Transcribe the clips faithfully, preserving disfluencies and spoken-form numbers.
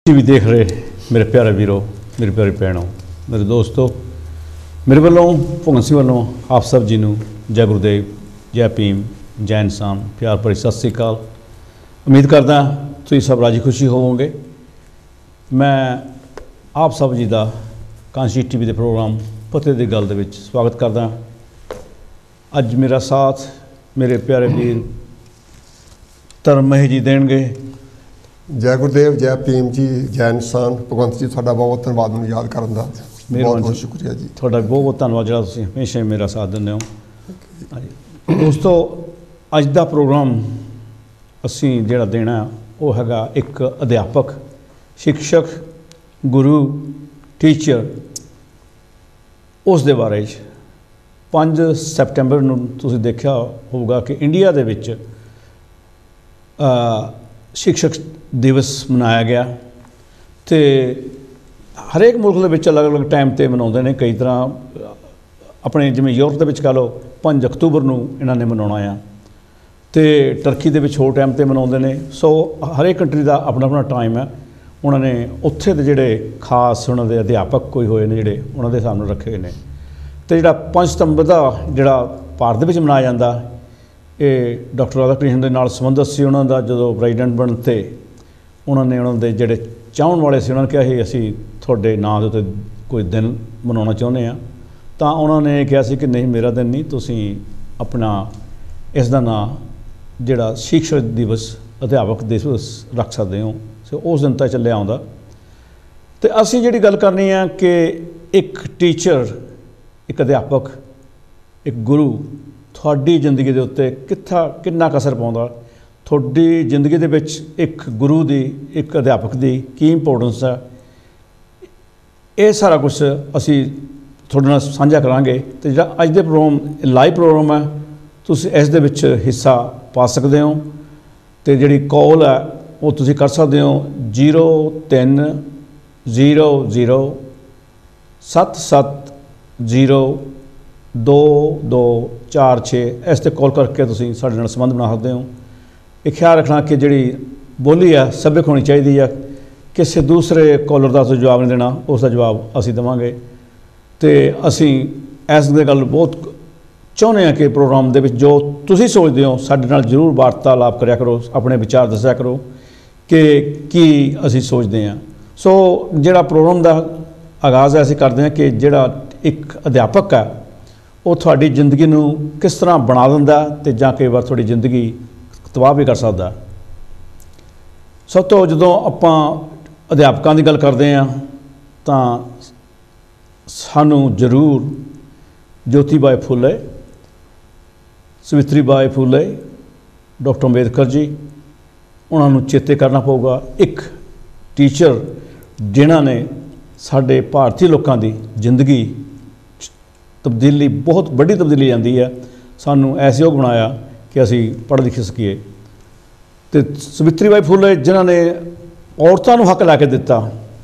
TV देख रहे मेरे प्यारे वीरों, मेरे प्यारे भैनों, मेरे दोस्तों, मेरे वालों भगत सिंह वालों आप सब जी नूं जय गुरुदेव, जय भीम, जय इंसान, प्यार भरी सत श्री अकाल। उम्मीद करदा तुसीं सब राजी खुशी होवोगे। मैं आप सब जी का कांशी टीवी के प्रोग्राम पते दी गल दे विच स्वागत करदा। अज मेरा साथ मेरे प्यारे वीर धर्ममय जी देणगे। जय गुरुदेव, जय भीम जी, जय इंसान। भगवंत जी तुहाडा बहुत धन्यवाद मैनूं याद करन दा, बहुत बहुत शुक्रिया जी। तुहाडा बहुत बहुत धन्यवाद जिहड़ा तुसीं हमेशा मेरा साथ दिंदे हो। दोस्तों, अज दा प्रोग्राम असीं जिहड़ा देना वो हैगा एक अध्यापक, शिक्षक, गुरु, टीचर, उस दे बारे च। पाँच सैप्टेंबर नूं तुसीं देखिया होगा कि इंडिया दे विच शिक्षक दिवस मनाया गया। तो हरेक मुल्क दे विच अलग अलग टाइम ते मनाउंदे ने। कई तरह अपने जिवें यूरोप दे विच कह लो पाँच अक्तूबर नूं इन्हां ने मनाउणा आ, ते टर्की दे विच होर टाइम ते मनाउंदे ने। सो हरेक कंट्री दा अपना अपना टाइम है। उन्होंने उत्थे दे जिहड़े खास उन्हां दे अध्यापक कोई होए ने जिहड़े उन्हां दे सामने रखे ने। ते जिहड़ा पाँच सितंबर दा जिहड़ा भारत दे विच मनाया जांदा, ये डॉक्टर राधा कृष्ण के नाल संबंधित सी। उन्हों का जो प्रेजिडेंट बनते उन्होंने उन्होंने जोड़े चाहन वाले से उन्होंने कहा असी थोड़े नाँ के उत्ते कोई दिन मनाना चाहते हैं, तो उन्होंने कहा कि नहीं मेरा दिन नहीं, तुसी अपना इसका नाँ जोड़ा शिक्षक दिवस अध्यापक दिवस रख सकते हो। सो उस दिन तक चलिया आता। तो असी जी गल करनी है कि एक टीचर, एक अध्यापक, एक गुरु थोड़ी जिंदगी के उत्ते कित्था कितना कसर पाउंदा। थोड़ी जिंदगी दे विच एक गुरु दी, एक अध्यापक दी की इंपोर्टेंस है, ये सारा कुछ असी थोड़े नाल साझा करांगे। तो जिहड़ा अज दे प्रोग्राम लाइव प्रोग्राम है, तुसीं इस दे विच हिस्सा पा सकदे हो। तो जिहड़ी कॉल है वो तुसीं कर सकदे हो जीरो तीन जीरो जीरो सत्त सत्त जीरो दो दो चार छे, इस ते कॉल करके तुसीं साडे नाल संबंध बना सकते हो। ये ख्याल रखना कि जिहड़ी बोली है सभ्यक होनी चाहिए है, किसी दूसरे कॉलर का जवाब नहीं देना, उसका जवाब असीं देवांगे। तो असीं इस गल बहुत चाहुंदे हां कि प्रोग्राम दे विच जो तुसीं सोचदे हो साडे नाल जरूर वार्तालाप करिया करो, अपने विचार दस्सिया करो कि की असीं सोचदे हां। सो जिहड़ा प्रोग्राम का आगाज़ है असीं करदे हां कि जिहड़ा एक अध्यापक है वो थोड़ी जिंदगी नूं किस तरह बना दिंदा ते जां कई बार थोड़ी जिंदगी तबाह भी कर सकता। सब तो जो आपां अध्यापकों की गल करते हैं तो सानू जरूर ज्योतिबा फुले, सावित्रीबाई फुले, डॉक्टर अंबेडकर जी, उन्होंने चेते करना पऊगा। एक टीचर जिन्होंने साडे भारतीय लोगों की जिंदगी तब्दीली, बहुत बड़ी तब्दीली आती है, सानू ऐसे योग बनाया कि असी पढ़ लिख सकीए। तो सावित्रीबाई फुले जिन्होंने औरतों को हक लैके दिता,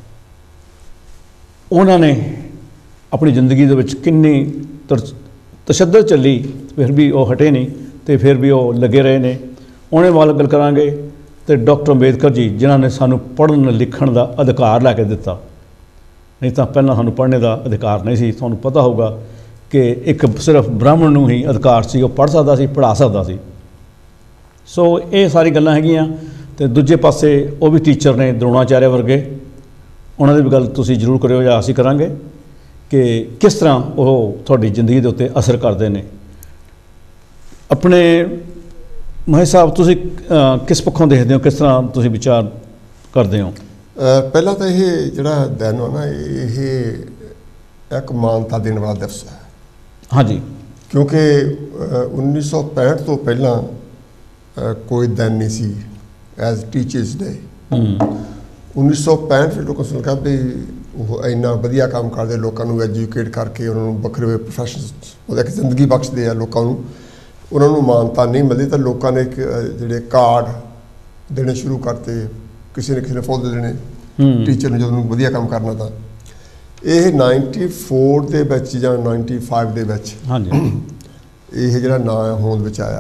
उन्होंने अपनी जिंदगी दे विच किन्नी तशद्दद चली, फिर भी वो हटे नहीं, तो फिर भी वो लगे रहे ने। उन्हें वाल गल करांगे। तो डॉक्टर अंबेडकर जी जिन्होंने सानू पढ़न लिखण का अधिकार लैके दिता, नहीं तो पहला सानू पढ़ने का अधिकार नहीं सी। तुहानू पता होगा कि एक सिर्फ ब्राह्मण नूं ही अधिकार सी, वो पढ़ सकता सी, पढ़ा सकता सी। सो ये सारी गल्लां हैगियां। ते दूजे पासे वो भी टीचर ने द्रोणाचार्य वर्गे, उन्होंने भी गल तुसीं जरूर करियो जां असीं करांगे कि किस तरह वो तुहाडी जिंदगी दे उत्ते असर करते हैं। अपने महेश साहब तुसीं किस पक्षों देखते हो, किस तरह तुसीं विचार करते हो? पहला तो ये जिहड़ा दिन है ना, ये एक मानता देने वाला दिवस है। हाँ जी, क्योंकि उन्नीस सौ पैंठ तो पहला कोई दिन नहीं सी एज टीचर्स डे। उन्नीस सौ पैंठ में लोगों ने कहा भी वो इन्ना वधिया काम करते, लोगों को एजुकेट करके उन्होंने बखरे प्रोफैशन एक जिंदगी बख्शते हैं, लोगों उन्होंने मानता नहीं मिलती। तो लोगों ने एक जिहड़े कार्ड देने शुरू करते, किसी ने किसी ने पौधे देने टीचर ने जो वधिया काम करना था। ये नाइनटी फोर के बच्च या नाइनटी फाइव के बच्च हाँ जी ये जो ना होंद विच आया।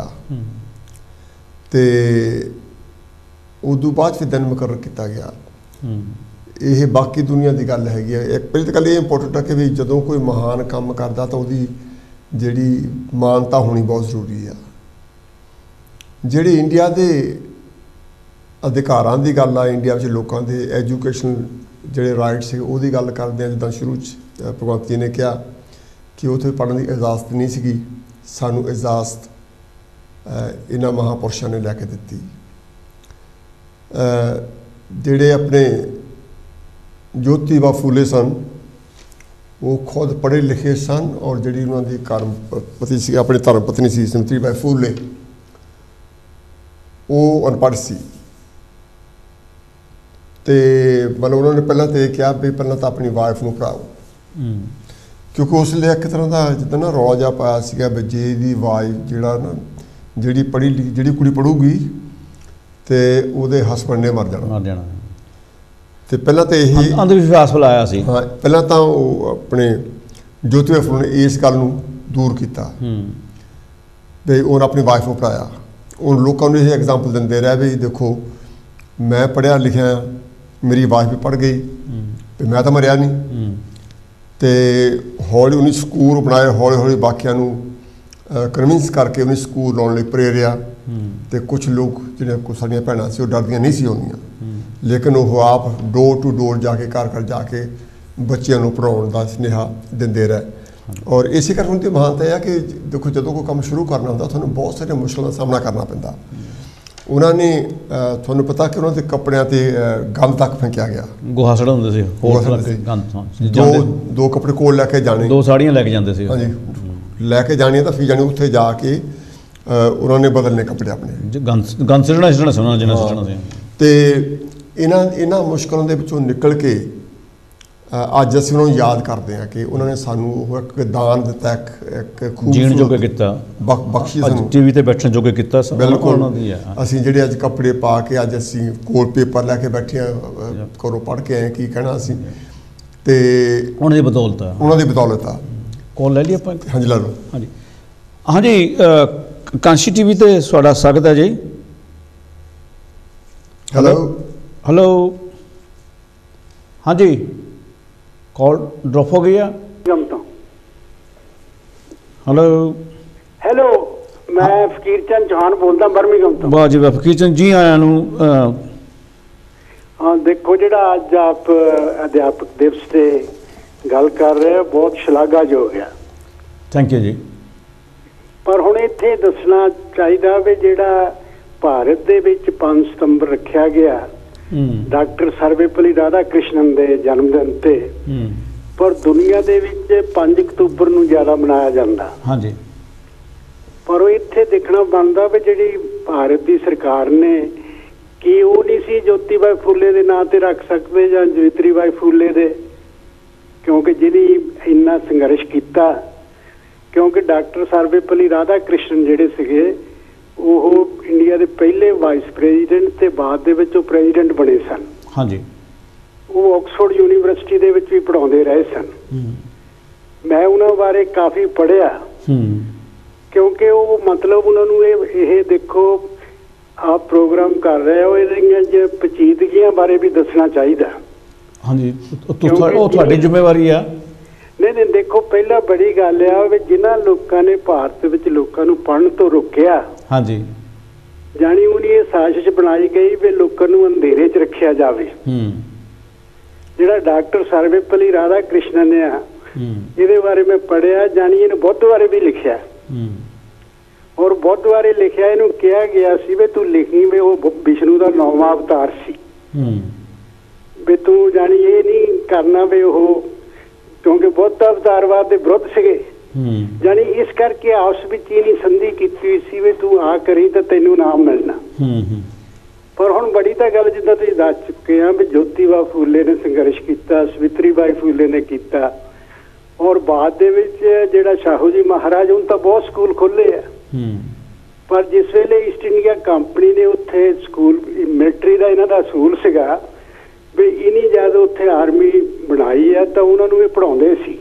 तो उदों बाद फिर दिन मुकर्रर किया गया। ਇਹ ਬਾਕੀ ਦੁਨੀਆ ਦੀ ਗੱਲ ਹੈਗੀ ਹੈ। ਇੱਕ ਪਹਿਲੀ ਤਾਂ ਗੱਲ ਇਹ ਇੰਪੋਰਟੈਂਟ ਹੈ ਕਿ ਵੀ ਜਦੋਂ ਕੋਈ ਮਹਾਨ ਕੰਮ ਕਰਦਾ ਤਾਂ ਉਹਦੀ ਜਿਹੜੀ ਮਾਨਤਾ ਹੋਣੀ ਬਹੁਤ ਜ਼ਰੂਰੀ ਆ। ਜਿਹੜੇ ਇੰਡੀਆ ਦੇ ਅਧਿਕਾਰਾਂ ਦੀ ਗੱਲ ਆ, ਇੰਡੀਆ ਵਿੱਚ ਲੋਕਾਂ ਦੇ ਐਜੂਕੇਸ਼ਨ ਜਿਹੜੇ ਰਾਈਟ ਸੀ ਉਹਦੀ ਗੱਲ ਕਰਦੇ ਆ। ਜਿੱਦਾਂ ਸ਼ੁਰੂ 'ਚ ਭਗਵੰਤ ਜੀ ਨੇ ਕਿਹਾ ਕਿ ਉੱਥੇ ਪੜ੍ਹਨ ਦੀ ਇਜਾਜ਼ਤ ਨਹੀਂ ਸੀਗੀ, ਸਾਨੂੰ ਇਜਾਜ਼ਤ ਇਹਨਾਂ ਮਹਾਂਪੁਰਸ਼ਾਂ ਨੇ ਲੈ ਕੇ ਦਿੱਤੀ। ਜਿਹੜੇ ਆਪਣੇ ਜੋਤੀਬਾ ਫੂਲੇ ਸਨ ਉਹ ਖੁਦ ਪੜ੍ਹੇ ਲਿਖੇ ਸਨ, ਔਰ ਜਿਹੜੀ ਉਹਨਾਂ ਦੀ ਕਰਮ ਪਤੀ ਸੀ, ਆਪਣੀ ਧਰਮ ਪਤਨੀ ਸੀ ਸਮਿਤਰੀ ਬਾਈ ਫੂਲੇ, ਉਹ ਅਨਪੜ੍ਹ ਸੀ। ਅਤੇ ਮਤਲਬ ਉਹਨਾਂ ਨੇ ਪਹਿਲਾਂ ਤਾਂ ਇਹ ਕਿਹਾ ਵੀ ਪਹਿਲਾਂ ਤਾਂ ਆਪਣੀ ਵਾਈਫ ਨੂੰ ਪੜ੍ਹਾਓ, ਕਿਉਂਕਿ ਉਸ ਲਈ ਇੱਕ ਤਰ੍ਹਾਂ ਦਾ ਜਿੱਦਾਂ ਨਾ ਰੌਲਾ ਜਿਹਾ ਪਾਇਆ ਸੀਗਾ ਵੀ ਜੇ ਇਹਦੀ ਵਾਈਫ ਜਿਹੜਾ ਨਾ ਜਿਹੜੀ ਪੜ੍ਹੀ ਲਿਖੀ ਜਿਹੜੀ ਕੁੜੀ ਪੜ੍ਹੂਗੀ ਅਤੇ ਉਹਦੇ ਹਸਬੈਂਡ ਨੇ ਮਰ ਜਾਣਾ ਮਰ ਜਾਣਾ ਅਤੇ ਪਹਿਲਾਂ ਤਾਂ ਇਹ ਅੰਧ ਵਿਸ਼ਵਾਸ ਫੈਲਾਇਆ ਸੀ। ਹਾਂ, ਪਹਿਲਾਂ ਤਾਂ ਉਹ ਆਪਣੇ ਜੋਤੀਬਾ ਫੂਲੇ ਨੇ ਇਸ ਗੱਲ ਨੂੰ ਦੂਰ ਕੀਤਾ ਵੀ ਉਹਨੇ ਆਪਣੀ ਵਾਈਫ ਨੂੰ ਪੜ੍ਹਾਇਆ। ਉਹ ਲੋਕਾਂ ਨੂੰ ਇਹ ਐਗਜ਼ਾਮਪਲ ਦਿੰਦੇ ਰਹੇ ਵੀ ਦੇਖੋ ਮੈਂ ਪੜ੍ਹਿਆ ਲਿਖਿਆ, ਮੇਰੀ ਵਾਈਫ ਵੀ ਪੜ੍ਹ ਗਈ ਵੀ ਮੈਂ ਤਾਂ ਮਰਿਆ ਨਹੀਂ। ਅਤੇ ਹੌਲੀ ਉਹਨੇ ਸਕੂਲ ਬਣਾਏ, ਹੌਲੀ ਹੌਲੀ ਬਾਕੀਆਂ ਨੂੰ ਕਨਵਿੰਸ ਕਰਕੇ ਉਹਨੇ ਸਕੂਲ ਲਾਉਣ ਲਈ ਪ੍ਰੇਰਿਆ। ਅਤੇ ਕੁਛ ਲੋਕ ਜਿਹੜੀਆਂ ਕੁਛ ਸਾਡੀਆਂ ਭੈਣਾਂ ਸੀ ਉਹ ਡਰਦੀਆਂ ਨਹੀਂ ਸੀ ਆਉਂਦੀਆਂ, ਲੇਕਿਨ ਉਹ ਆਪ ਡੋਰ ਟੂ ਡੋਰ ਜਾ ਕੇ ਘਰ ਘਰ ਜਾ ਕੇ ਬੱਚਿਆਂ ਨੂੰ ਪੜ੍ਹਾਉਣ ਦਾ ਸੁਨੇਹਾ ਦਿੰਦੇ ਰਹੇ। ਔਰ ਇਸੇ ਕਰਕੇ ਉਹਨਾਂ ਦੀ ਮਹਾਨਤਾ ਇਹ ਹੈ ਕਿ ਦੇਖੋ ਜਦੋਂ ਕੋਈ ਕੰਮ ਸ਼ੁਰੂ ਕਰਨਾ ਹੁੰਦਾ ਤੁਹਾਨੂੰ ਬਹੁਤ ਸਾਰੀਆਂ ਮੁਸ਼ਕਿਲਾਂ ਦਾ ਸਾਹਮਣਾ ਕਰਨਾ ਪੈਂਦਾ। ਉਹਨਾਂ ਨੇ ਤੁਹਾਨੂੰ ਪਤਾ ਕਿ ਉਹਨਾਂ ਦੇ ਕੱਪੜਿਆਂ 'ਤੇ ਗੰਦ ਤੱਕ ਫੈਂਕਿਆ ਗਿਆ, ਗੋਹਾ ਸੜਾਉਂਦੇ ਸੀ, ਦੋ ਦੋ ਕੱਪੜੇ ਕੋਲ ਲੈ ਕੇ ਜਾਣੇ, ਦੋ ਸਾੜੀਆਂ ਲੈ ਕੇ ਜਾਂਦੇ ਸੀ। ਹਾਂਜੀ, ਲੈ ਕੇ ਜਾਣੀਆਂ ਤਾਂ ਫਿਰ ਜਾਣੀ ਉੱਥੇ ਜਾ ਕੇ ਉਹਨਾਂ ਨੇ ਬਦਲਨੇ ਕੱਪੜੇ ਆਪਣੇ, ਗੰਦ ਗੰਦ ਸਿੱਟਣਾ ਸਿੱਟਣਾ ਸੀ ਉਹਨਾਂ ਜਿੰਨਾ ਸਿੱਟਣਾ ਸੀ। ਅਤੇ ਇਹਨਾਂ ਇਹਨਾਂ ਮੁਸ਼ਕਿਲਾਂ ਦੇ ਵਿੱਚੋਂ ਨਿਕਲ ਕੇ ਅੱਜ ਅਸੀਂ ਉਹਨਾਂ ਨੂੰ ਯਾਦ ਕਰਦੇ ਹਾਂ ਕਿ ਉਹਨਾਂ ਨੇ ਸਾਨੂੰ ਉਹ ਇੱਕ ਦਾਨ ਦਿੱਤਾ, ਇੱਕ ਇੱਕ ਜੀਣ ਜੋਗੇ ਕੀਤਾ, ਬਖਸ਼ੀ ਸਾਨੂੰ, ਟੀ ਵੀ 'ਤੇ ਬੈਠਣ ਜੋਗੇ ਕੀਤਾ। ਬਿਲਕੁਲ ਅਸੀਂ ਜਿਹੜੇ ਅੱਜ ਕੱਪੜੇ ਪਾ ਕੇ ਅੱਜ ਅਸੀਂ ਕੋਲ ਪੇਪਰ ਲੈ ਕੇ ਬੈਠੇ ਹਾਂ, ਘਰੋਂ ਪੜ੍ਹ ਕੇ ਆਏ, ਕੀ ਕਹਿਣਾ ਅਸੀਂ, ਅਤੇ ਉਹਨਾਂ ਦੀ ਬਦੌਲਤ ਆ, ਉਹਨਾਂ ਦੀ ਬਦੌਲਤ ਆ। ਕੋਲ ਲੈ ਲਈ ਆਪਾਂ? ਹਾਂਜੀ ਲੈ ਲਓ। ਹਾਂਜੀ ਹਾਂਜੀ, ਕਾਂਸ਼ੀ ਟੀ ਵੀ 'ਤੇ ਤੁਹਾਡਾ ਸਵਾਗਤ ਹੈ ਜੀ। ਹੈਲੋ ਹੈਲੋ, ਹਾਂਜੀ ਕਾਲ ਡ੍ਰੌਪ ਹੋ ਗਈ ਆ। ਹੈਲੋ ਹੈਲੋ, ਮੈਂ ਫਕੀਰ ਚੰਦ ਚੌਹਾਨ ਬੋਲਦਾ ਬਰਮਿੰਘਮ ਤੋਂ। ਵਾਹ ਜੀ ਵਾਹ, ਫਕੀਰ ਚੰਦ ਜੀ ਆਇਆਂ ਨੂੰ। ਹਾਂ ਦੇਖੋ, ਜਿਹੜਾ ਅੱਜ ਆਪ ਅਧਿਆਪਕ ਦਿਵਸ 'ਤੇ ਗੱਲ ਕਰ ਰਹੇ ਹੋ ਬਹੁਤ ਸ਼ਲਾਘਾਯੋਗ ਹੈ। ਥੈਂਕ ਯੂ ਜੀ। ਪਰ ਹੁਣ ਇੱਥੇ ਦੱਸਣਾ ਚਾਹੀਦਾ ਵੀ ਜਿਹੜਾ ਭਾਰਤ ਦੇ ਵਿੱਚ ਪੰਜ ਸਤੰਬਰ ਰੱਖਿਆ ਗਿਆ ਡਾਕਟਰ ਸਰਵੇਪੱਲੀ ਰਾਧਾ ਕ੍ਰਿਸ਼ਨਨ ਦੇ ਜਨਮ ਦਿਨ 'ਤੇ, ਪਰ ਦੁਨੀਆ ਦੇ ਵਿੱਚ ਪੰਜ ਅਕਤੂਬਰ ਨੂੰ ਜ਼ਿਆਦਾ ਮਨਾਇਆ ਜਾਂਦਾ। ਹਾਂਜੀ, ਪਰ ਉਹ ਇੱਥੇ ਦੇਖਣਾ ਬਣਦਾ ਵੀ ਜਿਹੜੀ ਭਾਰਤ ਦੀ ਸਰਕਾਰ ਨੇ ਕੀ ਉਹ ਨਹੀਂ ਸੀ ਜੋਤੀ ਬਾਈ ਫੂਲੇ ਦੇ ਨਾਂ 'ਤੇ ਰੱਖ ਸਕਦੇ ਜਾਂ ਜਵਿਤਰੀ ਬਾਈ ਫੂਲੇ ਦੇ, ਕਿਉਂਕਿ ਜਿਹਦੀ ਇੰਨਾ ਸੰਘਰਸ਼ ਕੀਤਾ। ਕਿਉਂਕਿ ਡਾਕਟਰ ਸਰਵੇਪੱਲੀ ਰਾਧਾ ਕ੍ਰਿਸ਼ਨਨ ਜਿਹੜੇ ਸੀਗੇ ਉਹ ਇੰਡੀਆ ਦੇ ਪਹਿਲੇ ਵਾਈਸ ਪ੍ਰੈਜ਼ੀਡੈਂਟ ਤੇ ਬਾਅਦ ਦੇ ਵਿੱਚ ਉਹ ਪ੍ਰੈਜ਼ੀਡੈਂਟ ਬਣੇ ਸਨ। ਹਾਂਜੀ, ਉਹ ਆਕਸਫੋਰਡ ਯੂਨੀਵਰਸਿਟੀ ਦੇ ਵਿੱਚ ਵੀ ਪੜ੍ਹਾਉਂਦੇ ਰਹੇ ਸਨ। ਮੈਂ ਉਹਨਾਂ ਬਾਰੇ ਕਾਫੀ ਪੜ੍ਹਿਆ, ਕਿਉਂਕਿ ਉਹ ਮਤਲਬ ਉਹਨਾਂ ਨੂੰ ਇਹ ਇਹ ਦੇਖੋ ਆਪ ਪ੍ਰੋਗਰਾਮ ਕਰ ਰਹੇ ਹੋ, ਇਹਦੀਆਂ ਜੇ ਪਚੀਦਗੀਆਂ ਬਾਰੇ ਵੀ ਦੱਸਣਾ ਚਾਹੀਦਾ। ਹਾਂਜੀ, ਉਹ ਤੁਹਾਡੀ ਜ਼ਿੰਮੇਵਾਰੀ ਆ। ਨਹੀਂ ਨਹੀਂ, ਦੇਖੋ ਪਹਿਲਾਂ ਬੜੀ ਗੱਲ ਆ ਵੀ ਜਿਨ੍ਹਾਂ ਲੋਕਾਂ ਨੇ ਭਾਰਤ ਵਿੱਚ ਲੋਕਾਂ ਨੂੰ ਪੜ੍ਹਨ ਤੋਂ ਰੋਕਿਆ, ਹਾਂਜੀ, ਜਾਣੀ ਉਹਨੀ ਇਹ ਸਾਜ਼ਿਸ਼ ਬਣਾਈ ਗਈ ਵੀ ਲੋਕਾਂ ਨੂੰ ਅੰਧੇਰੇ 'ਚ ਰੱਖਿਆ ਜਾਵੇ। ਜਿਹੜਾ ਡਾਕਟਰ ਸਰਵੇਪੱਲੀ ਰਾਧਾ ਕ੍ਰਿਸ਼ਨਨ ਨੇ ਆ, ਇਹਦੇ ਬਾਰੇ ਮੈਂ ਪੜ੍ਹਿਆ, ਜਾਣੀ ਇਹਨੂੰ ਬੁੱਧ ਬਾਰੇ ਵੀ ਲਿਖਿਆ, ਔਰ ਬੁੱਧ ਬਾਰੇ ਲਿਖਿਆ ਇਹਨੂੰ ਕਿਹਾ ਗਿਆ ਸੀ ਵੀ ਤੂੰ ਲਿਖੀ ਵੀ ਉਹ ਵਿਸ਼ਨੂੰ ਦਾ ਨੌਵਾਂ ਅਵਤਾਰ ਸੀ, ਵੀ ਤੂੰ ਜਾਣੀ ਇਹ ਨਹੀਂ ਕਰਨਾ ਵੀ ਉਹ, ਕਿਉਂਕਿ ਬੁੱਧ ਅਵਤਾਰਵਾਦ ਦੇ ਵਿਰੁੱਧ ਸੀਗੇ, ਜਾਣੀ ਇਸ ਕਰਕੇ ਆਪਸ ਵਿੱਚ ਇਹਨੀ ਸੰਧੀ ਕੀਤੀ ਹੋਈ ਸੀ ਵੀ ਤੂੰ ਆ ਕਰੀ ਤਾਂ ਤੈਨੂੰ ਨਾਮ ਮਿਲਣਾ। ਪਰ ਹੁਣ ਬੜੀ ਤਾਂ ਗੱਲ ਜਿੱਦਾਂ ਤੁਸੀਂ ਦੱਸ ਚੁੱਕੇ ਆ ਵੀ ਜੋਤੀਬਾ ਫੂਲੇ ਨੇ ਸੰਘਰਸ਼ ਕੀਤਾ, ਸਵਿਤਰੀ ਬਾਈ ਫੂਲੇ ਨੇ ਕੀਤਾ, ਔਰ ਬਾਅਦ ਦੇ ਵਿੱਚ ਜਿਹੜਾ ਸ਼ਾਹੂ ਜੀ ਮਹਾਰਾਜ ਹੁਣ ਤਾਂ ਬਹੁਤ ਸਕੂਲ ਖੋਲ੍ਹੇ ਆ। ਪਰ ਜਿਸ ਵੇਲੇ ਈਸਟ ਇੰਡੀਆ ਕੰਪਨੀ ਨੇ ਉੱਥੇ ਸਕੂਲ ਮਿਲਟਰੀ ਦਾ ਇਹਨਾਂ ਦਾ ਅਸੂਲ ਸੀਗਾ ਵੀ ਇਨੀ ਜਦ ਉੱਥੇ ਆਰਮੀ ਬਣਾਈ ਆ ਤਾਂ ਉਹਨਾਂ ਨੂੰ ਇਹ ਪੜ੍ਹਾਉਂਦੇ ਸੀ।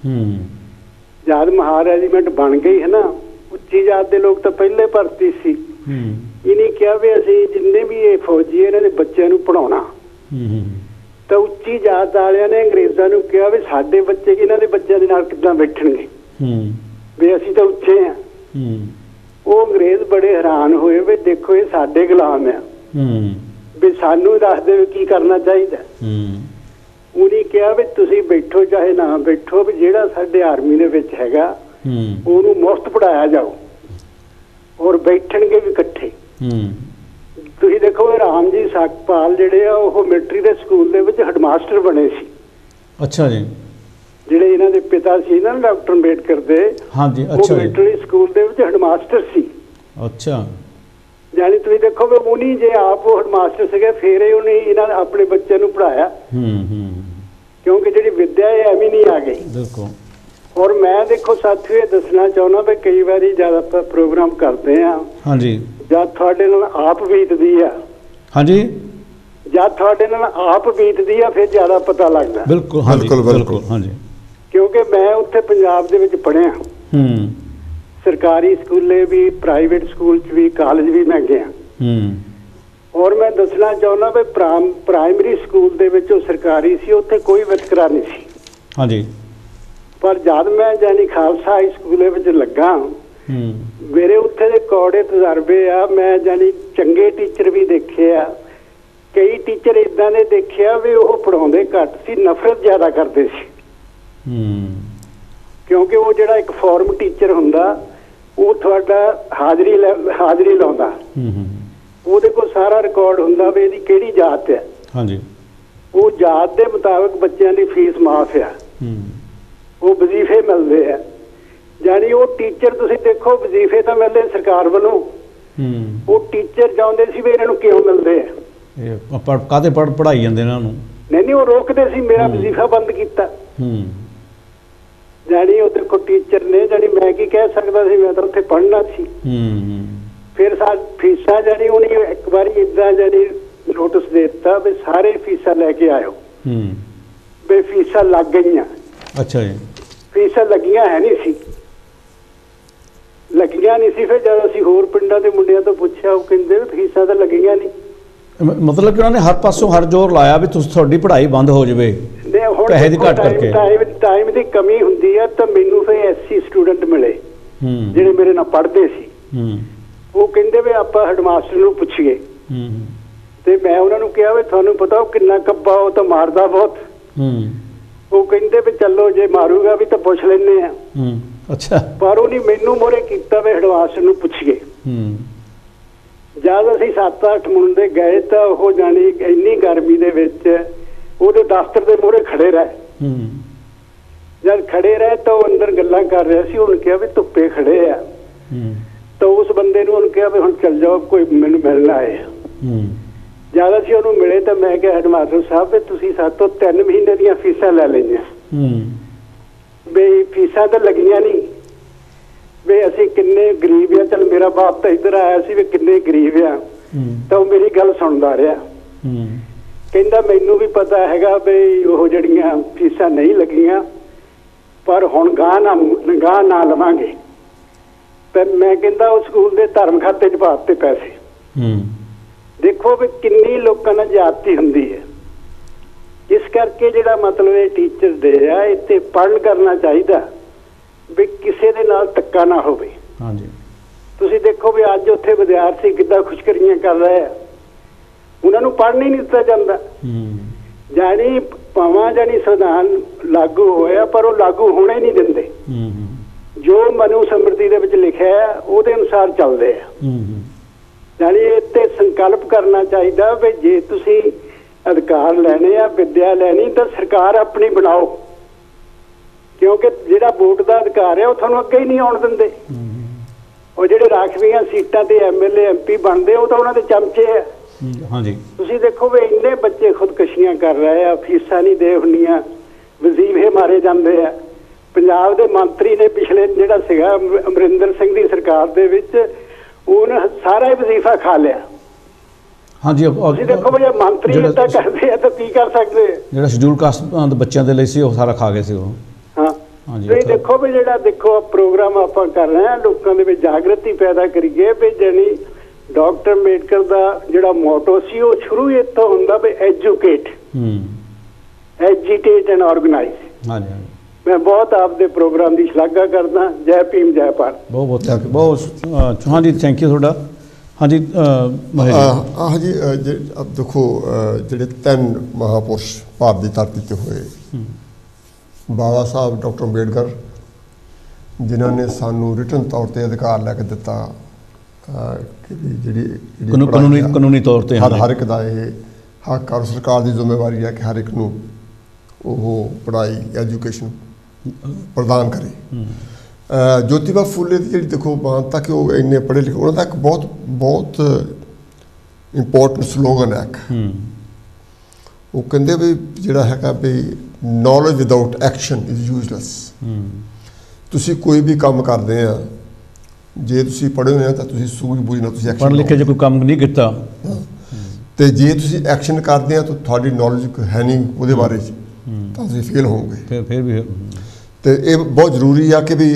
ਜਦ ਮਹਾਰੈਜੀਮੈਂਟ ਬਣ ਗਈ ਹੈ ਨਾ, ਉੱਚੀ ਜਾਤ ਦੇ ਲੋਕ ਤਾਂ ਪਹਿਲੇ ਭਰਤੀ ਸੀ, ਇਹਨੇ ਕਿਹਾ ਵੀ ਅਸੀਂ ਜਿੰਨੇ ਵੀ ਇਹ ਫੌਜੀ ਇਹਨਾਂ ਦੇ ਬੱਚਿਆਂ ਨੂੰ ਪੜ੍ਹਾਉਣਾ, ਤਾਂ ਉੱਚੀ ਜਾਤ ਵਾਲਿਆਂ ਨੇ ਅੰਗਰੇਜ਼ਾਂ ਨੂੰ ਕਿਹਾ ਵੀ ਸਾਡੇ ਬੱਚੇ ਇਹਨਾਂ ਦੇ ਬੱਚਿਆਂ ਦੇ ਨਾਲ ਕਿੱਦਾਂ ਬੈਠਣਗੇ, ਵੀ ਅਸੀਂ ਤਾਂ ਉੱਚੇ ਆ। ਉਹ ਅੰਗਰੇਜ਼ ਬੜੇ ਹੈਰਾਨ ਹੋਏ ਵੀ ਦੇਖੋ ਇਹ ਸਾਡੇ ਗੁਲਾਮ ਆ, ਵੀ ਸਾਨੂੰ ਦੱਸ ਦੇ ਵੀ ਕੀ ਕਰਨਾ ਚਾਹੀਦਾ। ਉਹਨੇ ਕਿਹਾ ਵੀ ਤੁਸੀਂ ਬੈਠੋ ਚਾਹੇ ਨਾ ਬੈਠੋ, ਵੀ ਜਿਹੜਾ ਸਾਡੇ ਆਰਮੀ ਦੇ ਵਿੱਚ ਹੈਗਾ ਉਹਨੂੰ ਮੁਫਤ ਪੜਾਇਆ ਜਾਓ ਔਰ ਬੈਠਣਗੇ ਵੀ ਇਕੱਠੇ। ਤੁਸੀਂ ਦੇਖੋ ਰਾਮ ਜੀ ਸਾਕਪਾਲ ਜਿਹੜੇ ਆ ਉਹ ਮਿਲਟਰੀ ਦੇ ਸਕੂਲ ਦੇ ਵਿੱਚ ਹੈਡਮਾਸਟਰ ਬਣੇ ਸੀ। ਅੱਛਾ ਜੀ। ਜਿਹੜੇ ਇਹਨਾਂ ਦੇ ਪਿਤਾ ਸੀ ਨਾ ਡਾਕਟਰ ਅੰਬੇਡਕਰ ਦੇ, ਹਾਂਜੀ ਅੱਛਾ, ਉਹ ਮਿਲਟਰੀ ਸਕੂਲ ਦੇ ਵਿੱਚ ਹੈਡਮਾਸਟਰ ਸੀ। ਅੱਛਾ। ਜਾਨੀ ਤੁਸੀਂ ਦੇਖੋ ਵੀ ਉਹਨੀ ਜੇ ਆਪ ਉਹ ਹੈਡਮਾਸਟਰ ਸੀਗੇ ਫਿਰ ਇਹ ਉਹਨੇ ਇਹਨਾਂ ਆਪਣੇ ਬੱਚਿਆਂ ਨੂੰ ਪੜਾਇਆ, ਕਿਉਂਕਿ ਜਿਹੜੀ ਵਿੱਦਿਆ ਇਹ ਐਵੇਂ ਨਹੀਂ ਆ ਗਈ। ਬਿਲਕੁਲ। ਔਰ ਮੈਂ ਦੇਖੋ ਸਾਥੀਓ ਇਹ ਦੱਸਣਾ ਚਾਹੁੰਦਾ ਵੀ ਕਈ ਵਾਰੀ ਜਦ ਆਪਾਂ ਪ੍ਰੋਗਰਾਮ ਕਰਦੇ ਆ, ਹਾਂਜੀ, ਜਦ ਤੁਹਾਡੇ ਨਾਲ ਆਪ ਬੀਤਦੀ ਆ, ਹਾਂਜੀ, ਜਦ ਤੁਹਾਡੇ ਨਾਲ ਆਪ ਬੀਤਦੀ ਆ ਫਿਰ ਜ਼ਿਆਦਾ ਪਤਾ ਲੱਗਦਾ। ਬਿਲਕੁਲ ਬਿਲਕੁਲ ਬਿਲਕੁਲ, ਹਾਂਜੀ। ਕਿਉਂਕਿ ਮੈਂ ਉੱਥੇ ਪੰਜਾਬ ਦੇ ਵਿੱਚ ਪੜ੍ਹਿਆ, ਹੂੰ, ਸਰਕਾਰੀ ਸਕੂਲੇ ਵੀ, ਪ੍ਰਾਈਵੇਟ ਸਕੂਲ 'ਚ ਵੀ, ਕਾਲਜ ਵੀ ਮੈਂ ਗਿਆ। ਹੂੰ। ਔਰ ਮੈਂ ਦੱਸਣਾ ਚਾਹੁੰਦਾ ਵੀ ਪ੍ਰਾਇਮਰੀ ਸਕੂਲ ਦੇ ਵਿੱਚ ਉਹ ਸਰਕਾਰੀ ਸੀ, ਉੱਥੇ ਕੋਈ ਵਿਤਕਰਾ ਨਹੀਂ ਸੀ। ਹਾਂਜੀ। ਪਰ ਜਦ ਮੈਂ ਜਾਨੀ ਖਾਲਸਾ ਹਾਈ ਸਕੂਲ ਦੇ ਵਿੱਚ ਲੱਗਾ, ਮੇਰੇ ਉੱਥੇ ਦੇ ਕੌੜੇ ਤਜਰਬੇ ਆ। ਮੈਂ ਜਾਨੀ ਚੰਗੇ ਟੀਚਰ ਵੀ ਦੇਖੇ ਆ, ਕਈ ਟੀਚਰ ਇਦਾਂ ਦੇ ਦੇਖਿਆ ਵੀ ਉਹ ਪੜਾਉਂਦੇ ਘੱਟ ਸੀ, ਨਫ਼ਰਤ ਜ਼ਿਆਦਾ ਕਰਦੇ ਸੀ। ਕਿਉਂਕਿ ਉਹ ਜਿਹੜਾ ਇੱਕ ਫਾਰਮ ਟੀਚਰ ਹੁੰਦਾ ਉਹ ਤੁਹਾਡਾ ਹਾਜ਼ਰੀ ਹਾਜ਼ਰੀ ਲਾਉਂਦਾ, ਉਹਦੇ ਕੋਲ ਸਾਰਾ ਰਿਕਾਰਡ ਹੁੰਦਾ ਵੀ ਇਹਦੀ ਕਿਹੜੀ ਜਾਤ ਹੈ। ਹਾਂਜੀ। ਉਹ ਜਾਤ ਦੇ ਮੁਤਾਬਕ ਬੱਚਿਆਂ ਦੀ ਫੀਸ ਮਾਫ ਆ, ਉਹ ਵਜ਼ੀਫੇ ਮਿਲਦੇ ਆ। ਜਾਨੀ ਉਹ ਟੀਚਰ ਤੁਸੀਂ ਦੇਖੋ ਵਜ਼ੀਫੇ ਤਾਂ ਮਿਲਦੇ ਸਰਕਾਰ ਵੱਲੋਂ, ਉਹ ਟੀਚਰ ਚਾਹੁੰਦੇ ਸੀ ਵੀ ਇਹਨਾਂ ਨੂੰ ਕਿਉਂ ਮਿਲਦੇ ਆ, ਇਹ ਕਾਹਦੇ ਪੜ੍ਹ ਪੜ੍ਹਾਈ ਜਾਂਦੇ ਇਹਨਾਂ ਨੂੰ। ਨਹੀਂ ਨਹੀਂ, ਉਹ ਰੋਕਦੇ ਸੀ, ਮੇਰਾ ਵਜ਼ੀਫਾ ਬੰਦ ਕੀਤਾ। ਜਾਨੀ ਉਹ ਦੇਖੋ ਟੀਚਰ ਨੇ, ਜਾਨੀ ਮੈਂ ਕੀ ਕਹਿ ਸਕਦਾ ਸੀ, ਮੈਂ ਤਾਂ ਉੱਥੇ ਪੜ੍ਹਨਾ ਸੀ। ਫਿਰ ਸਾ ਫੀਸਾਂ ਜਾਨੀ ਉਹਨੇ ਇੱਕ ਵਾਰੀ ਏਦਾਂ ਜਾਨੀ ਨੋਟਿਸ ਦੇ ਦਿੱਤਾ ਵੀ ਸਾਰੇ ਫੀਸਾਂ ਲੈ ਕੇ ਆਇਓ, ਵੀ ਫੀਸਾਂ ਲੱਗ ਗਈਆਂ। ਅੱਛਾ ਜੀ। ਫੀਸਾਂ ਲੱਗੀਆਂ ਹੈ ਨਹੀਂ ਸੀ, ਲੱਗੀਆਂ ਨਹੀਂ ਸੀ। ਫਿਰ ਜਦ ਅਸੀਂ ਹੋਰ ਪਿੰਡਾਂ ਦੇ ਮੁੰਡਿਆਂ ਤੋਂ ਪੁੱਛਿਆ, ਉਹ ਕਹਿੰਦੇ ਫੀਸਾਂ ਤਾਂ ਲੱਗੀਆਂ ਨਹੀਂ। ਮਤਲਬ ਕਿ ਉਹਨਾਂ ਨੇ ਹਰ ਪਾਸੋਂ ਹਰ ਜ਼ੋਰ ਲਾਇਆ ਵੀ ਤੁਸੀਂ ਤੁਹਾਡੀ ਪੜ੍ਹਾਈ ਬੰਦ ਹੋ ਜਾਵੇ, ਪੈਸੇ ਦੀ ਘੱਟ ਕਰਕੇ। ਟਾਈਮ ਦੀ ਕਮੀ ਹੁੰਦੀ ਆ, ਤਾਂ ਮੈਨੂੰ ਫਿਰ ਐਸਸੀ ਸਟੂਡੈਂਟ ਮਿਲੇ ਜਿਹੜੇ ਮੇਰੇ ਨਾਲ ਪੜ੍ਹਦੇ ਸੀ। ਉਹ ਕਹਿੰਦੇ ਵੀ ਆਪਾਂ ਹੈਡਮਾਸਟਰ ਨੂੰ ਪੁੱਛੀਏ, ਤੇ ਮੈਂ ਉਹਨਾਂ ਨੂੰ ਕਿਹਾ ਵੀ ਤੁਹਾਨੂੰ ਪਤਾ ਉਹ ਕਿੰਨਾ ਕੱਬਾ, ਉਹ ਤਾਂ ਮਾਰਦਾ ਬਹੁਤ। ਉਹ ਕਹਿੰਦੇ ਵੀ ਚੱਲੋ ਜੇ ਮਾਰੂਗਾ ਵੀ ਤਾਂ ਪੁੱਛ ਲੈਂਦੇ ਆ। ਅੱਛਾ। ਪਰ ਉਹਨੇ ਮੈਨੂੰ ਮੋਹਰੇ ਕੀਤਾ ਵੀ ਹੈਡਮਾਸਟਰ ਨੂੰ ਪੁੱਛੀਏ। ਜਦ ਅਸੀਂ ਸੱਤ ਅੱਠ ਮੁੰਡੇ ਗਏ ਤਾਂ ਉਹ ਜਾਣੀ ਇੰਨੀ ਗਰਮੀ ਦੇ ਵਿੱਚ ਉਹਦੇ ਦਫ਼ਤਰ ਦੇ ਮੋਹਰੇ ਖੜੇ ਰਹੇ। ਜਦ ਖੜੇ ਰਹੇ ਤਾਂ ਉਹ ਅੰਦਰ ਗੱਲਾਂ ਕਰ ਰਿਹਾ ਸੀ। ਉਹਨੇ ਕਿਹਾ ਵੀ ਧੁੱਪੇ ਖੜੇ ਆ, ਤਾਂ ਉਸ ਬੰਦੇ ਨੂੰ ਉਹਨੇ ਕਿਹਾ ਵੀ ਹੁਣ ਚੱਲ ਜਾਓ, ਕੋਈ ਮੈਨੂੰ ਮਿਲਣ ਆਏ ਆ। ਜਦ ਅਸੀਂ ਉਹਨੂੰ ਮਿਲੇ ਤਾਂ ਮੈਂ ਕਿਹਾ ਹੈਡਮਾਸਟਰ ਸਾਹਿਬ ਵੀ ਤੁਸੀਂ ਸਾਤੋਂ ਤਿੰਨ ਮਹੀਨੇ ਦੀਆਂ ਫੀਸਾਂ ਲੈ ਲਈਆਂ, ਵੀ ਫੀਸਾਂ ਤਾਂ ਲੱਗੀਆਂ ਨਹੀਂ, ਵੀ ਅਸੀਂ ਕਿੰਨੇ ਗਰੀਬ ਆ। ਚਲ ਮੇਰਾ ਬਾਪ ਤਾਂ ਇੱਧਰ ਆਇਆ ਸੀ ਵੀ ਕਿੰਨੇ ਗਰੀਬ ਆ, ਤਾਂ ਉਹ ਮੇਰੀ ਗੱਲ ਸੁਣਦਾ ਰਿਹਾ। ਕਹਿੰਦਾ ਮੈਨੂੰ ਵੀ ਪਤਾ ਹੈਗਾ ਵੀ ਉਹ ਜਿਹੜੀਆਂ ਫੀਸਾਂ ਨਹੀਂ ਲੱਗੀਆਂ, ਪਰ ਹੁਣ ਗਾਹ ਨਾ ਗਾਹ ਨਾ ਲਵਾਂਗੇ। ਤੇ ਮੈਂ ਕਹਿੰਦਾ ਉਹ ਸਕੂਲ ਦੇ ਧਰਮ ਖਾਤੇ 'ਚ ਪਾ ਦਿੱਤੇ ਪੈਸੇ। ਦੇਖੋ ਵੀ ਕਿੰਨੀ ਲੋਕਾਂ ਨਾਲ ਜ਼ਿਆਦਤੀ ਹੁੰਦੀ ਹੈ। ਇਸ ਕਰਕੇ ਜਿਹੜਾ ਮਤਲਬ ਇਹ ਟੀਚਰ ਦੇ ਆ, ਇੱਥੇ ਪੜ੍ਹਨ ਕਰਨਾ ਚਾਹੀਦਾ ਵੀ ਕਿਸੇ ਦੇ ਨਾਲ ਧੱਕਾ ਨਾ ਹੋਵੇ। ਹਾਂਜੀ। ਤੁਸੀਂ ਦੇਖੋ ਵੀ ਅੱਜ ਉੱਥੇ ਵਿਦਿਆਰਥੀ ਕਿੱਦਾਂ ਖੁਸ਼ਕਰੀਆਂ ਕਰ ਰਹੇ ਆ, ਉਹਨਾਂ ਨੂੰ ਪੜ੍ਹਨ ਹੀ ਨਹੀਂ ਦਿੱਤਾ ਜਾਂਦਾ। ਜਾਨੀ ਭਾਵਾਂ ਜਾਨੀ ਸੰਵਿਧਾਨ ਲਾਗੂ ਹੋਇਆ, ਪਰ ਉਹ ਲਾਗੂ ਹੋਣਾ ਹੀ ਨਹੀਂ ਦਿੰਦੇ। ਜੋ ਮਨੂ ਸਮਰਿਤੀ ਦੇ ਵਿੱਚ ਲਿਖਿਆ ਹੈ ਉਹਦੇ ਅਨੁਸਾਰ ਚੱਲਦੇ ਆ। ਜਾਨੀ ਇੱਥੇ ਸੰਕਲਪ ਕਰਨਾ ਚਾਹੀਦਾ ਵੀ ਜੇ ਤੁਸੀਂ ਅਧਿਕਾਰ ਲੈਣੇ ਆ, ਵਿੱਦਿਆ ਲੈਣੀ, ਤਾਂ ਸਰਕਾਰ ਆਪਣੀ ਬਣਾਓ, ਕਿਉਂਕਿ ਜਿਹੜਾ ਵੋਟ ਦਾ ਅਧਿਕਾਰ ਹੈ ਉਹ ਤੁਹਾਨੂੰ ਅੱਗੇ ਹੀ ਨਹੀਂ ਆਉਣ ਦਿੰਦੇ। ਉਹ ਜਿਹੜੇ ਰਾਖਵੀਆਂ ਸੀਟਾਂ ਤੇ M L A M P ਬਣਦੇ ਉਹ ਤਾਂ ਉਹਨਾਂ ਦੇ ਚਮਚੇ ਆ। ਹਾਂਜੀ। ਤੁਸੀਂ ਦੇਖੋ ਵੀ ਇੰਨੇ ਬੱਚੇ ਖੁਦਕਸ਼ੀਆਂ ਕਰ ਰਹੇ ਆ, ਫੀਸਾਂ ਨਹੀਂ ਦੇ ਹੁੰਦੀਆਂ, ਵਜ਼ੀਫੇ ਮਾਰੇ ਜਾਂਦੇ ਆ। ਪੰਜਾਬ ਦੇ ਮੰਤਰੀ ਨੇ ਪਿਛਲੇ ਜਿਹੜਾ ਸੀਗਾ ਅਮਰਿੰਦਰ ਸਿੰਘ ਦੀ ਸਰਕਾਰ ਦੇ ਵਿੱਚ, ਉਹਨੇ ਸਾਰਾ ਹੀ ਵਜ਼ੀਫਾ ਖਾ ਲਿਆ। ਹਾਂਜੀ। ਤੁਸੀਂ ਦੇਖੋ ਵੀ ਮੰਤਰੀ ਇੱਦਾਂ ਕਰਦੇ ਆ ਤਾਂ ਕੀ ਕਰ ਸਕਦੇ ਆ। ਜਿਹੜਾ ਸ਼ਡਿਊਲ ਕਾਸਟ ਦੇ ਬੱਚਿਆਂ ਦੇ ਲਈ ਸੀ ਉਹ ਸਾਰਾ ਖਾ ਗਏ ਸੀ ਉਹ। ਹਾਂ। ਤੁਸੀਂ ਦੇਖੋ ਵੀ ਜਿਹੜਾ ਦੇਖੋ ਪ੍ਰੋਗਰਾਮ ਆਪਾਂ ਕਰ ਰਹੇ ਹਾਂ, ਲੋਕਾਂ ਦੇ ਵਿੱਚ ਜਾਗਰਤੀ ਪੈਦਾ ਕਰੀਏ ਵੀ ਜਾਨੀ ਡਾਕਟਰ ਅੰਬੇਡਕਰ ਦਾ ਜਿਹੜਾ ਮੋਟੋ ਸੀ ਉਹ ਸ਼ੁਰੂ ਇੱਥੋਂ ਹੁੰਦਾ ਵੀ ਐਜੂਕੇਟ, ਐਜੀਟੇਟ ਐਂਡ ਆਰਗੇਨਾਈਜ਼। ਹਾਂਜੀ ਹਾਂਜੀ ਮੈਂ ਬਹੁਤ ਆਪਦੇ ਪ੍ਰੋਗਰਾਮ ਦੀ ਸ਼ਲਾਘਾ ਕਰਦਾ। ਜੈ ਭੀਮ ਜੈ ਭਾਰਤ। ਬਹੁਤ ਬਹੁਤ ਥੈਂਕ ਯੂ ਬਹੁਤ ਹਾਂਜੀ ਥੈਂਕ ਯੂ ਤੁਹਾਡਾ। ਹਾਂਜੀ ਹਾਂ ਜੀ ਅਬ ਦੇਖੋ ਜਿਹੜੇ ਤਿੰਨ ਮਹਾਪੁਰਸ਼ ਭਾਰਤ ਦੀ ਧਰਤੀ 'ਤੇ ਹੋਏ, ਬਾਬਾ ਸਾਹਿਬ ਡਾਕਟਰ ਅੰਬੇਡਕਰ ਜਿਨ੍ਹਾਂ ਨੇ ਸਾਨੂੰ ਰਿਟਨ ਤੌਰ 'ਤੇ ਅਧਿਕਾਰ ਲੈ ਕੇ ਦਿੱਤਾ ਕਿ ਜਿਹੜੀ ਕਾਨੂੰਨੀ ਕਾਨੂੰਨੀ ਤੌਰ 'ਤੇ ਹਰ ਹਰ ਇੱਕ ਦਾ ਇਹ ਹੱਕ ਔਰ ਸਰਕਾਰ ਦੀ ਜ਼ਿੰਮੇਵਾਰੀ ਹੈ ਕਿ ਹਰ ਇੱਕ ਨੂੰ ਉਹ ਪੜ੍ਹਾਈ ਐਜੂਕੇਸ਼ਨ ਪ੍ਰਦਾਨ ਕਰੇ। ਜੋਤੀਬਾ ਫੂਲੇ ਦੀ ਜਿਹੜੀ ਦੇਖੋ ਮਾਨਤਾ ਕਿ ਉਹ ਇੰਨੇ ਪੜ੍ਹੇ ਲਿਖੇ, ਉਹਨਾਂ ਦਾ ਇੱਕ ਬਹੁਤ ਬਹੁਤ ਇੰਪੋਰਟੈਂਟ ਸਲੋਗਨ ਹੈ ਇੱਕ, ਉਹ ਕਹਿੰਦੇ ਵੀ ਜਿਹੜਾ ਹੈਗਾ ਵੀ knowledge without action is useless. ਤੁਸੀਂ ਕੋਈ ਵੀ ਕੰਮ ਕਰਦੇ ਆ, ਜੇ ਤੁਸੀਂ ਪੜ੍ਹੇ ਹੋਏ ਆ ਤਾਂ ਤੁਸੀਂ ਸੂਝ ਬੂਝ ਨਾਲ ਤੁਸੀਂ ਐਕਸ਼ਨ ਪੜ੍ਹ ਲਿਖ ਕੇ ਜੇ ਕੋਈ ਕੰਮ ਨਹੀਂ ਕੀਤਾ, ਤੇ ਜੇ ਤੁਸੀਂ ਐਕਸ਼ਨ ਕਰਦੇ ਆ ਤਾਂ ਤੁਹਾਡੀ ਨੌਲੇਜ ਹੈ ਨਹੀਂ ਉਹਦੇ ਬਾਰੇ 'ਚ, ਤਾਂ ਤੁਸੀਂ ਫੇਲ ਹੋਵੋਗੇ। ਫਿਰ ਫਿਰ ਵੀ ਤੇ ਇਹ ਬਹੁਤ ਜ਼ਰੂਰੀ ਆ ਕਿ ਵੀ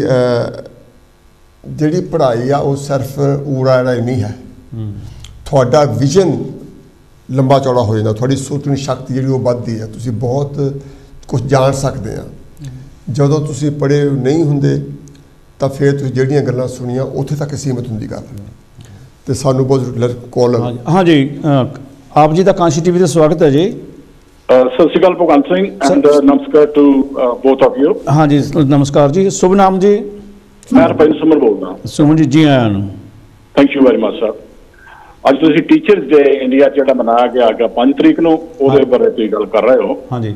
ਜਿਹੜੀ ਪੜ੍ਹਾਈ ਆ ਉਹ ਸਿਰਫ ਊੜਾ ਐੜਾ ਹੀ ਨਹੀਂ ਹੈ, ਤੁਹਾਡਾ ਵਿਜ਼ਨ ਲੰਬਾ ਚੌੜਾ ਹੋ ਜਾਂਦਾ, ਤੁਹਾਡੀ ਸੋਚਣ ਸ਼ਕਤੀ ਜਿਹੜੀ ਉਹ ਵੱਧਦੀ ਹੈ, ਤੁਸੀਂ ਬਹੁਤ ਕੁਝ ਜਾਣ ਸਕਦੇ ਆ। ਜਦੋਂ ਤੁਸੀਂ ਪੜ੍ਹੇ ਨਹੀਂ ਹੁੰਦੇ ਤਾਂ ਫਿਰ ਤੁਸੀਂ ਜਿਹੜੀਆਂ ਗੱਲਾਂ ਸੁਣੀਆਂ ਉੱਥੇ ਤੱਕ ਸੀਮਿਤ ਹੁੰਦੀ ਗੱਲ। ਤੇ ਸਾਨੂੰ ਬਹੁਤ ਜ਼ਰੂਰੀ ਕੋਲ। ਹਾਂ ਜੀ ਆਪ ਜੀ ਦਾ ਕਾਂਸ਼ੀ ਟੀਵੀ 'ਤੇ ਸਵਾਗਤ ਹੈ ਜੀ। ਸਤਿ ਸ਼੍ਰੀ ਅਕਾਲ ਭਗਵੰਤ ਸਿੰਘ ਐਂਡ ਨਮਸਕਾਰ ਟੂ ਬੋਥ ਆਫ ਯੂ। ਹਾਂ ਜੀ ਨਮਸਕਾਰ ਜੀ। ਸ਼ੁਭ ਨਾਮ ਜੀ? ਮੈਂ ਰਪਿੰਦਰ ਸੁਮਨ ਬੋਲਦਾ। ਸੁਮਨ ਜੀ ਜੀ ਆਇਆਂ ਨੂੰ। Thank you very much sir. ਅੱਜ ਤੁਸੀਂ ਟੀਚਰਸ ਡੇ ਇੰਡੀਆ ਜਿਹੜਾ ਮਨਾਇਆ ਗਿਆ ਹੈਗਾ ਪੰਜ ਤਰੀਕ ਨੂੰ, ਉਹਦੇ ਬਾਰੇ ਤੁਸੀਂ ਗੱਲ ਕਰ ਰਹੇ ਹੋ। ਹਾਂਜੀ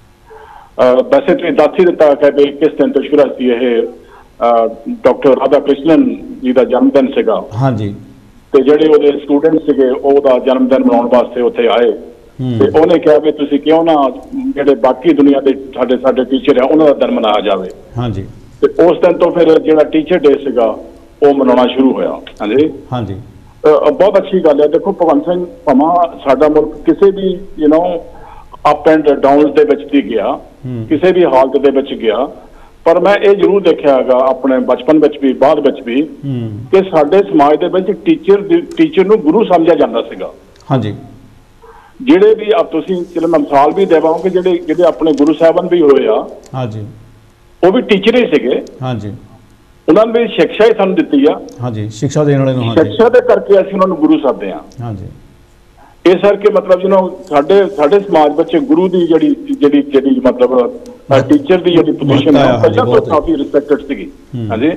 ਵੈਸੇ ਤੁਸੀਂ ਦੱਸ ਹੀ ਦਿੱਤਾ ਕਿ ਵੀ ਕਿਸ ਦਿਨ ਤੋਂ ਸ਼ੁਰੂ ਸੀ ਇਹ ਡਾਕਟਰ ਰਾਧਾ ਕ੍ਰਿਸ਼ਨਨ ਜੀ ਦਾ ਜਨਮ ਦਿਨ ਸੀਗਾ। ਹਾਂਜੀ ਤੇ ਜਿਹੜੇ ਉਹਦੇ ਸਟੂਡੈਂਟ ਸੀਗੇ ਉਹਦਾ ਜਨਮ ਦਿਨ ਮਨਾਉਣ ਵਾਸਤੇ ਉੱਥੇ ਆਏ ਤੇ ਉਹਨੇ ਕਿਹਾ ਵੀ ਤੁਸੀਂ ਕਿਉਂ ਨਾ ਜਿਹੜੇ ਬਾਕੀ ਦੁਨੀਆ ਦੇ ਸਾਡੇ ਸਾਡੇ ਟੀਚਰ ਆ ਉਹਨਾਂ ਦਾ ਦਿਨ ਮਨਾਇਆ ਜਾਵੇ। ਹਾਂਜੀ ਤੇ ਉਸ ਦਿਨ ਤੋਂ ਫਿਰ ਜਿਹੜਾ ਟੀਚਰ ਡੇ ਸੀਗਾ ਉਹ ਮਨਾਉਣਾ ਸ਼ੁਰੂ ਹੋਇਆ। ਹਾਂਜੀ ਹਾਂਜੀ ਬਹੁਤ ਅੱਛੀ ਗੱਲ ਹੈ। ਦੇਖੋ ਭਗਵੰਤ ਸਿੰਘ, ਭਾਵੇਂ ਸਾਡਾ ਮੁਲਕ ਕਿਸੇ ਵੀ you know up and down ਦੇ ਵਿੱਚ ਵੀ ਗਿਆ, ਕਿਸੇ ਵੀ ਹਾਲਤ ਦੇ ਵਿੱਚ ਗਿਆ, ਪਰ ਮੈਂ ਇਹ ਜ਼ਰੂਰ ਦੇਖਿਆ ਹੈਗਾ ਆਪਣੇ ਬਚਪਨ ਵਿੱਚ ਵੀ ਬਾਅਦ ਵਿੱਚ ਵੀ ਕਿ ਸਾਡੇ ਸਮਾਜ ਦੇ ਵਿੱਚ ਟੀਚਰ ਟੀਚਰ ਨੂੰ ਗੁਰੂ ਸਮਝਿਆ ਜਾਂਦਾ ਸੀਗਾ। ਹਾਂਜੀ ਜਿਹੜੇ ਵੀ ਆਪ ਤੁਸੀਂ ਚਲੋ ਮੈਂ ਮਿਸਾਲ ਵੀ ਦੇਵਾਂਗੇ, ਜਿਹੜੇ ਜਿਹੜੇ ਆਪਣੇ ਗੁਰੂ ਸਾਹਿਬਾਨ ਵੀ ਹੋਏ ਆ, ਹਾਂਜੀ, ਉਹ ਵੀ ਟੀਚਰ ਹੀ ਸੀਗੇ। ਹਾਂਜੀ, ਉਹਨਾਂ ਨੇ ਵੀ ਸਿੱਖਿਆ ਹੀ ਸਾਨੂੰ ਦਿੱਤੀ ਆ। ਹਾਂਜੀ, ਸਿੱਖਿਆ ਦੇਣ ਵਾਲੇ ਨੂੰ, ਸਿੱਖਿਆ ਦੇ ਕਰਕੇ ਅਸੀਂ ਉਹਨਾਂ ਨੂੰ ਗੁਰੂ ਸਮਝਦੇ ਆ। ਹਾਂਜੀ, ਇਸ ਕਰਕੇ ਮਤਲਬ ਜਿਹਨੂੰ ਸਾਡੇ ਸਾਡੇ ਸਮਾਜ ਵਿੱਚ ਗੁਰੂ ਦੀ ਜਿਹੜੀ ਜਿਹੜੀ ਜਿਹੜੀ ਮਤਲਬ ਟੀਚਰ ਦੀ ਜਿਹੜੀ ਪੋਜੀਸ਼ਨ ਹੈ ਪਹਿਲਾਂ ਤੋਂ ਕਾਫੀ ਰਿਸਪੈਕਟਡ ਸੀਗੀ। ਹਾਂਜੀ,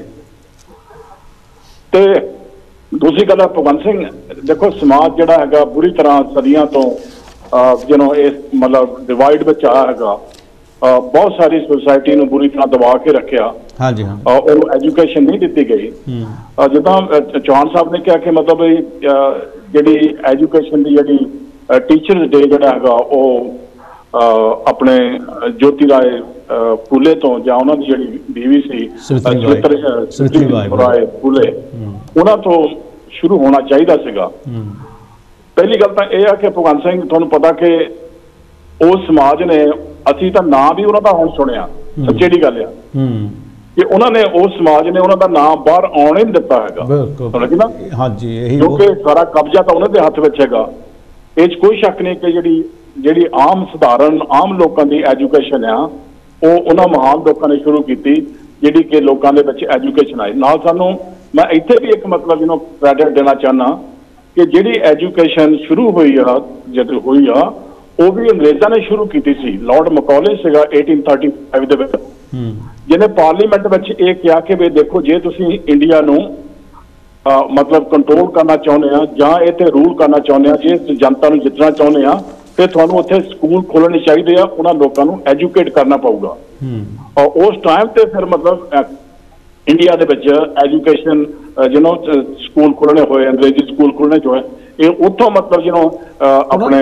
ਤੇ ਦੂਸਰੀ ਗੱਲ ਹੈ ਭਗਵੰਤ ਸਿੰਘ, ਦੇਖੋ ਸਮਾਜ ਜਿਹੜਾ ਹੈਗਾ ਬੁਰੀ ਤਰ੍ਹਾਂ ਸਦੀਆਂ ਤੋਂ ਜਿਹਨੂੰ ਇਸ ਮਤਲਬ ਡਿਵਾਈਡ ਵਿੱਚ ਆਇਆ ਹੈਗਾ, ਬਹੁਤ ਸਾਰੀ ਸੋਸਾਇਟੀ ਨੂੰ ਬੁਰੀ ਤਰ੍ਹਾਂ ਦਬਾ ਕੇ ਰੱਖਿਆ। ਹਾਂਜੀ, ਉਹਨੂੰ ਐਜੂਕੇਸ਼ਨ ਨਹੀਂ ਦਿੱਤੀ ਗਈ। ਜਿੱਦਾਂ ਚੌਹਾਨ ਸਾਹਿਬ ਨੇ ਕਿਹਾ ਕਿ ਮਤਲਬ ਜਿਹੜੀ ਐਜੂਕੇਸ਼ਨ ਦੀ ਜਿਹੜੀ ਟੀਚਰਸ ਡੇ ਜਿਹੜਾ ਹੈਗਾ ਉਹ ਆਪਣੇ ਜੋਤੀ ਰਾਏ ਫੂਲੇ ਤੋਂ ਜਾਂ ਉਹਨਾਂ ਦੀ ਜਿਹੜੀ ਬੀਵੀ ਸੀ ਸਾਵਿਤਰੀ ਬਾਈ ਫੂਲੇ, ਉਹਨਾਂ ਤੋਂ ਸ਼ੁਰੂ ਹੋਣਾ ਚਾਹੀਦਾ ਸੀਗਾ। ਪਹਿਲੀ ਗੱਲ ਤਾਂ ਇਹ ਆ ਕਿ ਭਗਵੰਤ ਸਿੰਘ, ਤੁਹਾਨੂੰ ਪਤਾ ਕਿ ਉਸ ਸਮਾਜ ਨੇ, ਅਸੀਂ ਤਾਂ ਨਾਂ ਵੀ ਉਹਨਾਂ ਦਾ ਹੁਣ ਸੁਣਿਆ, ਸੱਚੀ ਜਿਹੜੀ ਗੱਲ ਆ ਕਿ ਉਹਨਾਂ ਨੇ ਉਸ ਸਮਾਜ ਨੇ ਉਹਨਾਂ ਦਾ ਨਾਂ ਬਾਹਰ ਆਉਣ ਹੀ ਨਹੀਂ ਦਿੱਤਾ ਹੈਗਾ। ਨਾ ਹਾਂਜੀ, ਕਿਉਂਕਿ ਸਾਰਾ ਕਬਜ਼ਾ ਤਾਂ ਉਹਨਾਂ ਦੇ ਹੱਥ ਵਿੱਚ ਹੈਗਾ। ਇਹ 'ਚ ਕੋਈ ਸ਼ੱਕ ਨਹੀਂ ਕਿ ਜਿਹੜੀ ਜਿਹੜੀ ਆਮ ਸਧਾਰਨ ਆਮ ਲੋਕਾਂ ਦੀ ਐਜੂਕੇਸ਼ਨ ਆ ਉਹ ਉਹਨਾਂ ਮਹਾਨ ਲੋਕਾਂ ਨੇ ਸ਼ੁਰੂ ਕੀਤੀ, ਜਿਹੜੀ ਕਿ ਲੋਕਾਂ ਦੇ ਵਿੱਚ ਐਜੂਕੇਸ਼ਨ ਆਈ। ਨਾਲ ਸਾਨੂੰ ਮੈਂ ਇੱਥੇ ਵੀ ਇੱਕ ਮਤਲਬ ਇਹਨੂੰ ਕ੍ਰੈਡਿਟ ਦੇਣਾ ਚਾਹੁੰਦਾ ਕਿ ਜਿਹੜੀ ਐਜੂਕੇਸ਼ਨ ਸ਼ੁਰੂ ਹੋਈ ਆ ਜਦ ਹੋਈ ਆ ਉਹ ਵੀ ਅੰਗਰੇਜ਼ਾਂ ਨੇ ਸ਼ੁਰੂ ਕੀਤੀ ਸੀ। ਲਾਰਡ ਮੈਕੌਲੇ ਸੀਗਾ ਅਠਾਰਾਂ ਸੌ ਪੈਂਤੀ ਦੇ ਵਿੱਚ, ਜਿਹਨੇ ਪਾਰਲੀਮੈਂਟ ਵਿੱਚ ਇਹ ਕਿਹਾ ਕਿ ਵੀ ਦੇਖੋ, ਜੇ ਤੁਸੀਂ ਇੰਡੀਆ ਨੂੰ ਮਤਲਬ ਕੰਟਰੋਲ ਕਰਨਾ ਚਾਹੁੰਦੇ ਆ ਜਾਂ ਇਹ ਤੇ ਰੂਲ ਕਰਨਾ ਚਾਹੁੰਦੇ ਆ, ਜੇ ਜਨਤਾ ਨੂੰ ਜਿੱਤਣਾ ਚਾਹੁੰਦੇ ਆ, ਤੇ ਤੁਹਾਨੂੰ ਉੱਥੇ ਸਕੂਲ ਖੋਲ੍ਹਣੇ ਚਾਹੀਦੇ ਆ, ਉਹਨਾਂ ਲੋਕਾਂ ਨੂੰ ਐਜੂਕੇਟ ਕਰਨਾ ਪਊਗਾ। ਔਰ ਉਸ ਟਾਈਮ ਤੇ ਫਿਰ ਮਤਲਬ ਇੰਡੀਆ ਦੇ ਵਿੱਚ ਐਜੂਕੇਸ਼ਨ ਜਿਹਨੂੰ ਸਕੂਲ ਖੋਲ੍ਹਣੇ ਹੋਏ, ਅੰਗਰੇਜ਼ੀ ਸਕੂਲ ਖੋਲ੍ਹਣੇ ਜੋ ਹੈ, ਇਹ ਉੱਥੋਂ ਮਤਲਬ ਜਿਹਨੂੰ ਆਪਣੇ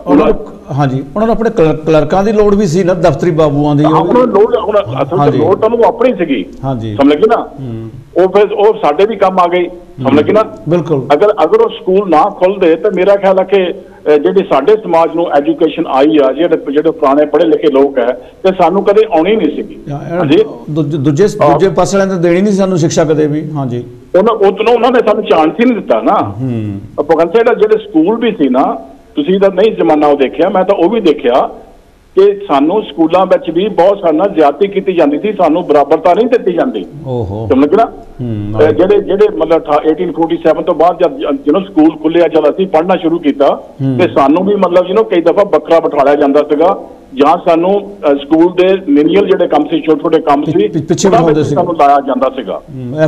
ਹਾਂਜੀ ਉਹਨਾਂ ਨੂੰ ਆਪਣੇ ਕਲਰਕਾਂ ਦੀ ਲੋੜ ਵੀ ਸੀ ਨਾ, ਦਫ਼ਤਰੀ ਬਾਬੂਆਂ ਦੀ ਲੋੜ। ਹੁਣ ਅਸਲ ਤੇ ਲੋੜ ਤਾਂ ਉਹਨੂੰ ਆਪਣੀ ਸੀਗੀ, ਸਮਝ ਲੱਗੀ ਨਾ। ਉਹ ਫਿਰ ਉਹ ਸਾਡੇ ਵੀ ਕੰਮ ਆ ਗਈ, ਸਮਝ ਲੱਗੀ ਨਾ। ਬਿਲਕੁਲ, ਅਗਰ ਅਗਰ ਉਹ ਸਕੂਲ ਨਾ ਖੁੱਲ੍ਹਦੇ ਤਾਂ ਮੇਰਾ ਖਿਆਲ ਹੈ ਕਿ ਜਿਹੜੀ ਸਾਡੇ ਸਮਾਜ ਨੂੰ ਐਜੂਕੇਸ਼ਨ ਆਈ ਆ, ਜਿਹੜੇ ਜਿਹੜੇ ਪੁਰਾਣੇ ਪੜ੍ਹੇ ਲਿਖੇ ਲੋਕ ਹੈ, ਤੇ ਸਾਨੂੰ ਕਦੇ ਆਉਣੀ ਨਹੀਂ ਸੀਗੀ। ਹਾਂਜੀ, ਦੂਜੇ ਦੂਜੇ ਪਾਸੇ ਵਾਲਿਆਂ ਨੇ ਦੇਣੀ ਨਹੀਂ ਸਾਨੂੰ ਸਿੱਖਿਆ ਕਦੇ ਵੀ। ਹਾਂਜੀ, ਉਹਨਾਂ ਉਤਨੋਂ ਉਹਨਾਂ ਨੇ ਸਾਨੂੰ ਚਾਂਸ ਹੀ ਨਹੀਂ ਦਿੱਤਾ ਨਾ। ਭਗਵੰਤ ਸਿੰਘ, ਜਿਹੜੇ ਸਕੂਲ ਵੀ ਸੀ ਨਾ, ਤੁਸੀਂ ਤਾਂ ਨਹੀਂ ਜ਼ਮਾਨਾ ਉਹ ਦੇਖਿਆ, ਮੈਂ ਤਾਂ ਉਹ ਵੀ ਦੇਖਿਆ कि सानू स्कूलों में भी बहुत सारे नाल ज्यादती की जाती थी, सानू बराबरता नहीं दी जाती। समझ गए ना जेडे जेडे मतलब अठारह सौ सैंतालीस तो बाद जब जो स्कूल खुले जब असीं पढ़ना शुरू किया तो सानू भी मतलब जो कई दफा बखरा बिठाया जाता सीगा, जहाँ सानू स्कूल के मिनियल जिहड़े काम सी छोटे छोटे काम सी सानू लाया जाता सीगा।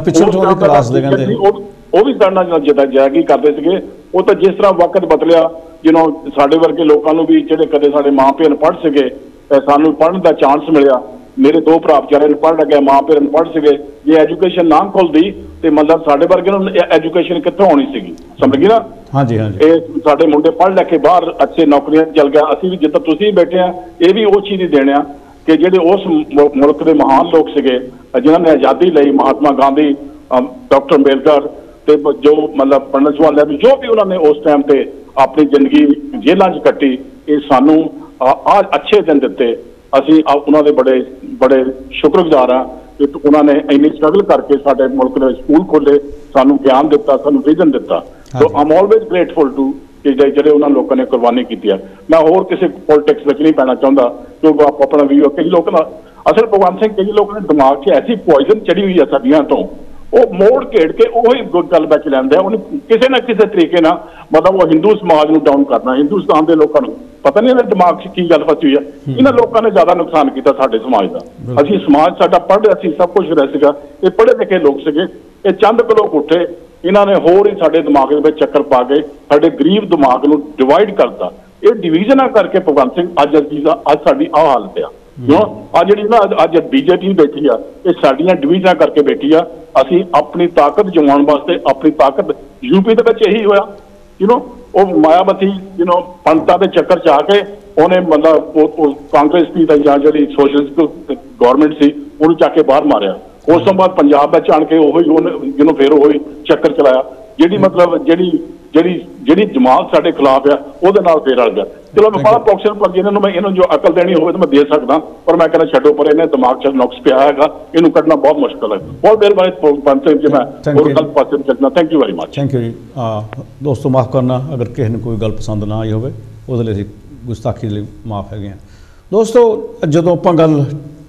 वो भी साडे नाल जायगी करते सीगे। वो तो जिस तरह वक्त बदलिया यू नो साडे वर्गे लोगों को भी जिहड़े कदे साडे माँ प्यो अनपढ़ सीगे सानू पढ़ने का चांस मिलिया। मेरे दो भरा बेचारे अनपढ़ लगे, माँ प्यो अनपढ़ सीगे। जे एजुकेशन ना खुलती तो मतलब साडे वर्गे नूं एजुकेशन कित्थों आउणी सीगी? समझ गए ना? हाँ जी हाँ जी। ये साडे मुंडे पढ़ लिखे बाहर अच्छे नौकरियां चल गया, असीं भी जिद्दां तुसीं बैठे हैं ये भी वो चीज़ ही देने आ कि जिहड़े उस मुल्क के महान लोग सीगे जिन्हां ने आज़ादी लई, महात्मा गांधी, डॉक्टर अम्बेडकर ते जो मतलब पंडित जवाहर लाल जो भी उन्होंने उस टाइम पे अपनी जिंदगी जेलों च कट्टी, ये सानू आज अच्छे दिन दिते। असीं उन्होंने बड़े बड़े शुक्रगुजार हाँ कि उन्होंने इन्नी स्ट्रगल करके साडे मुल्क में स्कूल खोले, सानू ज्ञान दिता, सानू विजन दिता। तो I am always grateful to कि ਜਿਹੜੇ ਉਹਨਾਂ ਲੋਕਾਂ ਨੇ ਕੁਰਬਾਨੀ ਕੀਤੀ ਹੈ। मैं होर किसी पॉलिटिक्स में नहीं पैना चाहता क्योंकि आप अपना भी कई लोग ना असल भगवंत सिंह कई लोगों ने दिमाग से ऐसी पॉइजन चढ़ी हुई है सदियों तो वो मोड़ घेड़ के वही गल बैच लैंदा उन्हें किसी ना किसी तरीके ना मतलब वो हिंदू समाज को डाउन करना, हिंदुस्तान के लोगों को पता नहीं इन्हें दिमाग से की गल फसी हुई है। इन्होंने लोगों ने ज्यादा नुकसान किया साडे समाज का। असीं समाज साडा पढ़ रहा सी, सब कुछ रहा सीगा, ये पढ़े लिखे लोग सीगे, ये चंद क लोग उठे इन्होंने होर ही साडे दिमाग में चक्कर पा के साडे गरीब दिमाग को डिवाइड करता। ये डिवीजन करके भगवंत सिंह अज अज साडी आ हालत आ क्यों अज जी ना अज बीजेपी बैठी आ ये साडियां डिवीजन करके बैठी आ। असीं अपनी ताकत जमाउण वास्ते अपनी ताकत यूपी दे विच यही होया यू नो वो मायावती यू नो पंडितां दे चक्कर च आके उन्हें मतलब कांग्रेस की जी सोशलिस्ट गौरमेंट सी उन्होंने चक के बाहर मारिया। उस तो बाद पंजाब में आण के वही जिन्हों फिर वही चक्कर चलाया जी मतलब जी जी जी जमात साडे खिलाफ है वो फिर रल गया। चलो मैं बड़ा पॉक्शन पर जिन्होंने मैं इन्होंने जो अकल देनी हो तो मैं दे सकदा पर मैं कहना छड्डो पर इन्हें दिमाग च नुक्स पिया है इन्हू कढ़ना बहुत मुश्किल है। बहुत देर बाद पंच जी मैं और गल पासे चलना। Thank you very much. Thank you जी। दोस्तों माफ़ करना अगर किसी ने कोई गल पसंद ना आई होवे उहदे लई गुस्ताखी लई माफ़ है। दोस्तों जदों आपां गल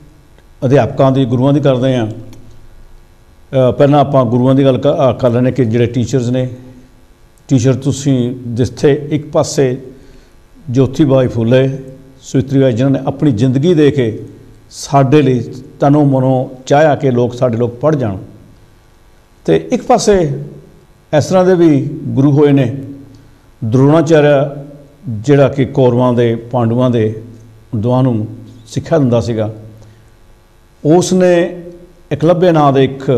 अध्यापकों की गुरुओं की करते हैं पहला आप गुरुओं की गल कर लेने कि जोड़े टीचर्स ने टीचर तुसी जिथे एक पासे ज्योति बाई फुले सावित्री बाई जिन्होंने अपनी जिंदगी दे के साडे लई तनों मनों चाहया कि लोग साडे लोग पढ़ जाण ते एक पासे इस तरह के भी गुरु होए ने द्रोणाचार्य जिहड़ा कि कौरवां दे पांडवां दे दोवां नूं सिक्ख्या दिंदा सीगा। उसने एकलव्य नाम दे एक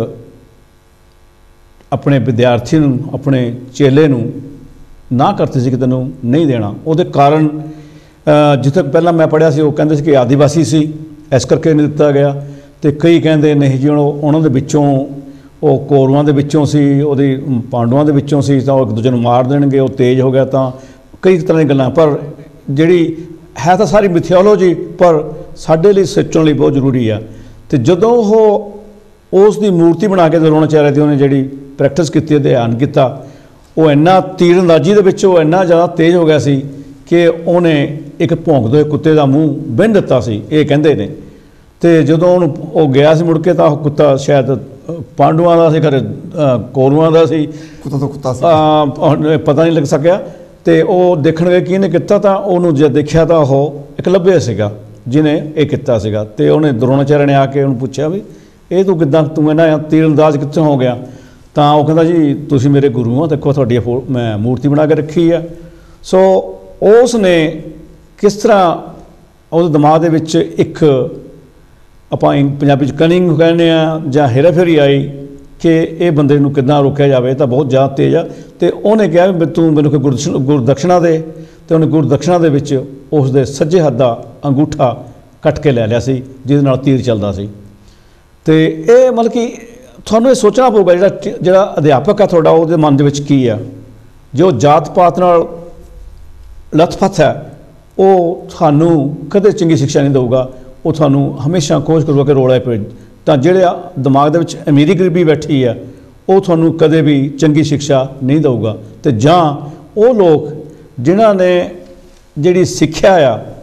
अपने विद्यार्थी नूं अपने चेले नूं ना करते सी कि तैनूं नहीं देना। उहदे कारण जिथे पहला मैं पढ़िया सी वो कहंदे सी कि आदिवासी सी इस करके नहीं दिता गया तो कई कहंदे नहीं जी उन्होंने विचों वो कौरवां दे विचों सी उहदी पांडवां दे विचों सी तां एक दूजे नूं मार देणगे वो तेज हो गया। तां कई तरह दी गल्लां पर जिहड़ी है तो सारी मिथियोलॉजी पर साडे लई सोचण लई बहुत जरूरी आ। तो जदों वो उस दी मूर्ति बना के द्रोणाचार्य की उन्हें जी प्रैक्टिस की ध्यान किया वो इन्ना तीरंदाजी दे विच इन्ना ज़्यादा तेज हो गया सी कि उन्हें एक भौंकदे हुए कुत्ते का मूँह बिन दिता सी ये कहंदे ने। तो जदों वो गया सी मुड़ के तो कुत्ता शायद पांडवां दा सी खरे कौरवां दा सी कुत्ता तो कुत्ता सी पता नहीं लग सकिया। तो वो देखण गए कि इन्हें किता तो उन्होंने जब देखा तो वह एकलव्य सीगा जिन्हें ये किया सीगा। तो उन्हें द्रोणाचार्य ने आके उन्हें पूछा भी ये तू किदा तू इन्ना तीरंदाज कितों हो गया। तो वह कहता जी तुसी मेरे गुरु हो देखो थोड़ी मैं मूर्ति बना के रखी है। सो उसने किस तरह उस दिमाग के एक आपां पंजाबी कनिंग कहने जां हेरा फेरी आई कि ये बंदे नूं किदां रोकिया जाए तो बहुत ज़्यादा तेज आ। तो उन्हें कहा भी तू मैनूं कोई गुरदक्षिणा गुरदक्षिणा दे तो उन्हें गुरदक्षिणा दे विच उसदे सज्जे हत्थ दा अंगूठा कट के लै लिया सी जिहदे नाल तीर चलदा सी। तो ये मतलब कि तुहानूं ये सोचना पऊगा जिहड़ा जिहड़ा अध्यापक है तुहाडा उहदे मन दे विच की आ जो जात पात नाल लथपथ है वो तुहानूं कदे चंगी शिक्षा नहीं देऊगा। वो तुहानूं हमेशा कोशिश करूगा कि रोड़ा पे तो जिहड़े दिमाग दे विच अमीरी गरीबी बैठी है वो तुहानूं कदे भी चंगी शिक्षा नहीं देऊगा। तो जां वो लोग जिन्हां ने जिहड़ी सिक्ख्या आ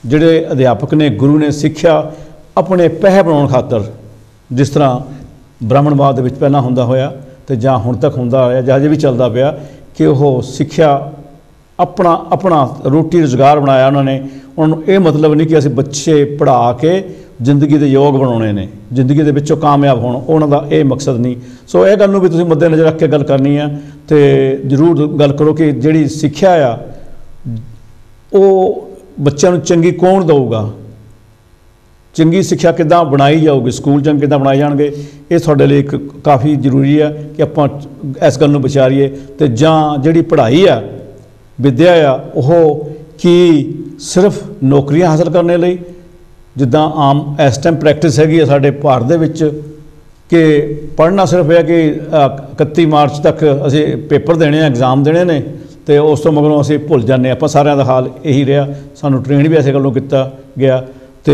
ਜਿਹੜੇ ਅਧਿਆਪਕ ਨੇ, ਗੁਰੂ ਨੇ ਸਿੱਖਿਆ ਆਪਣੇ ਪੈਸੇ ਬਣਾਉਣ ਖਾਤਰ, ਜਿਸ ਤਰ੍ਹਾਂ ਬ੍ਰਾਹਮਣਵਾਦ ਦੇ ਵਿੱਚ ਪਹਿਲਾਂ ਹੁੰਦਾ ਹੋਇਆ ਤੇ ਜਾਂ ਹੁਣ ਤੱਕ ਹੁੰਦਾ ਹੋਇਆ ਜਾਂ ਅਜੇ ਵੀ ਚੱਲਦਾ ਪਿਆ, ਕਿ ਉਹ ਸਿੱਖਿਆ ਆਪਣਾ ਆਪਣਾ ਰੋਟੀ ਰੁਜ਼ਗਾਰ ਬਣਾਇਆ ਉਹਨਾਂ ਨੇ। ਉਹਨਾਂ ਨੂੰ ਇਹ ਮਤਲਬ ਨਹੀਂ ਕਿ ਅਸੀਂ ਬੱਚੇ ਪੜ੍ਹਾ ਕੇ ਜ਼ਿੰਦਗੀ ਦੇ ਯੋਗ ਬਣਾਉਣੇ ਨੇ, ਜ਼ਿੰਦਗੀ ਦੇ ਵਿੱਚੋਂ ਕਾਮਯਾਬ ਹੋਣ, ਉਹਨਾਂ ਦਾ ਇਹ ਮਕਸਦ ਨਹੀਂ। ਸੋ ਇਹ ਗੱਲ ਨੂੰ ਵੀ ਤੁਸੀਂ ਮੱਦੇ ਨਜ਼ਰ ਰੱਖ ਕੇ ਗੱਲ ਕਰਨੀ ਆ ਤੇ ਜ਼ਰੂਰ ਗੱਲ ਕਰੋ ਕਿ ਜਿਹੜੀ ਸਿੱਖਿਆ ਆ ਉਹ ਬੱਚਿਆਂ ਨੂੰ ਚੰਗੀ ਕੌਣ ਦਊਗਾ, ਚੰਗੀ ਸਿੱਖਿਆ ਕਿੱਦਾਂ ਬਣਾਈ ਜਾਊਗੀ, ਸਕੂਲ ਚੰਗੇ ਕਿੱਦਾਂ ਬਣਾਏ ਜਾਣਗੇ, ਇਹ ਤੁਹਾਡੇ ਲਈ ਇੱਕ ਕਾਫੀ ਜ਼ਰੂਰੀ ਆ ਕਿ ਆਪਾਂ ਇਸ ਗੱਲ ਨੂੰ ਵਿਚਾਰੀਏ। ਤੇ ਜਾਂ ਜਿਹੜੀ ਪੜ੍ਹਾਈ ਆ, ਵਿੱਦਿਆ ਆ, ਉਹ ਕੀ ਸਿਰਫ ਨੌਕਰੀਆਂ ਹਾਸਲ ਕਰਨ ਲਈ, ਜਿੱਦਾਂ ਆਮ ਇਸ ਟਾਈਮ ਪ੍ਰੈਕਟਿਸ ਹੈਗੀ ਆ ਸਾਡੇ ਭਾਰਤ ਦੇ ਵਿੱਚ, ਕਿ ਪੜ੍ਹਨਾ ਸਿਰਫ ਇਹ ਕਿ ਇਕੱਤੀ ਮਾਰਚ ਤੱਕ ਅਸੀਂ ਪੇਪਰ ਦੇਣੇ ਆ, ਐਗਜ਼ਾਮ ਦੇਣੇ ਨੇ ਤੇ ਉਸ ਤੋਂ ਮਗਰੋਂ ਅਸੀਂ ਭੁੱਲ ਜਾਂਦੇ। ਆਪਾਂ ਸਾਰਿਆਂ ਦਾ ਹਾਲ ਇਹੀ ਰਿਹਾ, ਸਾਨੂੰ ਟ੍ਰੇਨ ਵੀ ਐਸੇ ਗੱਲੋਂ ਕੀਤਾ ਗਿਆ। ਤੇ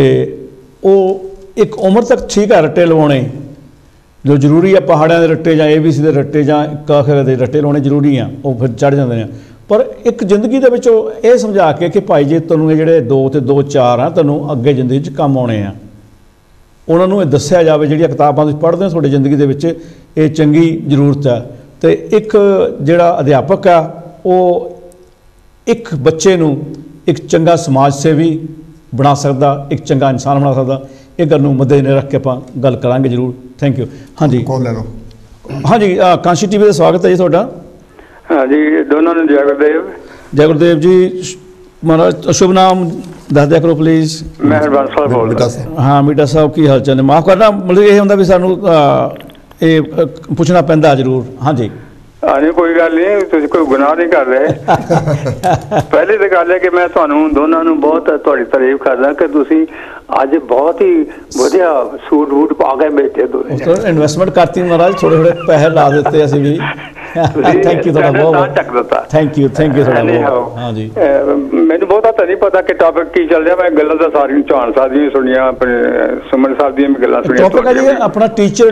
ਉਹ ਇੱਕ ਉਮਰ ਤੱਕ ਠੀਕ ਹੈ ਰੱਟੇ ਲਵਾਉਣੇ ਜੋ ਜ਼ਰੂਰੀ ਆ, ਪਹਾੜਿਆਂ ਦੇ ਰੱਟੇ ਜਾਂ ਏ ਬੀ ਸੀ ਦੇ ਰੱਟੇ ਜਾਂ ਕ ਖ ਦੇ ਰੱਟੇ ਲਾਉਣੇ ਜ਼ਰੂਰੀ ਆ, ਉਹ ਫਿਰ ਚੜ੍ਹ ਜਾਂਦੇ ਨੇ। ਪਰ ਇੱਕ ਜ਼ਿੰਦਗੀ ਦੇ ਵਿੱਚ ਉਹ ਇਹ ਸਮਝਾ ਕੇ ਕਿ ਭਾਈ ਜੇ ਤੁਹਾਨੂੰ ਇਹ ਜਿਹੜੇ ਦੋ ਤੇ ਦੋ ਚਾਰ ਆ ਤੁਹਾਨੂੰ ਅੱਗੇ ਜ਼ਿੰਦਗੀ 'ਚ ਕੰਮ ਆਉਣੇ ਆ, ਉਹਨਾਂ ਨੂੰ ਇਹ ਦੱਸਿਆ ਜਾਵੇ ਜਿਹੜੀਆਂ ਕਿਤਾਬਾਂ ਤੁਸੀਂ ਪੜ੍ਹਦੇ ਹੋ ਤੁਹਾਡੀ ਜ਼ਿੰਦਗੀ ਦੇ ਵਿੱਚ ਇਹ ਚੰਗੀ ਜ਼ਰੂਰਤ ਹੈ। ਤੇ ਇੱਕ ਜਿਹੜਾ ਅਧਿਆਪਕ ਆ ਉਹ ਇੱਕ ਬੱਚੇ ਨੂੰ ਇੱਕ ਚੰਗਾ ਸਮਾਜ ਸੇਵੀ ਬਣਾ ਸਕਦਾ, ਇੱਕ ਚੰਗਾ ਇਨਸਾਨ ਬਣਾ ਸਕਦਾ। ਇਹ ਗੱਲ ਨੂੰ ਮੱਦੇ ਨਜ਼ਰ ਰੱਖ ਕੇ ਆਪਾਂ ਗੱਲ ਕਰਾਂਗੇ ਜ਼ਰੂਰ। Thank you. ਹਾਂਜੀ ਕੋਲ ਲੈ ਲਓ। ਹਾਂਜੀ, ਕਾਂਸ਼ੀ ਟੀ ਵੀ ਦਾ ਸਵਾਗਤ ਹੈ ਜੀ ਤੁਹਾਡਾ। ਹਾਂਜੀ, ਦੋਨਾਂ ਨੂੰ ਜੈ ਗੁਰਦੇਵ। ਜੈ ਗੁਰਦੇਵ ਜੀ। ਮਹਾਰਾਜ ਸ਼ੁਭ ਨਾਮ ਦੱਸ ਦਿਆ ਕਰੋ ਪਲੀਜ਼। ਮੈਂ ਹਰਬੰਸ ਸਾਹਿਬ ਬੋਲਦਾ। ਹਾਂ ਮੀਟਾ ਸਾਹਿਬ, ਕੀ ਹਾਲ ਚਾਲ ਨੇ? ਮਾਫ਼ ਕਰਨਾ, ਮਤਲਬ ਇਹ ਹੁੰਦਾ ਵੀ ਸਾਨੂੰ ਇਹ ਪੁੱਛਣਾ ਪੈਂਦਾ ਜ਼ਰੂਰ। ਹਾਂਜੀ ਹਾਂਜੀ, ਕੋਈ ਗੱਲ ਨਹੀਂ, ਤੁਸੀਂ ਕੋਈ ਗੁਨਾਹ ਨਹੀਂ ਕਰ ਰਹੇ। ਪਹਿਲੀ ਤਾਂ ਗੱਲ ਹੈ ਕਿ ਮੈਂ ਤੁਹਾਨੂੰ ਦੋਨਾਂ ਨੂੰ ਬਹੁਤ ਤੁਹਾਡੀ ਤਾਰੀਫ ਕਰਦਾ ਕਿ ਤੁਸੀਂ ਅੱਜ ਬਹੁਤ ਹੀ ਵਧੀਆ ਸੂਟ ਵੂਟ ਪਾ ਕੇ ਬੈਠੇ ਦੋਵੇਂ। ਇਨਵੈਸਟਮੈਂਟ ਕਰਤੀ ਮਹਾਰਾਜ, ਥੋੜੇ ਥੋੜੇ ਪੈਸੇ ਲਾ ਦਿੱਤੇ ਅਸੀਂ ਵੀ। ਥੈਂਕ ਯੂ ਤੁਹਾਡਾ ਬਹੁਤ। ਥੈਂਕ ਯੂ ਥੈਂਕ ਯੂ ਤੁਹਾਡਾ ਬਹੁਤ। ਹਾਂਜੀ, ਮੈਨੂੰ ਬਹੁਤਾ ਤਾਂ ਨਹੀਂ ਪਤਾ ਕਿ ਟੌਪਿਕ ਕੀ ਚੱਲ ਰਿਹਾ, ਮੈਂ ਗੱਲਾਂ ਤਾਂ ਸਾਰੀਆਂ ਚੌਹਾਨ ਸਾਹਿਬ ਦੀਆਂ ਸੁਣੀਆਂ, ਆਪਣੇ ਸੁਮਨ ਸਾਹਿਬ ਦੀਆਂ ਵੀ ਗੱਲਾਂ ਸੁਣੀਆਂ। ਟੌਪਿਕ ਹੈ ਜੀ ਆਪਣਾ ਟੀਚਰ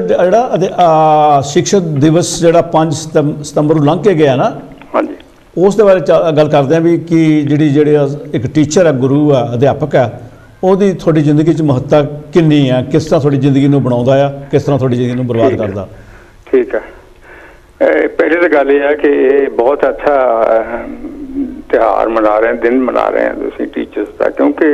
ਜਿਹੜਾ ਸਿੱਖਿਅਕ ਦਿਵਸ ਜਿਹੜਾ ਪੰਜ ਸਤੰਬਰ ਨੂੰ ਲੰਘ ਕੇ ਗਿਆ ਨਾ, ਹਾਂਜੀ, ਉਸ ਦੇ ਬਾਰੇ ਗੱਲ ਕਰਦੇ ਹਾਂ ਵੀ ਕਿ ਜਿਹੜੀ ਜਿਹੜੇ ਇੱਕ ਟੀਚਰ ਹੈ, ਗੁਰੂ ਆ, ਅਧਿਆਪਕ ਆ, ਉਹਦੀ ਤੁਹਾਡੀ ਜ਼ਿੰਦਗੀ 'ਚ ਮਹੱਤਤਾ ਕਿੰਨੀ ਆ, ਕਿਸ ਤਰ੍ਹਾਂ ਤੁਹਾਡੀ ਜ਼ਿੰਦਗੀ ਨੂੰ ਬਣਾਉਂਦਾ ਆ, ਕਿਸ ਤਰ੍ਹਾਂ ਤੁਹਾਡੀ ਜ਼ਿੰਦਗੀ ਨੂੰ ਬਰਬਾਦ ਕਰਦਾ? ਠੀਕ ਹੈ, ਪਹਿਲੀ ਤਾਂ ਗੱਲ ਇਹ ਹੈ ਕਿ ਇਹ ਬਹੁਤ ਅੱਛਾ ਤਿਉਹਾਰ ਮਨਾ ਰਹੇ, ਦਿਨ ਮਨਾ ਰਹੇ ਹੋ ਤੁਸੀਂ ਟੀਚਰਸ ਦਾ, ਕਿਉਂਕਿ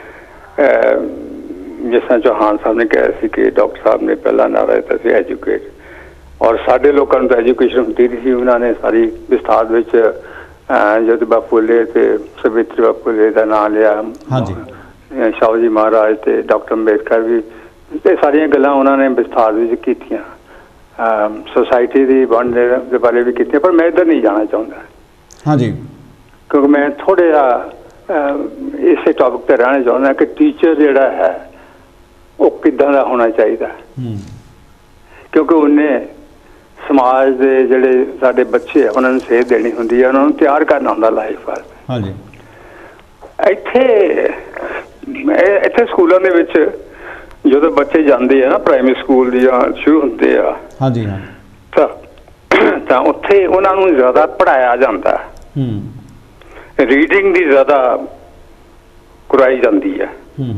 ਜਿਸ ਤਰ੍ਹਾਂ ਚੌਹਾਨ ਸਾਹਿਬ ਨੇ ਕਿਹਾ ਸੀ ਕਿ ਡਾਕਟਰ ਸਾਹਿਬ ਨੇ ਪਹਿਲਾਂ ਨਾਰਾ ਦਿੱਤਾ ਸੀ ਐਜੂਕੇਟ, ਔਰ ਸਾਡੇ ਲੋਕਾਂ ਨੂੰ ਤਾਂ ਐਜੂਕੇਸ਼ਨ ਹੁੰਦੀ ਨਹੀਂ ਸੀ। ਉਹਨਾਂ ਨੇ ਸਾਰੀ ਵਿਸਥਾਰ ਵਿੱਚ ਜੋਤੀਬਾ ਫੂਲੇ ਤੇ ਸਾਵਿਤਰੀ ਫੂਲੇ ਦਾ ਨਾਮ ਲਿਆ, ਹਾਂਜੀ, ਸ਼ਾਹੂ ਜੀ ਮਹਾਰਾਜ ਤੇ ਡਾਕਟਰ ਅੰਬੇਦਕਰ ਵੀ, ਇਹ ਸਾਰੀਆਂ ਗੱਲਾਂ ਉਹਨਾਂ ਨੇ ਵਿਸਥਾਰ ਵਿੱਚ ਕੀਤੀਆਂ, ਸੋਸਾਇਟੀ ਦੀ ਵੰਡ ਦੇ ਬਾਰੇ ਵੀ ਕੀਤੀਆਂ। ਪਰ ਮੈਂ ਇੱਧਰ ਨਹੀਂ ਜਾਣਾ ਚਾਹੁੰਦਾ। ਹਾਂਜੀ, ਕਿਉਂਕਿ ਮੈਂ ਥੋੜ੍ਹਾ ਜਿਹਾ ਇਸੇ ਟੌਪਿਕ 'ਤੇ ਰਹਿਣਾ ਚਾਹੁੰਦਾ ਕਿ ਟੀਚਰ ਜਿਹੜਾ ਹੈ ਉਹ ਕਿੱਦਾਂ ਦਾ ਹੋਣਾ ਚਾਹੀਦਾ, ਕਿਉਂਕਿ ਉਹਨੇ ਸਮਾਜ ਦੇ ਜਿਹੜੇ ਸਾਡੇ ਬੱਚੇ ਆ ਉਹਨਾਂ ਨੂੰ ਸੇਧ ਦੇਣੀ ਹੁੰਦੀ ਹੈ, ਉਹਨਾਂ ਨੂੰ ਤਿਆਰ ਕਰਨਾ ਹੁੰਦਾ ਲਾਈਫ ਵਾਸਤੇ। ਹਾਂਜੀ, ਇੱਥੇ ਇੱਥੇ ਸਕੂਲਾਂ ਦੇ ਵਿੱਚ ਜਦੋਂ ਬੱਚੇ ਜਾਂਦੇ ਆ ਨਾ, ਪ੍ਰਾਇਮਰੀ ਸਕੂਲ ਦੀ ਜਾਂ ਸ਼ੁਰੂ ਹੁੰਦੇ ਆ, ਹਾਂਜੀ ਹਾਂ, ਤਾਂ ਤਾਂ ਉੱਥੇ ਉਹਨਾਂ ਨੂੰ ਜ਼ਿਆਦਾ ਪੜ੍ਹਾਇਆ ਜਾਂਦਾ, ਰੀਡਿੰਗ ਦੀ ਜ਼ਿਆਦਾ ਕਰਵਾਈ ਜਾਂਦੀ ਹੈ,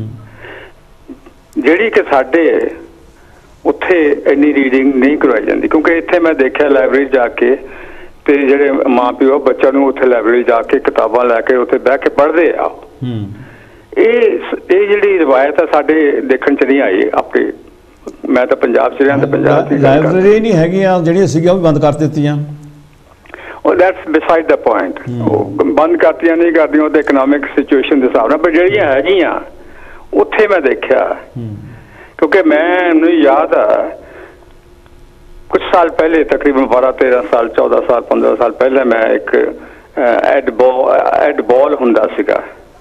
ਜਿਹੜੀ ਕਿ ਸਾਡੇ ਉੱਥੇ ਇੰਨੀ ਰੀਡਿੰਗ ਨਹੀਂ ਕਰਵਾਈ ਜਾਂਦੀ। ਕਿਉਂਕਿ ਇੱਥੇ ਮੈਂ ਦੇਖਿਆ ਲਾਇਬ੍ਰੇਰੀ ਜਾ ਕੇ, ਤੇ ਜਿਹੜੇ ਮਾਂ ਪਿਓ ਬੱਚਿਆਂ ਨੂੰ ਉੱਥੇ ਲਾਇਬ੍ਰੇਰੀ ਜਾ ਕੇ ਕਿਤਾਬਾਂ ਲੈ ਕੇ ਉੱਥੇ ਬਹਿ ਕੇ ਪੜ੍ਹਦੇ ਆ। ਇਹ ਇਹ ਜਿਹੜੀ ਰਵਾਇਤ ਆ ਸਾਡੇ ਦੇਖਣ 'ਚ ਨਹੀਂ ਆਈ। ਆਪਣੇ ਮੈਂ ਤਾਂ ਪੰਜਾਬ 'ਚ ਰਿਹਾ, ਤੇ ਪੰਜਾਬ ਦੀ ਲਾਇਬ੍ਰੇਰੀ ਨਹੀਂ ਹੈਗੀਆਂ ਜਿਹੜੀਆਂ ਸੀਗੀਆਂ ਉਹ ਵੀ ਬੰਦ ਕਰ ਦਿੱਤੀਆਂ। ਉਹ ਦੈਟਸ ਬਿਸਾਈਡ ਦਾ ਪੁਆਇੰਟ। ਉਹ ਬੰਦ ਕਰਤੀਆਂ ਨਹੀਂ ਕਰਦੀਆਂ, ਉਹ ਤਾਂ ਇਕਨੋਮਿਕ ਸਿਚੁਏਸ਼ਨ ਦੇ ਹਿਸਾਬ ਨਾਲ, ਪਰ ਜਿਹੜੀਆਂ ਹੈਗੀਆਂ ਉੱਥੇ ਮੈਂ ਦੇਖਿਆ, ਕਿਉਂਕਿ ਮੈਨੂੰ ਯਾਦ ਆ ਕੁਛ ਸਾਲ ਪਹਿਲੇ, ਤਕਰੀਬਨ ਬਾਰਾਂ ਤੇਰਾਂ ਸਾਲ ਚੌਦਾਂ ਸਾਲ ਪੰਦਰਾਂ ਸਾਲ ਪਹਿਲਾਂ, ਮੈਂ ਇੱਕ ਐਡ ਬੋ ਐਡ ਬੋਲ ਹੁੰਦਾ ਸੀਗਾ,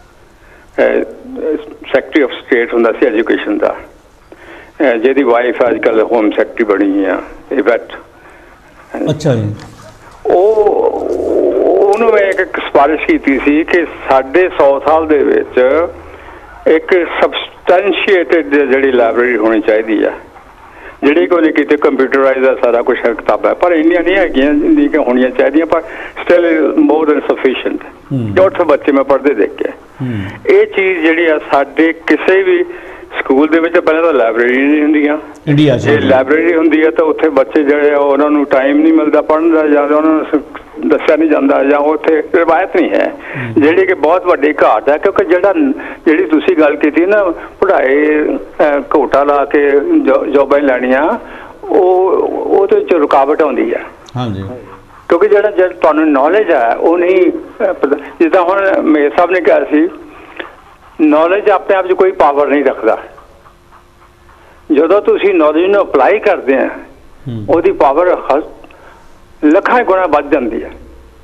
ਸੈਕਟਰੀ ਆਫ ਸਟੇਟ ਹੁੰਦਾ ਸੀ ਐਜੂਕੇਸ਼ਨ ਦਾ, ਜਿਹਦੀ ਵਾਈਫ ਅੱਜ ਕੱਲ੍ਹ ਹੋਮ ਸੈਕਟਰੀ ਬਣੀ ਆ, ਇਵੈਟ। ਅੱਛਾ ਜੀ। ਉਹ ਉਹਨੂੰ ਮੈਂ ਇੱਕ ਸਿਫਾਰਿਸ਼ ਕੀਤੀ ਸੀ ਕਿ ਸਾਡੇ ਸੌ ਸਾਲ ਦੇ ਵਿੱਚ ਇੱਕ ਸਬਸਟੈਂਸ਼ੀਏਟਡ ਜਿਹੜੀ ਲਾਇਬ੍ਰੇਰੀ ਹੋਣੀ ਚਾਹੀਦੀ ਆ, ਜਿਹੜੀ ਕੋਈ ਕਿਤੇ ਕੰਪਿਊਟਰਾਈਜ਼ ਆ ਸਾਰਾ ਕੁਛ ਕਿਤਾਬਾਂ, ਪਰ ਇੰਨੀਆਂ ਨਹੀਂ ਹੈਗੀਆਂ ਜਿੰਨੀਆਂ ਕਿ ਹੋਣੀਆਂ ਚਾਹੀਦੀਆਂ, ਪਰ ਸਟਿਲ ਮੋਰ ਦੈਨ ਸਫੀਸ਼ੀਐਂਟ। ਉੱਥੇ ਬੱਚੇ ਮੈਂ ਪੜ੍ਹਦੇ ਦੇਖੇ, ਇਹ ਚੀਜ਼ ਜਿਹੜੀ ਆ ਸਾਡੇ ਕਿਸੇ ਵੀ ਸਕੂਲ ਦੇ ਵਿੱਚ ਪਹਿਲਾਂ ਤਾਂ ਲਾਇਬ੍ਰੇਰੀ ਨਹੀਂ ਹੁੰਦੀਆਂ ਇੰਡੀਆ 'ਚ, ਜੇ ਲਾਇਬ੍ਰੇਰੀ ਹੁੰਦੀ ਹੈ ਤਾਂ ਉੱਥੇ ਬੱਚੇ ਜਿਹੜੇ ਆ ਉਹਨਾਂ ਨੂੰ ਟਾਈਮ ਨਹੀਂ ਮਿਲਦਾ ਪੜ੍ਹਨ ਦਾ, ਜਾਂ ਉਹਨਾਂ ਨੂੰ ਦੱਸਿਆ ਨਹੀਂ ਜਾਂਦਾ, ਜਾਂ ਉੱਥੇ ਰਵਾਇਤ ਨਹੀਂ ਹੈ, ਜਿਹੜੀ ਕਿ ਬਹੁਤ ਵੱਡੀ ਘਾਟ ਹੈ। ਕਿਉਂਕਿ ਜਿਹੜਾ ਜਿਹੜੀ ਤੁਸੀਂ ਗੱਲ ਕੀਤੀ ਨਾ ਪੜ੍ਹਾਈ ਘੋਟਾ ਲਾ ਕੇ ਜੋਬਾਂ ਲੈਣੀਆਂ, ਉਹ ਉਹਦੇ ਵਿੱਚ ਰੁਕਾਵਟ ਆਉਂਦੀ ਹੈ। ਹਾਂਜੀ, ਕਿਉਂਕਿ ਜਿਹੜਾ ਜਿਹੜਾ ਤੁਹਾਨੂੰ ਨੌਲੇਜ ਹੈ ਉਹ ਨਹੀਂ, ਜਿੱਦਾਂ ਹੁਣ ਮੇਰ ਸਾਹਿਬ ਨੇ ਕਿਹਾ ਸੀ, ਨੌਲੇਜ ਆਪਣੇ ਆਪ 'ਚ ਕੋਈ ਪਾਵਰ ਨਹੀਂ ਰੱਖਦਾ। ਜਦੋਂ ਤੁਸੀਂ ਨੌਲੇਜ ਨੂੰ ਅਪਲਾਈ ਕਰਦੇ ਆ ਉਹਦੀ ਪਾਵਰ ਲੱਖਾਂ ਗੁਣਾ ਵੱਧ ਜਾਂਦੀ ਹੈ।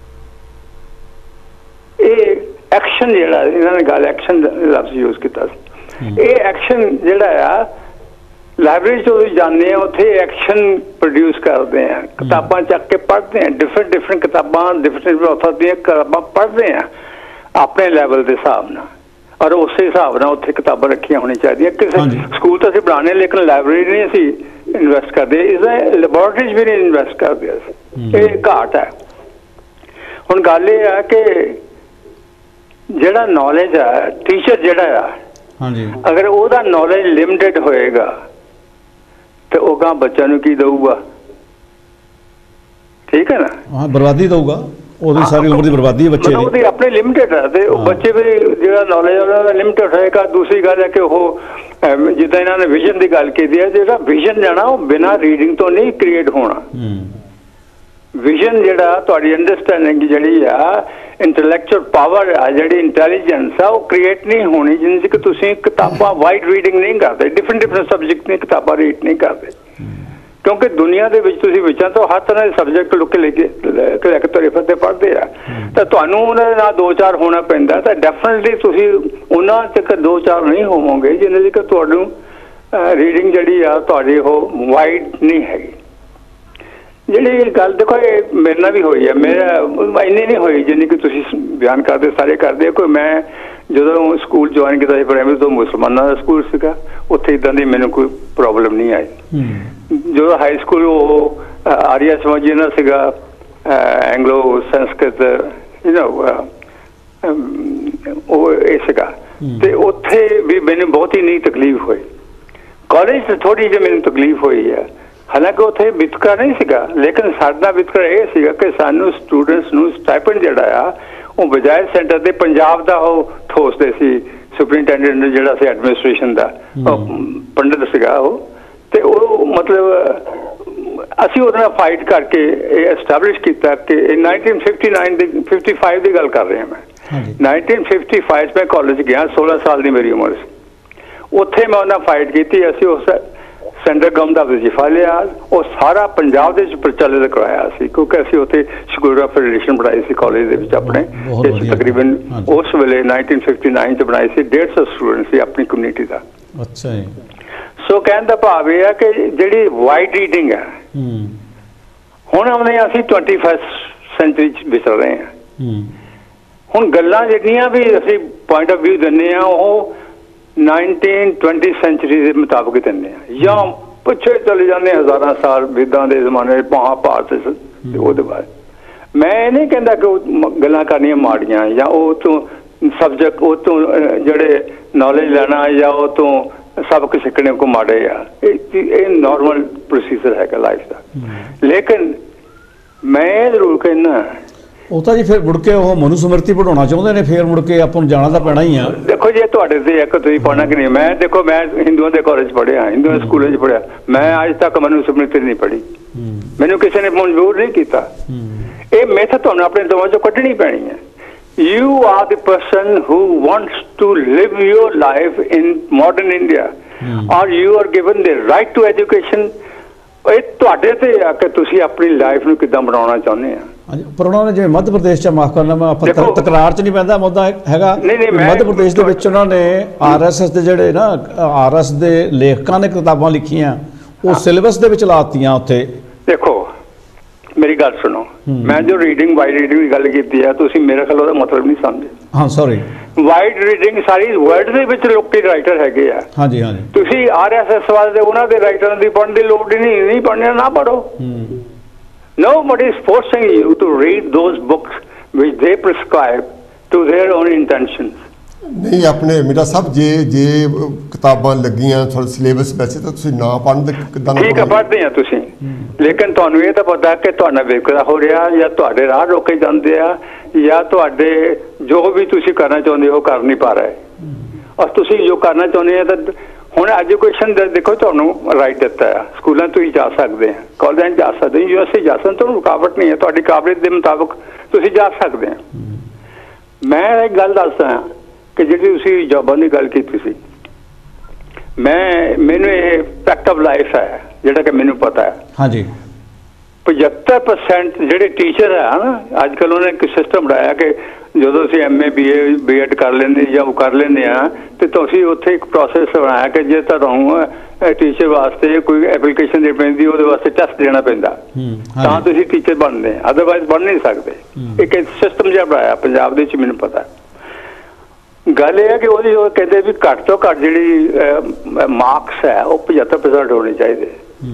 ਇਹ ਐਕਸ਼ਨ ਜਿਹੜਾ ਇਹਨਾਂ ਨੇ ਗੱਲ ਐਕਸ਼ਨ ਲਫ਼ਜ਼ ਯੂਜ਼ ਕੀਤਾ ਸੀ, ਇਹ ਐਕਸ਼ਨ ਜਿਹੜਾ ਆ ਲਾਇਬ੍ਰੇਰੀ 'ਚ ਤੁਸੀਂ ਜਾਂਦੇ ਆ, ਉੱਥੇ ਐਕਸ਼ਨ ਪ੍ਰੋਡਿਊਸ ਕਰਦੇ ਆ, ਕਿਤਾਬਾਂ ਚੱਕ ਕੇ ਪੜ੍ਹਦੇ ਆ, ਡਿਫਰੈਂਟ ਡਿਫਰੈਂਟ ਕਿਤਾਬਾਂ ਡਿਫਰੈਂਟ ਆਥਰ ਦੀਆਂ ਕਿਤਾਬਾਂ ਪੜ੍ਹਦੇ ਆ ਆਪਣੇ ਲੈਵਲ ਦੇ ਹਿਸਾਬ ਨਾਲ, ਔਰ ਉਸੇ ਹਿਸਾਬ ਨਾਲ ਉੱਥੇ ਕਿਤਾਬਾਂ ਰੱਖੀਆਂ ਹੋਣੀਆਂ ਚਾਹੀਦੀਆਂ। ਕਿਸੇ ਸਕੂਲ ਤਾਂ ਅਸੀਂ ਬਣਾਉਣੇ, ਲੇਕਿਨ ਲਾਇਬ੍ਰੇਰੀ ਨਹੀਂ ਅਸੀਂ ਇਨਵੈਸਟ ਕਰਦੇ, ਇਸਦਾ ਲੈਬੋਰਟਰੀਜ਼ ਵੀ ਨਹੀਂ ਇਨਵੈਸਟ ਕਰਦੇ ਅਸੀਂ, ਇਹ ਘਾਟ ਹੈ। ਹੁਣ ਗੱਲ ਇਹ ਆ ਕਿ ਜਿਹੜਾ ਨੌਲੇਜ ਆ, ਟੀਚਰ ਜਿਹੜਾ ਆ, ਅਗਰ ਉਹਦਾ ਨੌਲੇਜ ਲਿਮਿਟਡ ਹੋਏਗਾ ਤੇ ਉਹ ਗਾਂ ਬੱਚਿਆਂ ਨੂੰ ਕੀ ਦਊਗਾ? ਠੀਕ ਹੈ ਨਾ, ਹਾਂ, ਬਰਬਾਦੀ ਦਊਗਾ, ਉਹਦੀ ਸਾਰੀ ਉਮਰ ਦੀ ਬਰਬਾਦੀ ਹੈ ਬੱਚੇ ਦੀ। ਉਹਦੀ ਆਪਣੀ ਲਿਮਿਟਡ ਹੈ ਤੇ ਉਹ ਬੱਚੇ ਵੀ ਜਿਹੜਾ ਨੌਲੇਜ ਉਹਨਾਂ ਦਾ ਲਿਮਿਟਡ ਹੋਏਗਾ। ਦੂਸਰੀ ਗੱਲ ਹੈ ਕਿ ਉਹ ਜਿੱਦਾਂ ਇਹਨਾਂ ਨੇ ਵਿਜ਼ਨ ਦੀ ਗੱਲ ਕੀਤੀ ਹੈ, ਜਿਹੜਾ ਵਿਜ਼ਨ ਜਾਣਾ ਉਹ ਬਿਨਾਂ ਰੀਡਿੰਗ ਤੋਂ ਨਹੀਂ ਕ੍ਰੀਏਟ ਹੋਣਾ। ਵਿਜ਼ਨ ਜਿਹੜਾ ਤੁਹਾਡੀ ਅੰਡਰਸਟੈਂਡਿੰਗ ਜਿਹੜੀ ਆ, ਇੰਟੈਲੈਕਚੁਅਲ ਪਾਵਰ ਆ, ਜਿਹੜੀ ਇੰਟੈਲੀਜੈਂਸ ਆ, ਉਹ ਕ੍ਰੀਏਟ ਨਹੀਂ ਹੋਣੀ ਜਿੰਨੀ ਕਿ ਤੁਸੀਂ ਕਿਤਾਬਾਂ ਵਾਈਡ ਰੀਡਿੰਗ ਨਹੀਂ ਕਰਦੇ, ਡਿਫਰੈਂਟ ਡਿਫਰੈਂਟ ਸਬਜੈਕਟ ਦੀਆਂ ਕਿਤਾਬਾਂ ਰੀਡ ਨਹੀਂ ਕਰਦੇ। ਕਿਉਂਕਿ ਦੁਨੀਆ ਦੇ ਵਿੱਚ ਤੁਸੀਂ ਵਿੱਚਾਂ ਤੋਂ ਹਰ ਤਰ੍ਹਾਂ ਦੇ ਸਬਜੈਕਟ ਲੁੱਕ ਲੈ ਕੇ ਲੈ ਕੇ ਤੁਰੇ ਫਿਰਦੇ ਪੜ੍ਹਦੇ ਆ, ਤਾਂ ਤੁਹਾਨੂੰ ਉਹਨਾਂ ਦੇ ਨਾਲ ਦੋ ਚਾਰ ਹੋਣਾ ਪੈਂਦਾ, ਤਾਂ ਡੈਫੀਨਿਟਲੀ ਤੁਸੀਂ ਉਹਨਾਂ ਤੱਕ ਦੋ ਚਾਰ ਨਹੀਂ ਹੋਵੋਗੇ ਜਿੰਨੇ ਕਿ ਤੁਹਾਨੂੰ ਰੀਡਿੰਗ ਜਿਹੜੀ ਆ ਤੁਹਾਡੀ ਉਹ ਵਾਈਡ ਨਹੀਂ ਹੈਗੀ। ਜਿਹੜੀ ਗੱਲ ਦੇਖੋ ਇਹ ਮੇਰੇ ਨਾਲ ਵੀ ਹੋਈ ਹੈ, ਮੇਰਾ ਇੰਨੀ ਨਹੀਂ ਹੋਈ ਜਿੰਨੀ ਕਿ ਤੁਸੀਂ ਬਿਆਨ ਕਰਦੇ ਸਾਰੇ ਕਰਦੇ। ਕੋਈ ਮੈਂ ਜਦੋਂ ਸਕੂਲ ਜੁਆਇਨ ਕੀਤਾ ਸੀ ਪ੍ਰਾਇਮਰੀ ਤੋਂ, ਮੁਸਲਮਾਨਾਂ ਦਾ ਸਕੂਲ ਸੀਗਾ, ਉੱਥੇ ਇੱਦਾਂ ਦੀ ਮੈਨੂੰ ਕੋਈ ਪ੍ਰੋਬਲਮ ਨਹੀਂ ਆਈ। ਜਦੋਂ ਹਾਈ ਸਕੂਲ ਉਹ ਆਰੀਆ ਸਮਾਜੀ ਨਾਲ ਸੀਗਾ, ਐਂਗਲੋ ਸੰਸਕ੍ਰਿਤ ਯੂ ਨੋ ਉਹ ਇਹ ਸੀਗਾ, ਤੇ ਉੱਥੇ ਵੀ ਮੈਨੂੰ ਬਹੁਤ ਹੀ ਨਹੀਂ ਤਕਲੀਫ ਹੋਈ। ਕਾਲਜ 'ਚ ਥੋੜ੍ਹੀ ਜਿਹੀ ਮੈਨੂੰ ਤਕਲੀਫ ਹੋਈ ਹੈ, ਹਾਲਾਂਕਿ ਉੱਥੇ ਵਿਤਕਰਾ ਨਹੀਂ ਸੀਗਾ, ਲੇਕਿਨ ਸਾਡਾ ਵਿਤਕਰਾ ਇਹ ਸੀਗਾ ਕਿ ਸਾਨੂੰ ਸਟੂਡੈਂਟਸ ਨੂੰ ਸਟਾਈਪੈਂਡ ਜਿਹੜਾ ਆ ਉਹ ਬਜਾਏ ਸੈਂਟਰ ਦੇ ਪੰਜਾਬ ਦਾ ਉਹ ਠੋਸਦੇ ਸੀ। ਸੁਪਰਿੰਟੈਂਡੈਂਟ ਜਿਹੜਾ ਸੀ ਐਡਮਿਨਿਸਟ੍ਰੇਸ਼ਨ ਦਾ ਪੰਡਿਤ ਸੀਗਾ ਉਹ, ਤੇ ਉਹ ਮਤਲਬ ਅਸੀਂ ਉਹਦੇ ਨਾਲ ਫਾਈਟ ਕਰਕੇ ਇਹ ਐਸਟੈਬਲਿਸ਼ ਕੀਤਾ ਕਿ ਨਾਈਨਟੀਨ ਫਿਫਟੀ ਨਾਈਨ ਦੀ ਫਿਫਟੀ ਫਾਈਵ ਦੀ ਗੱਲ ਕਰ ਰਿਹਾ ਮੈਂ। ਨਾਈਨਟੀਨ ਫਿਫਟੀ ਫਾਈਵ 'ਚ ਮੈਂ ਕਾਲਜ ਗਿਆ, ਸੋਲਾਂ ਸਾਲ ਦੀ ਮੇਰੀ ਉਮਰ ਸੀ। ਉੱਥੇ ਮੈਂ ਉਹਨਾਂ ਫਾਈਟ ਕੀਤੀ। ਅਸੀਂ ਉਸ ਸੈਂਟਰ ਗਵਰਨਮੈਂਟ ਦਾ ਵਜ਼ੀਫਾ ਲਿਆ, ਉਹ ਸਾਰਾ ਪੰਜਾਬ ਦੇ ਵਿੱਚ ਪ੍ਰਚਲਿਤ ਕਰਵਾਇਆ ਸੀ, ਕਿਉਂਕਿ ਅਸੀਂ ਉੱਥੇ ਸਕੂਲ ਆਫ ਫੈਡਰੇਸ਼ਨ ਬਣਾਈ ਸੀ ਕਾਲਜ ਦੇ ਵਿੱਚ ਆਪਣੇ, ਤਕਰੀਬਨ ਉਸ ਵੇਲੇ ਨਾਈਨਟੀਨ ਫਿਫਟੀ ਨਾਈਨ 'ਚ ਬਣਾਈ ਸੀ। ਡੇਢ ਸੌ ਸਟੂਡੈਂਟ ਸੀ ਆਪਣੀ ਕਮਿਊਨਿਟੀ ਦਾ। ਅੱਛਾ ਜੀ। ਸੋ ਕਹਿਣ ਦਾ ਭਾਵ ਇਹ ਹੈ ਕਿ ਜਿਹੜੀ ਵਾਈਡ ਰੀਡਿੰਗ ਹੈ, ਹੁਣ ਆਉਂਦੇ ਅਸੀਂ ਟਵੈਂਟੀ ਫਸਟ ਸੈਂਚੁਰੀ 'ਚ ਵਿਚਰ ਰਹੇ ਹਾਂ। ਹੁਣ ਗੱਲਾਂ ਜਿਹੜੀਆਂ ਵੀ ਅਸੀਂ ਪੁਆਇੰਟ ਆਫ ਵਿਊ ਦਿੰਦੇ ਹਾਂ ਉਹ ਨਾਈਨਟੀਨ ਟਵੈਂਟੀ ਸੈਂਚੁਰੀ ਦੇ ਮੁਤਾਬਕ ਦਿੰਦੇ ਆ, ਜਾਂ ਪਿੱਛੇ ਚਲੇ ਜਾਂਦੇ ਹਜ਼ਾਰਾਂ ਸਾਲ ਵੇਦਾਂ ਦੇ ਜ਼ਮਾਨੇ ਮਹਾਭਾਰਤ ਤੇ ਉਹਦੇ ਬਾਅਦ। ਮੈਂ ਇਹ ਨਹੀਂ ਕਹਿੰਦਾ ਕਿ ਉਹ ਗੱਲਾਂ ਕਰਨੀਆਂ ਮਾੜੀਆਂ, ਜਾਂ ਉਹ ਤੋਂ ਸਬਜੈਕਟ ਉਹ ਤੋਂ ਜਿਹੜੇ ਨੌਲੇਜ ਲੈਣਾ ਜਾਂ ਉਹ ਤੋਂ ਸਬਕ ਸਿੱਖਣੇ ਕੋ ਮਾੜੇ ਆ, ਇਹ ਨੋਰਮਲ ਪ੍ਰੋਸੀਜਰ ਹੈਗਾ ਲਾਈਫ ਦਾ। ਲੇਕਿਨ ਮੈਂ ਜ਼ਰੂਰ ਕਹਿੰਦਾ ਉਹ ਤਾਂ ਜੀ ਫਿਰ ਮੁੜ ਕੇ ਉਹ ਮਨੁਸਮ੍ਰਿਤੀ ਪੜਾਉਣਾ ਚਾਹੁੰਦੇ ਨੇ, ਫਿਰ ਮੁੜ ਕੇ ਆਪਾਂ ਨੂੰ ਜਾਣਾ ਤਾਂ ਪੈਣਾ ਹੀ ਆ। ਦੇਖੋ ਜੇ ਤੁਹਾਡੇ ਤੇ ਇੱਕ ਤੁਸੀਂ ਪੜ੍ਹਨਾ ਕਿ ਨਹੀਂ, ਮੈਂ ਦੇਖੋ ਮੈਂ ਹਿੰਦੂਆਂ ਦੇ ਕਾਲਜ ਪੜ੍ਹਿਆ, ਹਿੰਦੂਆਂ ਦੇ ਸਕੂਲਾਂ 'ਚ ਪੜ੍ਹਿਆ, ਮੈਂ ਅੱਜ ਤੱਕ ਮਨੁਸਮ੍ਰਿਤੀ ਨਹੀਂ ਪੜ੍ਹੀ, ਮੈਨੂੰ ਕਿਸੇ ਨੇ ਮਜਬੂਰ ਨਹੀਂ ਕੀਤਾ। ਇਹ ਮਿੱਥ ਤੁਹਾਨੂੰ ਆਪਣੇ ਦਿਮਾਗ 'ਚੋਂ ਕੱਢਣੀ ਪੈਣੀ ਹੈ। You are the person who wants to live your life in modern India, hmm. or you are given the right to education. ਇਹ ਤੁਹਾਡੇ ਤੇ ਆ ਕਿ ਤੁਸੀਂ ਆਪਣੀ ਲਾਈਫ ਨੂੰ ਕਿੱਦਾਂ ਬਣਾਉਣਾ ਚਾਹੁੰਦੇ ਆ। ਹਾਂਜੀ, ਪਰ ਉਹਨਾਂ ਨੇ ਜਿਵੇਂ ਮੱਧ ਪ੍ਰਦੇਸ਼ 'ਚ, ਮਾਫ ਕਰਨਾ ਮੈਂ ਆਪਾਂ ਤਕਰਾਰ 'ਚ ਨਹੀਂ ਪੈਂਦਾ ਮੁੱਦਾ ਹੈਗਾ, ਮੱਧ ਪ੍ਰਦੇਸ਼ ਦੇ ਵਿੱਚ ਉਹਨਾਂ ਨੇ ਆਰ ਐਸ ਐਸ ਦੇ ਜਿਹੜੇ ਨਾ ਆਰ ਐਸ ਦੇ ਲੇਖਕਾਂ ਨੇ ਕਿਤਾਬਾਂ ਲਿਖੀਆਂ, ਉਹ ਸਿਲੇਬਸ ਦੇ ਵਿੱਚ ਲਾਤੀਆਂ ਉੱਥੇ। ਦੇਖੋ ਮੇਰੀ ਗੱਲ ਸੁਣੋ, ਮੈਂ ਜੋ ਰੀਡਿੰਗ ਵਾਈਡ ਰੀਡਿੰਗ ਦੀ ਗੱਲ ਕੀਤੀ ਹੈ, ਤੁਸੀਂ ਮੇਰੇ ਖਿਆਲ ਉਹਦਾ ਮਤਲਬ ਨਹੀਂ ਸਮਝੇ। ਹਾਂ ਸੌਰੀ, ਵਾਈਡ ਰੀਡਿੰਗ ਸਾਰੀ ਵਰਲਡ ਦੇ ਵਿੱਚ ਲੋਕੀ ਰਾਈਟਰ ਹੈਗੇ ਆ। ਹਾਂਜੀ ਹਾਂਜੀ, ਤੁਸੀਂ ਆਰ ਐਸ ਐਸ ਵਾਲੇ ਉਹਨਾਂ ਦੇ ਰਾਈਟਰਾਂ ਦੀ ਪੜ੍ਹਨ ਦੀ ਲੋੜ ਹੀ ਨਹੀਂ, ਨਹੀਂ ਪੜ੍ਹਨਾ ਨਾ ਪੜ੍ਹੋ। Nobody is forcing you to read those books which they prescribe to their own intentions. नहीं अपने मेरा सब जे जे किताबां लगियां थोड़ा सिलेबस वैसे तो तुसीं ना पढ़दे किदां ठीक है पढ़ते हैं तुसीं लेकिन तुहानूं ये तो पता कि तुहाडा बेकरा हो रहा या तुहाडे राह रोके जाते हैं या तुहाडे जो भी तुसीं करना चाहुंदे हो कर नहीं पा रहे और तुसीं जो करना चाहुंदे हो तो हुण एजुकेशन दा देखो तुहानूं राइट दिता है स्कूलों तुसीं जा सकते हैं कॉलेजां जा सकते हैं यूनिवर्सिटी जा सकते तुहानूं रुकावट नहीं है तुहाडी काबलियत के मुताबिक तुसीं जा सकते हैं मैं एक गल दसदा कि जिहड़ी तुसीं जॉबां की गल कीती सी मैं मैनूं ये फैक्ट ऑफ लाइफ है जिहड़ा कि मैनूं पता है हाँ जी पचहत्तर परसेंट जिहड़े टीचर है ना अजकल उन्होंने एक सिस्टम बनाया कि जो असीं M A B A B Ed कर लेंगे या वो कर लेंगे तो तुसीं उत्थे एक प्रोसैस बनाया कि जे तुहानूं टीचर वास्ते कोई एप्लीकेशन देनी पैंदी उहदे वास्ते टेस्ट देना पैंदा तां तुसीं टीचर बनदे अदरवाइज बन नहीं सकते एक सिस्टम जिहा बनाया पंजाब दे विच मैनूं पता है गल यह है कि वो कहते भी घट तो घट जी मार्क्स है वो पचहत्तर परसेंट होने चाहिए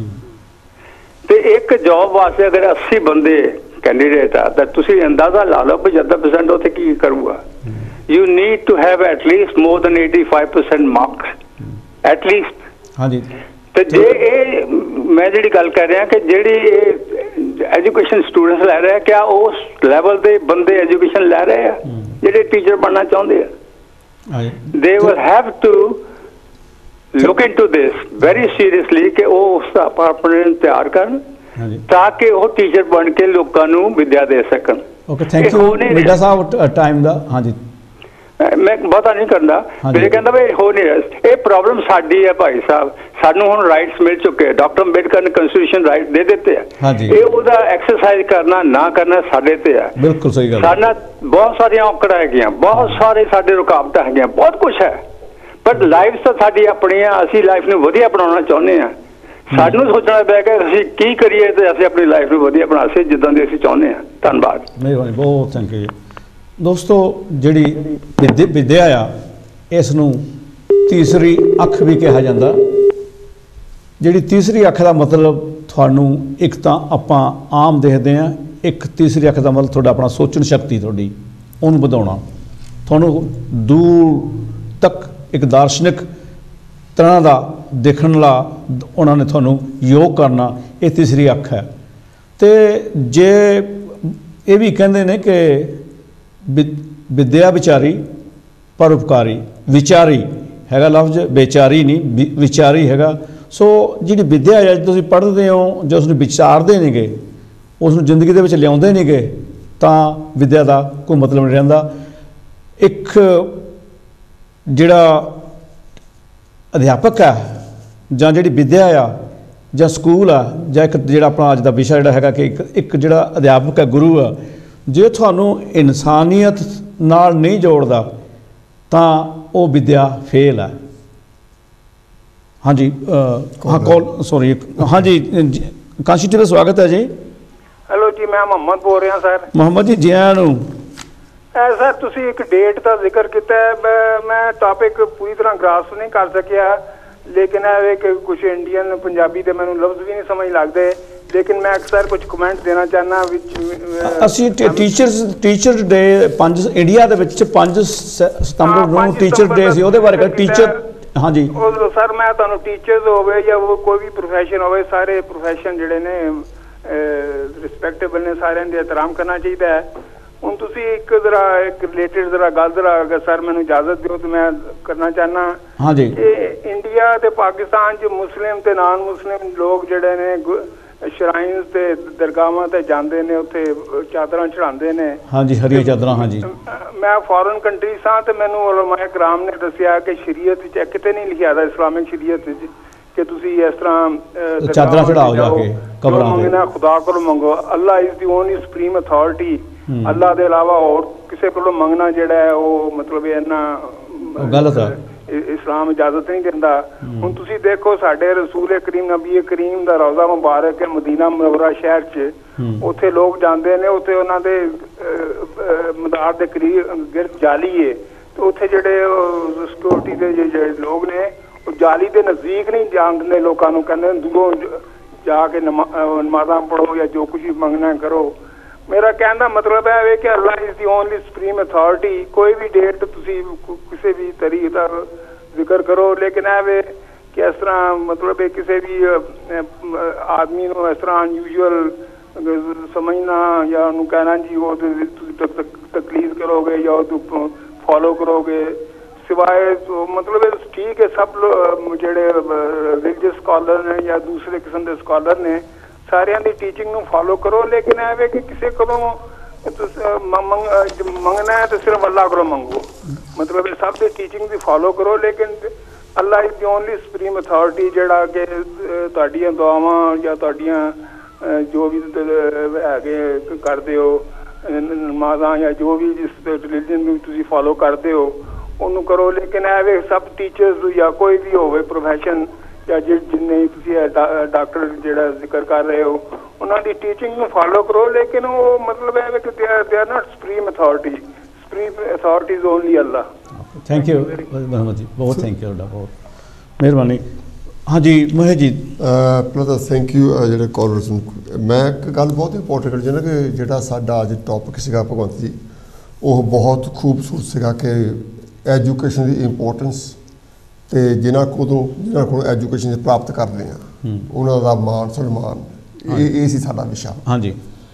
तो एक जॉब वास्ते अगर अस्सी बंदे कैंडीडेट है तो तुसीं अंदाजा ला लो पचहत्तर परसेंट उत्थे की करूँगा you need to have at least more than eighty five percent marks at least हाँ जी तो जे ये मैं जी गल कर रहा कि जी एजुकेशन स्टूडेंट्स लै रहे हैं क्या उस लैवल के बंदे एजुकेशन लै रहे हैं जेडे टीचर बनना चाहते हैं they will have to look into this very seriously कि वो उसका अपने तैयार करन ताकि वो टीचर बन के लोगों को विद्या दे सकन ओके थैंक यू मीडा साहब टाइम दा हाँ जी मैं बहुता नहीं करता मेरे कहता भाई हो नहीं रहा ये प्रॉब्लम साडी है भाई साहब सानू हुण राइट्स मिल चुके डॉक्टर अंबेडकर ने कॉन्स्टिट्यूशन राइट दे देते हैं ये उहदा एक्सरसाइज करना ना करना साडे ते है बिल्कुल सही गल साडा बहुत सारी औकड़ां हैगियां बहुत सारे साडे रुकावटां हैगियां बहुत कुछ है बट लाइफ तो साडी अपनी है असीं लाइफ नूं वधिया बनाउणा चाहुंदे हां सानू सोचना पै कि असीं की करिए ते असीं अपनी लाइफ नूं वधिया बना सकीए जिद्दां दी असीं चाहुंदे हां धन्नवाद मेहरबानी बहुत थैंक यू दोस्तों जिहड़ी विद्या विद्या आ इस नूं तीसरी अख भी कहा जाता जिहड़ी तीसरी अख का मतलब तुहानूं एक तां आपां आम देखते हैं एक तीसरी अख का मतलब तुहाडा अपना सोचण शक्ति तुहाडी उहनूं वधाउणा तुहानूं दूर तक एक दार्शनिक तरह का देखण ला उन्होंने तुहानूं योग करना ये तीसरी अख है तो जे ये भी कहते हैं कि विद्या विचारी परोपकारी विचारी हैगा लफ्ज बेचारी नहीं विचारी हैगा सो जी विद्या है जो पढ़ते हो जो उसमें विचारते नहीं गए उसमें जिंदगी के लिया नहीं गए तो विद्या का कोई मतलब नहीं रहा एक जिहड़ा अध्यापक है जां जिहड़ी विद्या आ जां स्कूल आ जां एक जिहड़ा अपना अज दा विशा जिहड़ा हैगा कि एक एक जिहड़ा अध्यापक है गुरु आ जे तुहानूं इंसानियत नाल नहीं जोड़दा तां वो विद्या फेल है हाँ जी हाँ कॉल सॉरी हाँ जी कांशी टी वी स्वागत है जी हेलो जी मैं मोहम्मद बोल रहा सर मोहम्मद जी जी आयां नूं सर तुसी एक डेट का जिक्र किया है मैं टॉपिक पूरी तरह ग्रास्प नहीं कर सकिया लेकिन एक कुछ इंडियन पंजाबी के मैंने लफ्ज भी नहीं समझ लगते लेकिन मैं अक्सर कुछ कमेंट देना चाहना ਅਸੀਂ ਟੀਚਰਸ ਟੀਚਰ ਡੇ ਪੰਜ ਇੰਡੀਆ ਦੇ ਵਿੱਚ ਪੰਜ ਸਤੰਬਰ ਨੂੰ ਟੀਚਰ ਡੇ ਸੀ ਉਹਦੇ ਬਾਰੇ ਟੀਚਰ हाँ जी सर मैं तुहानूं टीचर्स होवे या वो कोई भी प्रोफैशन होवे सारे प्रोफैशन जिहड़े ने रिस्पैक्टेबल ने सारिਆਂ ਦਾ एहतराम करना चाहिए है ਹੁਣ ਤੁਸੀਂ ਇੱਕ ਜ਼ਰਾ ਇੱਕ ਰਿਲੇਟਡ ਜ਼ਰਾ ਗੱਲ ਜ਼ਰਾ ਅਗਰ ਸਰ ਮੈਨੂੰ ਇਜਾਜ਼ਤ ਦਿਓ ਤਾਂ ਮੈਂ ਕਰਨਾ ਚਾਹਨਾ ਹਾਂ ਜੀ ਕਿ ਇੰਡੀਆ ਤੇ ਪਾਕਿਸਤਾਨ 'ਚ ਮੁਸਲਿਮ ਤੇ ਨਾਨ ਮੁਸਲਿਮ ਲੋਕ ਜਿਹੜੇ ਨੇ ਸ਼ਰਾਈਨਸ ਤੇ ਦਰਗਾਹਾਂ ਤੇ ਜਾਂਦੇ ਨੇ ਉੱਥੇ ਚਾਦਰਾਂ ਚੜਾਉਂਦੇ ਨੇ ਹਾਂ ਜੀ ਹਰੀਆਂ ਚਾਦਰਾਂ ਹਾਂ ਜੀ ਮੈਂ ਫੋਰਨ ਕੰਟਰੀ ਸਾਂ ਤੇ ਮੈਨੂੰ ਉਲਮਾਏ ਕਰਾਮ ਨੇ ਦੱਸਿਆ ਕਿ ਸ਼ਰੀਅਤ ਵਿੱਚ ਕਿਤੇ ਨਹੀਂ ਲਿਖਿਆ ਦਾ ਇਸਲਾਮਿਕ ਸ਼ਰੀਅਤ ਵਿੱਚ कि तुसी इस तरह चादर चढ़ाओ जाके कब्रां ते मंगना खुदा कोलों मंगो Allah is the only supreme authority Allah दे अलावा और किसी कोलों मंगना जिहड़ा है वो मतलब इन्ना गलत है इस्लाम इजाजत नहीं दिंदा हुण तुसी देखो साडे रसूल करीम नबी करीम दा रोज़ा मुबारक है मदीना मुनव्वरा शहर च उत्थे लोग जांदे ने उत्थे उन्हां दे मदार दे करीब गिरद जाली है तो उत्थे जिहड़े सिक्योरिटी दे जिहड़े लोग ने जाली के नज़दीक नहीं जान देंगे लोगों को कहते दूरों जाके नमाजा पढ़ो या जो कुछ भी मंगना करो ਮੇਰਾ ਕਹਿਣ ਦਾ ਮਤਲਬ ਹੈ ਵੇ ਕਿ Allah is the only supreme authority. ਕੋਈ ਵੀ ਡੇਟ ਤੁਸੀਂ ਕਿਸੇ ਵੀ ਤਰੀਕ ਦਾ ਜ਼ਿਕਰ ਕਰੋ, ਲੇਕਿਨ ਇਹ ਵੇ ਕਿ ਇਸ ਤਰ੍ਹਾਂ ਮਤਲਬ ਹੈ ਕਿਸੇ ਵੀ ਆਦਮੀ ਨੂੰ ਇਸ ਤਰ੍ਹਾਂ ਅਨਯੂਜੂਅਲ ਸਮਝਣਾ ਜਾਂ ਉਹਨੂੰ ਕਹਿਣਾ ਜੀ ਉਹ ਤੁਸੀਂ ਤਕਲੀਦ ਕਰੋਗੇ ਜਾਂ ਉਹ ਫੋਲੋ ਕਰੋਗੇ, ਸਿਵਾਏ ਮਤਲਬ ਠੀਕ ਹੈ ਸਭ ਜਿਹੜੇ ਰਿਲੀਜੀਅਸ ਸਕਾਲਰ ਨੇ ਜਾਂ ਦੂਸਰੇ ਕਿਸਮ ਦੇ ਸਕਾਲਰ ਨੇ ਸਾਰਿਆਂ ਦੀ ਟੀਚਿੰਗ ਨੂੰ ਫੋਲੋ ਕਰੋ, ਲੇਕਿਨ ਇਹ ਵੇ ਕਿ ਕਿਸੇ ਕੋਲੋਂ ਮੰਗਣਾ ਹੈ ਤਾਂ ਸਿਰਫ ਅੱਲਾ ਕੋਲੋਂ ਮੰਗੋ। ਮਤਲਬ ਸਭ ਦੀ ਟੀਚਿੰਗ ਦੀ ਫੋਲੋ ਕਰੋ, ਲੇਕਿਨ Allah is the only supreme authority ਜਿਹੜਾ ਕਿ ਤੁਹਾਡੀਆਂ ਦੁਆਵਾਂ ਜਾਂ ਤੁਹਾਡੀਆਂ ਜੋ ਵੀ ਹੈਗੇ ਕਰਦੇ ਹੋ ਨਮਾਜ਼ਾਂ ਜਾਂ ਜੋ ਵੀ ਜਿਸ ਰਿਲੀਜਨ ਨੂੰ ਤੁਸੀਂ ਫੋਲੋ ਕਰਦੇ ਹੋ ਉਹਨੂੰ ਕਰੋ। ਲੇਕਿਨ ਇਹ ਵੇ ਸਭ ਟੀਚਰਸ ਜਾਂ ਕੋਈ ਵੀ ਹੋਵੇ ਪ੍ਰੋਫੈਸ਼ਨ ਜਾਂ ਜਿੰਨੇ ਤੁਸੀਂ ਡਾਕਟਰ ਜਿਹੜਾ ਜ਼ਿਕਰ ਕਰ ਰਹੇ ਹੋ ਉਹਨਾਂ ਦੀ ਟੀਚਿੰਗ ਨੂੰ ਫੋਲੋ ਕਰੋ, ਲੇਕਿਨ ਉਹ ਮਤਲਬ ਇਹ ਵੇ ਕਿ they are not supreme authority. Supreme authority is only Allah. Thank you Muhammad ji, ਬਹੁਤ ਥੈਂਕ ਯੂ ਤੁਹਾਡਾ, ਬਹੁਤ ਮਿਹਰਬਾਨੀ। ਹਾਂਜੀ ਮੋਹਿਤ ਜੀ। ਪਹਿਲਾਂ ਥੈਂਕ ਯੂ ਜਿਹੜੇ ਕਾਲਰਸ ਨੂੰ। ਮੈਂ ਇੱਕ ਗੱਲ ਬਹੁਤ ਇੰਪੋਰਟੈਂਟ ਕਰੀ ਨਾ ਕਿ ਜਿਹੜਾ ਸਾਡਾ ਅੱਜ ਟੌਪਿਕ ਸੀਗਾ ਭਗਵੰਤ ਜੀ ਉਹ ਬਹੁਤ ਖੂਬਸੂਰਤ ਸੀਗਾ ਕਿ ਐਜੂਕੇਸ਼ਨ ਦੀ ਇੰਪੋਰਟੈਂਸ ਅਤੇ ਜਿਨ੍ਹਾਂ ਕੋਲੋਂ ਜਿਨ੍ਹਾਂ ਕੋਲੋਂ ਐਜੂਕੇਸ਼ਨ ਪ੍ਰਾਪਤ ਕਰਦੇ ਹਾਂ ਉਹਨਾਂ ਦਾ ਮਾਣ ਸਨਮਾਨ, ਇਹ ਇਹ ਸੀ ਸਾਡਾ ਵਿਸ਼ਾ। ਹਾਂਜੀ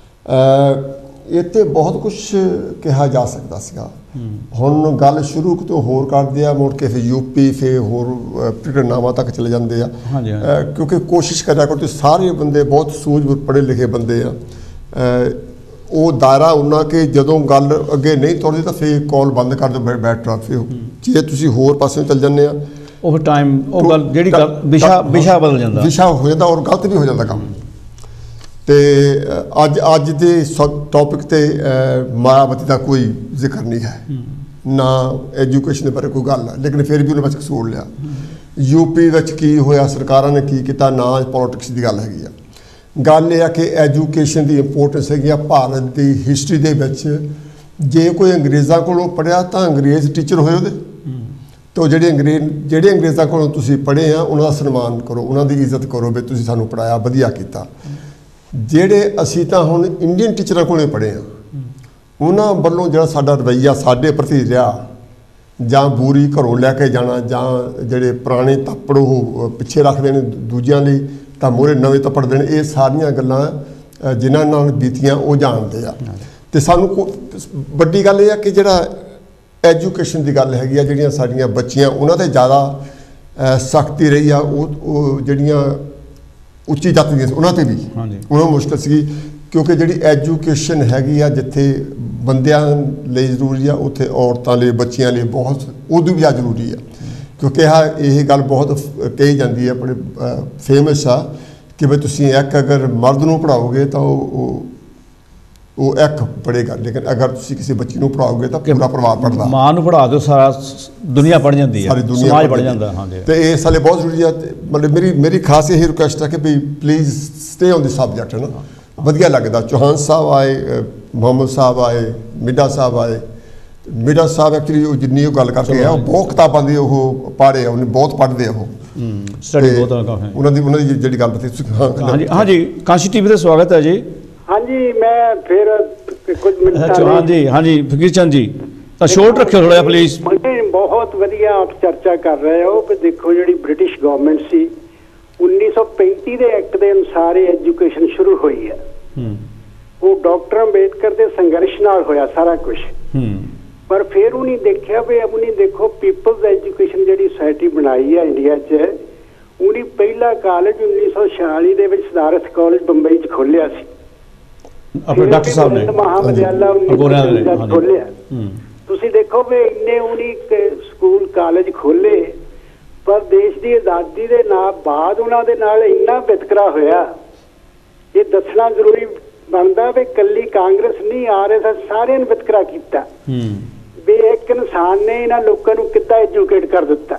ਇੱਥੇ ਬਹੁਤ ਕੁਛ ਕਿਹਾ ਜਾ ਸਕਦਾ ਸੀਗਾ। ਹੁਣ ਗੱਲ ਸ਼ੁਰੂ ਤੋਂ ਹੋਰ ਕਰਦੇ ਆ, ਮੁੜ ਕੇ ਫਿਰ ਯੂਪੀ ਫਿਰ ਹੋਰ ਪ੍ਰਗਟਨਾਵਾਂ ਤੱਕ ਚਲੇ ਜਾਂਦੇ ਆ, ਕਿਉਂਕਿ ਕੋਸ਼ਿਸ਼ ਕਰਿਆ ਕਰੋ ਤੁਸੀਂ ਸਾਰੇ ਬੰਦੇ ਬਹੁਤ ਸੂਝ ਪੜ੍ਹੇ ਲਿਖੇ ਬੰਦੇ ਆ। ਉਹ ਦਾਇਰਾ ਉਹਨਾਂ ਕਿ ਜਦੋਂ ਗੱਲ ਅੱਗੇ ਨਹੀਂ ਤੁਰਦੀ ਤਾਂ ਫਿਰ ਕਾਲ ਬੰਦ ਕਰ ਦਿਓ, ਬੈਠ ਰੱਖ। ਫਿਰ ਜੇ ਤੁਸੀਂ ਹੋਰ ਪਾਸੇ ਚੱਲ ਜਾਂਦੇ ਆ ਉਹ ਟਾਈਮ ਉਹ ਗੱਲ ਜਿਹੜੀ ਗੱਲ ਵਿਸ਼ਾ ਵਿਸ਼ਾ ਬਦਲ ਜਾਂਦਾ, ਵਿਸ਼ਾ ਹੋ ਜਾਂਦਾ ਔਰ ਗਲਤ ਵੀ ਹੋ ਜਾਂਦਾ ਕੰਮ। ਅਤੇ ਅੱਜ ਅੱਜ ਦੇ ਟੌਪਿਕ 'ਤੇ ਮਾਇਆਵਤੀ ਦਾ ਕੋਈ ਜ਼ਿਕਰ ਨਹੀਂ ਹੈ, ਨਾ ਐਜੂਕੇਸ਼ਨ ਦੇ ਬਾਰੇ ਕੋਈ ਗੱਲ ਹੈ, ਲੇਕਿਨ ਫਿਰ ਵੀ ਉਹਨੇ ਬਸ ਕਸੂਰ ਲਿਆ। ਯੂਪੀ ਵਿੱਚ ਕੀ ਹੋਇਆ, ਸਰਕਾਰਾਂ ਨੇ ਕੀ ਕੀਤਾ, ਨਾ ਪੋਲੀਟਿਕਸ ਦੀ ਗੱਲ ਹੈਗੀ ਆ। ਗੱਲ ਇਹ ਆ ਕਿ ਐਜੂਕੇਸ਼ਨ ਦੀ ਇੰਪੋਰਟੈਂਸ ਹੈਗੀ ਆ ਭਾਰਤ ਦੀ ਹਿਸਟਰੀ ਦੇ ਵਿੱਚ। ਜੇ ਕੋਈ ਅੰਗਰੇਜ਼ਾਂ ਕੋਲੋਂ ਪੜ੍ਹਿਆ ਤਾਂ ਅੰਗਰੇਜ਼ ਟੀਚਰ ਹੋਏ ਉਹਦੇ, ਤਾਂ ਜਿਹੜੇ ਅੰਗਰੇਜ਼ ਜਿਹੜੇ ਅੰਗਰੇਜ਼ਾਂ ਕੋਲੋਂ ਤੁਸੀਂ ਪੜ੍ਹੇ ਆ ਉਹਨਾਂ ਦਾ ਸਨਮਾਨ ਕਰੋ, ਉਹਨਾਂ ਦੀ ਇੱਜ਼ਤ ਕਰੋ ਵੀ ਤੁਸੀਂ ਸਾਨੂੰ ਪੜ੍ਹਾਇਆ, ਵਧੀਆ ਕੀਤਾ। ਜਿਹੜੇ ਅਸੀਂ ਤਾਂ ਹੁਣ ਇੰਡੀਅਨ ਟੀਚਰਾਂ ਕੋਲੇ ਪੜ੍ਹੇ ਆ ਉਹਨਾਂ ਵੱਲੋਂ ਜਿਹੜਾ ਸਾਡਾ ਰਵੱਈਆ ਸਾਡੇ ਪ੍ਰਤੀ ਰਿਹਾ, ਜਾਂ ਬੂਰੀ ਘਰੋਂ ਲੈ ਕੇ ਜਾਣਾ, ਜਾਂ ਜਿਹੜੇ ਪੁਰਾਣੇ ਤੱਪੜ ਉਹ ਪਿੱਛੇ ਰੱਖਦੇ ਨੇ ਦੂਜਿਆਂ ਲਈ ਤਾਂ ਮੂਹਰੇ ਨਵੇਂ ਤੱਪੜ ਦੇਣ, ਇਹ ਸਾਰੀਆਂ ਗੱਲਾਂ ਜਿਨ੍ਹਾਂ ਨਾਲ ਬੀਤੀਆਂ ਉਹ ਜਾਣਦੇ ਆ। ਅਤੇ ਸਾਨੂੰ ਵੱਡੀ ਗੱਲ ਇਹ ਆ ਕਿ ਜਿਹੜਾ ਐਜੂਕੇਸ਼ਨ ਦੀ ਗੱਲ ਹੈਗੀ ਆ, ਜਿਹੜੀਆਂ ਸਾਡੀਆਂ ਬੱਚੀਆਂ ਉਹਨਾਂ 'ਤੇ ਜ਼ਿਆਦਾ ਸਖਤੀ ਰਹੀ ਆ। ਉਹ ਉਹ ਜਿਹੜੀਆਂ ਉੱਚੀ ਜਾਤੀ ਦੀਆਂ ਉਹਨਾਂ 'ਤੇ ਵੀ ਉਹਨਾਂ ਨੂੰ ਮੁਸ਼ਕਿਲ ਸੀਗੀ, ਕਿਉਂਕਿ ਜਿਹੜੀ ਐਜੂਕੇਸ਼ਨ ਹੈਗੀ ਆ ਜਿੱਥੇ ਬੰਦਿਆਂ ਲਈ ਜ਼ਰੂਰੀ ਆ ਉੱਥੇ ਔਰਤਾਂ ਲਈ ਬੱਚਿਆਂ ਲਈ ਬਹੁਤ ਉਦੋਂ ਵੀ ਜ਼ਿਆਦਾ ਜ਼ਰੂਰੀ ਆ। ਕਿਉਂਕਿ ਆ ਇਹ ਗੱਲ ਬਹੁਤ ਕਹੀ ਜਾਂਦੀ ਹੈ, ਆਪਣੇ ਫੇਮਸ ਆ ਕਿ ਵੀ ਤੁਸੀਂ ਇੱਕ ਅਗਰ ਮਰਦ ਨੂੰ ਪੜ੍ਹਾਓਗੇ ਤਾਂ ਉਹ ਉਹ ਇੱਕ ਪੜ੍ਹੇਗਾ, ਲੇਕਿਨ ਅਗਰ ਤੁਸੀਂ ਕਿਸੇ ਬੱਚੀ ਨੂੰ ਪੜ੍ਹਾਓਗੇ ਤਾਂ ਪੂਰਾ ਪਰਿਵਾਰ ਪੜ੍ਹਦਾ। ਮਾਂ ਨੂੰ ਪੜ੍ਹਾ ਦਿਓ ਸਾਰਾ ਦੁਨੀਆ ਪੜ੍ਹ ਜਾਂਦੀ ਹੈ, ਸਾਰੀ ਦੁਨੀਆ ਸਮਾਜ ਪੜ੍ਹ ਜਾਂਦਾ। ਹਾਂਜੀ, ਅਤੇ ਇਹ ਸਾਲੇ ਬਹੁਤ ਜ਼ਰੂਰੀ ਆ। ਮਤਲਬ ਮੇਰੀ ਮੇਰੀ ਖਾਸ ਇਹ ਰਿਕੁਐਸਟ ਹੈ ਕਿ ਵੀ please stay on the subject. ਹੈ ਨਾ, ਵਧੀਆ ਲੱਗਦਾ। ਚੌਹਾਨ ਸਾਹਿਬ ਆਏ, ਮੁਹੰਮਦ ਸਾਹਿਬ ਆਏ, ਮਿੱਡਾ ਸਾਹਿਬ ਆਏ। ਮਿੱਡਾ ਸਾਹਿਬ ਐਕਚੁਅਲੀ ਉਹ ਜਿੰਨੀ ਉਹ ਗੱਲ ਕਰਕੇ ਆ ਉਹ ਬਹੁਤ ਕਿਤਾਬਾਂ ਦੀ ਉਹ ਪੜ੍ਹੇ ਆ, ਉਹਨੇ ਬਹੁਤ ਪੜ੍ਹਦੇ ਆ ਉਹ ਸਟੱਡੀ ਬਹੁਤ ਉਹਨਾਂ ਦੀ ਉਹਨਾਂ ਦੀ ਜਿਹੜੀ ਗੱਲ ਬਤੀ। ਹਾਂਜੀ ਹਾਂਜੀ, ਕਾਂਸ਼ੀ ਟੀਵੀ 'ਤੇ ਸਵਾਗਤ ਹੈ ਜੀ। ਹਾਂਜੀ, ਮੈਂ ਫਿਰ ਕੁਝ ਮਿੰਟਾਂ ਚੌਹਾਨ ਜੀ। ਹਾਂਜੀ ਫਕੀਰ ਚੰਦ ਜੀ, ਤਾਂ ਸ਼ੋਰਟ ਰੱਖਿਓ ਥੋੜ੍ਹਾ ਜਿਹਾ ਪਲੀਜ਼। ਬਹੁਤ ਵਧੀਆ ਆਪ ਚਰਚਾ ਕਰ ਰਹੇ ਹੋ ਕਿ ਦੇਖੋ ਜਿਹੜੀ ਬ੍ਰਿਟਿਸ਼ ਗਵਰਨਮੈਂਟ ਸੀ ਉੱਨੀ ਸੌ ਪੈਂਤੀ ਦੇ ਐਕਟ ਦੇ ਅਨੁਸਾਰ ਇਹ ਐਜੂਕੇਸ਼ਨ ਸ਼ੁਰੂ ਹੋਈ ਹੈ। ਉਹ ਡਾਕਟਰ ਅੰਬੇਡਕਰ ਦੇ ਸੰਘਰਸ਼ ਨਾਲ ਹੋਇਆ ਸਾਰਾ ਕੁਝ। ਪਰ ਫਿਰ ਉਹਨੇ ਦੇਖਿਆ ਵੀ ਉਹਨੇ ਦੇਖੋ ਪੀਪਲਜ਼ ਐਜੂਕੇਸ਼ਨ ਜਿਹੜੀ ਸੁਸਾਇਟੀ ਬਣਾਈ ਹੈ ਇੰਡੀਆ 'ਚ, ਉਹਨੇ ਪਹਿਲਾ ਕਾਲਜ ਉੱਨੀ ਸੌ ਛਿਆਲੀ ਦੇ ਵਿੱਚ ਸਦਾਰਥ ਕਾਲਜ ਬੰਬਈ 'ਚ ਖੋਲ੍ਹਿਆ ਸੀ। ਆਪਣੇ ਡਾਕਟਰ ਸਾਹਿਬ ਨੇ ਮਹਾਵਿਦਿਆਲਾ ਖੋਲ੍ਹਿਆ। ਤੁਸੀਂ ਦੇਖੋ ਵੀ ਇੰਨੇ ਉਹਨੇ ਸਕੂਲ ਕਾਲਜ ਖੋਲ੍ਹੇ, ਪਰ ਦੇਸ਼ ਦੀ ਆਜ਼ਾਦੀ ਦੇ ਨਾਲ ਬਾਅਦ ਉਹਨਾਂ ਦੇ ਨਾਲ ਇੰਨਾ ਵਿਤਕਰਾ ਹੋਇਆ। ਇਹ ਦੱਸਣਾ ਜ਼ਰੂਰੀ ਬਣਦਾ ਵੀ ਇਕੱਲੀ ਕਾਂਗਰਸ ਨਹੀਂ, ਆਰ ਐਸ ਐਸ ਸਾਰਿਆਂ ਨੇ ਵਿਤਕਰਾ ਕੀਤਾ ਵੀ ਇੱਕ ਇਨਸਾਨ ਨੇ ਇਹਨਾਂ ਲੋਕਾਂ ਨੂੰ ਕਿੱਦਾਂ ਐਜੂਕੇਟ ਕਰ ਦਿੱਤਾ।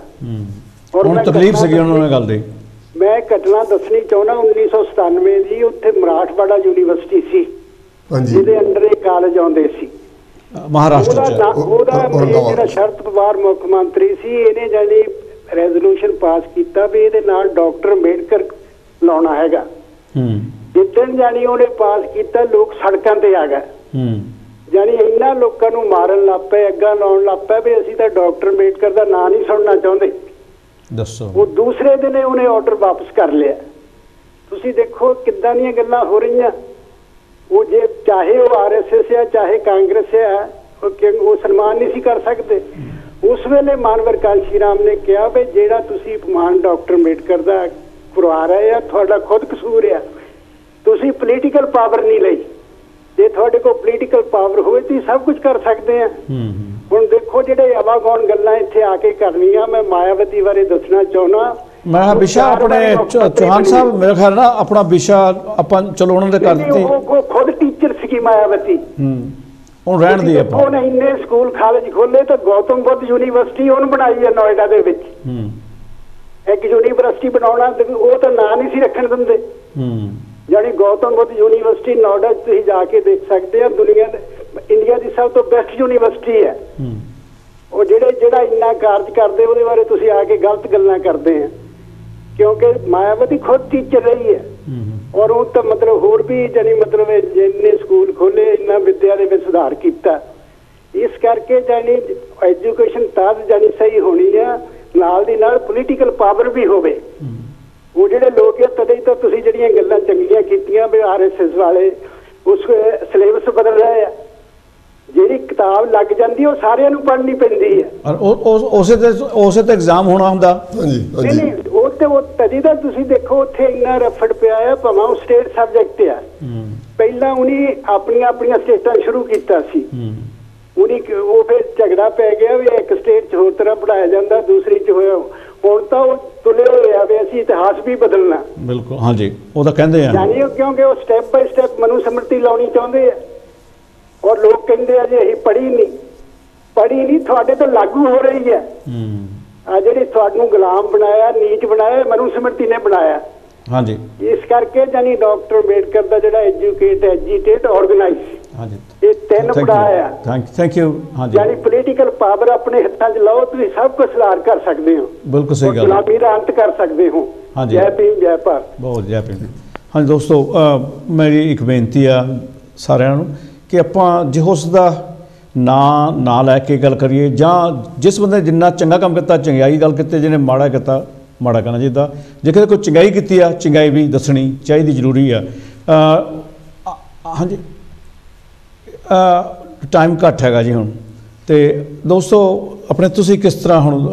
ਹੁਣ ਤਕਲੀਫ ਸੀਗੀ ਉਹਨਾਂ ਨਾਲ ਗੱਲ ਦੀ। ਮੈਂ ਘਟਨਾ ਦੱਸਣੀ ਚਾਹੁੰਦਾ ਉੱਨੀ ਸੌ ਸਤਾਨਵੇਂ ਦੀ, ਉੱਥੇ ਮਰਾਠਵਾੜਾ ਯੂਨੀਵਰਸਿਟੀ ਸੀ ਜਿਹਦੇ ਅੰਡਰ ਇਹ ਕਾਲਜ ਆਉਂਦੇ ਸੀ ਮਹਾਰਾਸ਼ਟਰ 'ਚ। ਉਹਦਾ ਜਿਹੜਾ ਸ਼ਰਦ ਪਵਾਰ ਮੁੱਖ ਮੰਤਰੀ ਸੀ, ਇਹਨੇ ਜਿਹੜੀ ਰੈਜ਼ੋਲੂਸ਼ਨ ਪਾਸ ਕੀਤਾ ਵੀ ਇਹਦੇ ਨਾਲ ਡਾਕਟਰ ਅੰਬੇਡਕਰ ਲਾਉਣਾ ਹੈਗਾ। ਜਿੱਦਣ ਜਾਣੀ ਉਹਨੇ ਪਾਸ ਕੀਤਾ ਲੋਕ ਸੜਕਾਂ ਤੇ ਆ ਗਏ ਜਾਣੀ ਇੰਨਾ ਲੋਕਾਂ ਨੂੰ ਮਾਰਨ ਲੱਗ ਪਏ ਅੱਗਾ ਲਾਉਣ ਲੱਗ ਪਏ ਵੀ ਅਸੀਂ ਤਾਂ ਡਾਕਟਰ ਅੰਬੇਡਕਰ ਦਾ ਨਾਂ ਨਹੀਂ ਸੁਣਨਾ ਚਾਹੁੰਦੇ ਦੱਸੋ ਉਹ ਦੂਸਰੇ ਦਿਨ ਉਹਨੇ ਆਰਡਰ ਵਾਪਸ ਕਰ ਲਿਆ ਤੁਸੀਂ ਦੇਖੋ ਕਿੱਦਾਂ ਦੀਆਂ ਗੱਲਾਂ ਹੋ ਰਹੀਆਂ ਉਹ ਜੇ ਚਾਹੇ ਉਹ ਆਰ ਐਸ ਐਸ ਹੈ ਚਾਹੇ ਕਾਂਗਰਸ ਹੈ ਉਹ ਸਨਮਾਨ ਨਹੀਂ ਸੀ ਕਰ ਸਕਦੇ ਉਸ ਵੇਲੇ ਮਾਨਵਰ ਕਾਂਸ਼ੀ ਰਾਮ ਨੇ ਕਿਹਾ ਵੀ ਜਿਹੜਾ ਤੁਸੀਂ ਅਪਮਾਨ ਡਾਕਟਰ ਅੰਬੇਡਕਰ ਦਾ ਕਰਵਾ ਰਹੇ ਆ ਤੁਹਾਡਾ ਖੁਦ ਕਸੂਰ ਆ ਤੁਸੀਂ ਪੋਲੀਟੀਕਲ ਪਾਵਰ ਨਹੀਂ ਲਈ ਜੇ ਤੁਹਾਡੇ ਕੋਲ ਪੋਲੀਟੀਕਲ ਪਾਵਰ ਹੋਵੇ ਤੁਸੀਂ ਸਭ ਕੁਝ ਕਰ ਸਕਦੇ ਆ ਹੁਣ ਦੇਖੋ ਜਿਹੜੇ ਆਵਾਗੌਣ ਗੱਲਾਂ ਇੱਥੇ ਆ ਕੇ ਕਰਨੀਆਂ ਮੈਂ ਮਾਇਆਵਤੀ ਬਾਰੇ ਦੱਸਣਾ ਚਾਹੁੰਦਾ ਮੈਂ ਵਿਸ਼ਾ ਆਪਣੇ ਚੌਹਾਨ ਸਾਹਿਬ ਮੇਰੇ ਖਿਆਲ ਨਾਲ ਆਪਣਾ ਵਿਸ਼ਾ ਆਪਾਂ ਚਲੋ ਉਹਨਾਂ ਦੇ ਕਰ ਦਿੱਤੀ ਉਹ ਖੁਦ ਟੀਚਰ ਸੀਗੀ ਮਾਇਆਵਤੀ ਹੁਣ ਰਹਿਣ ਦੀ ਆਪਾਂ ਉਹਨੇ ਇੰਨੇ ਸਕੂਲ ਕਾਲਜ ਖੋਲੇ ਤਾਂ ਗੌਤਮ ਬੁੱਧ ਯੂਨੀਵਰਸਿਟੀ ਉਹਨ ਬਣਾਈ ਹੈ ਨੋਇਡਾ ਦੇ ਵਿੱਚ ਇੱਕ ਯੂਨੀਵਰਸਿਟੀ ਬਣਾਉਣਾ ਉਹ ਤਾਂ ਨਾਂ ਨਹੀਂ ਸੀ ਰੱਖਣ ਦਿੰਦੇ ਜਾਨੀ ਗੌਤਮ ਬੁੱਧ ਯੂਨੀਵਰਸਿਟੀ ਨੋਇਡਾ ਤੁਸੀਂ ਜਾ ਕੇ ਦੇਖ ਸਕਦੇ ਆ ਦੁਨੀਆ ਦੇ ਇੰਡੀਆ ਦੀ ਸਭ ਤੋਂ ਬੈਸਟ ਯੂਨੀਵਰਸਿਟੀ ਹੈ ਉਹ ਜਿਹੜੇ ਜਿਹੜਾ ਇੰਨਾ ਕਾਰਜ ਕਰਦੇ ਉਹਦੇ ਬਾਰੇ ਤੁਸੀਂ ਆ ਕੇ ਗਲਤ ਗੱਲਾਂ ਕਰਦੇ ਆ ਕਿਉਂਕਿ ਮਾਇਆਵਤੀ ਖੁਦ ਟੀਚਰ ਰਹੀ ਹੈ ਔਰ ਉਹ ਤਾਂ ਮਤਲਬ ਹੋਰ ਵੀ ਜਾਨੀ ਮਤਲਬ ਜਿੰਨੇ ਸਕੂਲ ਖੋਲੇ ਇੰਨਾ ਵਿੱਦਿਆ ਦੇ ਵਿੱਚ ਸੁਧਾਰ ਕੀਤਾ ਇਸ ਕਰਕੇ ਜਾਨੀ ਐਜੂਕੇਸ਼ਨ ਤਾਂ ਜਾਨੀ ਸਹੀ ਹੋਣੀ ਆ ਨਾਲ ਦੀ ਨਾਲ ਪੋਲੀਟੀਕਲ ਪਾਵਰ ਵੀ ਹੋਵੇ ਉਹ ਜਿਹੜੇ ਲੋਕ ਆ ਤਦੇ ਤਾਂ ਤੁਸੀਂ ਜਿਹੜੀਆਂ ਗੱਲਾਂ ਚੰਗੀਆਂ ਕੀਤੀਆਂ ਵੀ ਆਰ ਐਸ ਐਸ ਵਾਲੇ ਉਸ ਸਿਲੇਬਸ ਬਦਲ ਰਹੇ ਆ ਜਿਹੜੀ ਕਿਤਾਬ ਲੱਗ ਜਾਂਦੀ ਉਹ ਸਾਰਿਆਂ ਨੂੰ ਪੜ੍ਹਨੀ ਪੈਂਦੀ ਹੈ ਉਸੇ ਤੇ ਉਸੇ ਤੇ ਐਗਜ਼ਾਮ ਹੋਣਾ ਹੁੰਦਾ ਨਹੀਂ ਨਹੀਂ ਉਹ ਤੇ ਉਹ ਤਦੀ ਤਾਂ ਤੁਸੀਂ ਦੇਖੋ ਉੱਥੇ ਇੰਨਾ ਰਫੜ ਪਿਆ ਆ ਭਾਵੇਂ ਉਹ ਸਟੇਟ ਸਬਜੈਕਟ ਆ ਪਹਿਲਾਂ ਉਹਨੇ ਆਪਣੀਆਂ ਆਪਣੀਆਂ ਸਟੇਟਾਂ ਸ਼ੁਰੂ ਕੀਤਾ ਸੀ ਉਹਨੇ ਉਹ ਫਿਰ ਝਗੜਾ ਪੈ ਗਿਆ ਵੀ ਇੱਕ ਸਟੇਟ 'ਚ ਹੋਰ ਤਰ੍ਹਾਂ ਪੜ੍ਹਾਇਆ ਜਾਂਦਾ ਦੂਸਰੀ 'ਚ ਹੋਇਆ ਹੁਣ ਤਾਂ ਉਹ ਤੁਲੇ ਹੋਏ ਆ ਵੀ ਅਸੀਂ ਇਤਿਹਾਸ ਵੀ ਬਦਲਣਾ ਬਿਲਕੁਲ ਹਾਂਜੀ ਉਹ ਤਾਂ ਕਹਿੰਦੇ ਆ ਜਾਨੀ ਕਿਉਂਕਿ ਉਹ step by step Manu Smriti ਲਾਉਣੀ ਚਾਹੁੰਦੇ ਆ ਔਰ ਲੋਕ ਕਹਿੰਦੇ ਆ ਜੀ ਅਸੀਂ ਪੜ੍ਹੀ ਨਹੀਂ ਪੜ੍ਹੀ ਨਹੀਂ ਤੁਹਾਡੇ ਤੋਂ ਲਾਗੂ ਹੋ ਰਹੀ ਹੈ ਆ ਜਿਹੜੀ ਤੁਹਾਨੂੰ ਗੁਲਾਮ ਬਣਾਇਆ ਨੀਚ ਬਣਾਇਆ ਮਨੂ ਸਮਰਤੀ ਨੇ ਬਣਾਇਆ ਹਾਂਜੀ ਇਸ ਕਰਕੇ ਜਾਨੀ ਡਾਕਟਰ ਅੰਬੇਡਕਰ ਦਾ ਜਿਹੜਾ ਐਜੂਕੇਟ ਐਜੀਟੇਟ ਆਰਗੇਨਾਈਜ਼ ਹਾਂਜੀ ਇਹ ਤਿੰਨ ਪੜਾਇਆ ਥੈਂਕ ਥੈਂਕ ਯੂ ਹਾਂਜੀ ਜਾਨੀ ਪੋਲੀਟੀਕਲ ਪਾਵਰ ਆਪਣੇ ਹੱਥਾਂ 'ਚ ਲਾਓ ਤੁਸੀਂ ਸਭ ਕੁਝ ਸੁਧਾਰ ਕਰ ਸਕਦੇ ਹੋ ਬਿਲਕੁਲ ਸਹੀ ਗੱਲ ਗੁਲਾਮੀ ਦਾ ਅੰਤ ਕਰ ਸਕਦੇ ਹੋ ਹਾਂਜੀ ਜੈ ਭੀਮ ਜੈ ਭਾਰਤ ਬਹੁਤ ਜੈ ਭੀਮ ਹਾਂਜੀ ਦੋਸਤੋ ਮੇਰੀ ਇੱਕ ਬੇਨਤੀ ਆ ਸਾਰਿਆਂ ਨੂੰ ਕਿ ਆਪਾਂ ਜੇ ਉਸ ਦਾ ਨਾਂ ਨਾ ਲੈ ਕੇ ਗੱਲ ਕਰੀਏ ਜਾਂ ਜਿਸ ਬੰਦੇ ਜਿੰਨਾ ਚੰਗਾ ਕੰਮ ਕੀਤਾ ਚੰਗਿਆਈ ਗੱਲ ਕੀਤੀ ਜਿਹਨੇ ਮਾੜਾ ਕੀਤਾ ਮਾੜਾ ਕਰਨਾ ਚਾਹੀਦਾ ਜੇ ਕਿਤੇ ਕੋਈ ਚੰਗਾਈ ਕੀਤੀ ਆ ਚੰਗਾਈ ਵੀ ਦੱਸਣੀ ਚਾਹੀਦੀ ਜ਼ਰੂਰੀ ਆ ਹਾਂਜੀ ਟਾਈਮ ਘੱਟ ਹੈਗਾ ਜੀ ਹੁਣ ਤੇ ਦੋਸਤੋ ਆਪਣੇ ਤੁਸੀਂ ਕਿਸ ਤਰ੍ਹਾਂ ਹੁਣ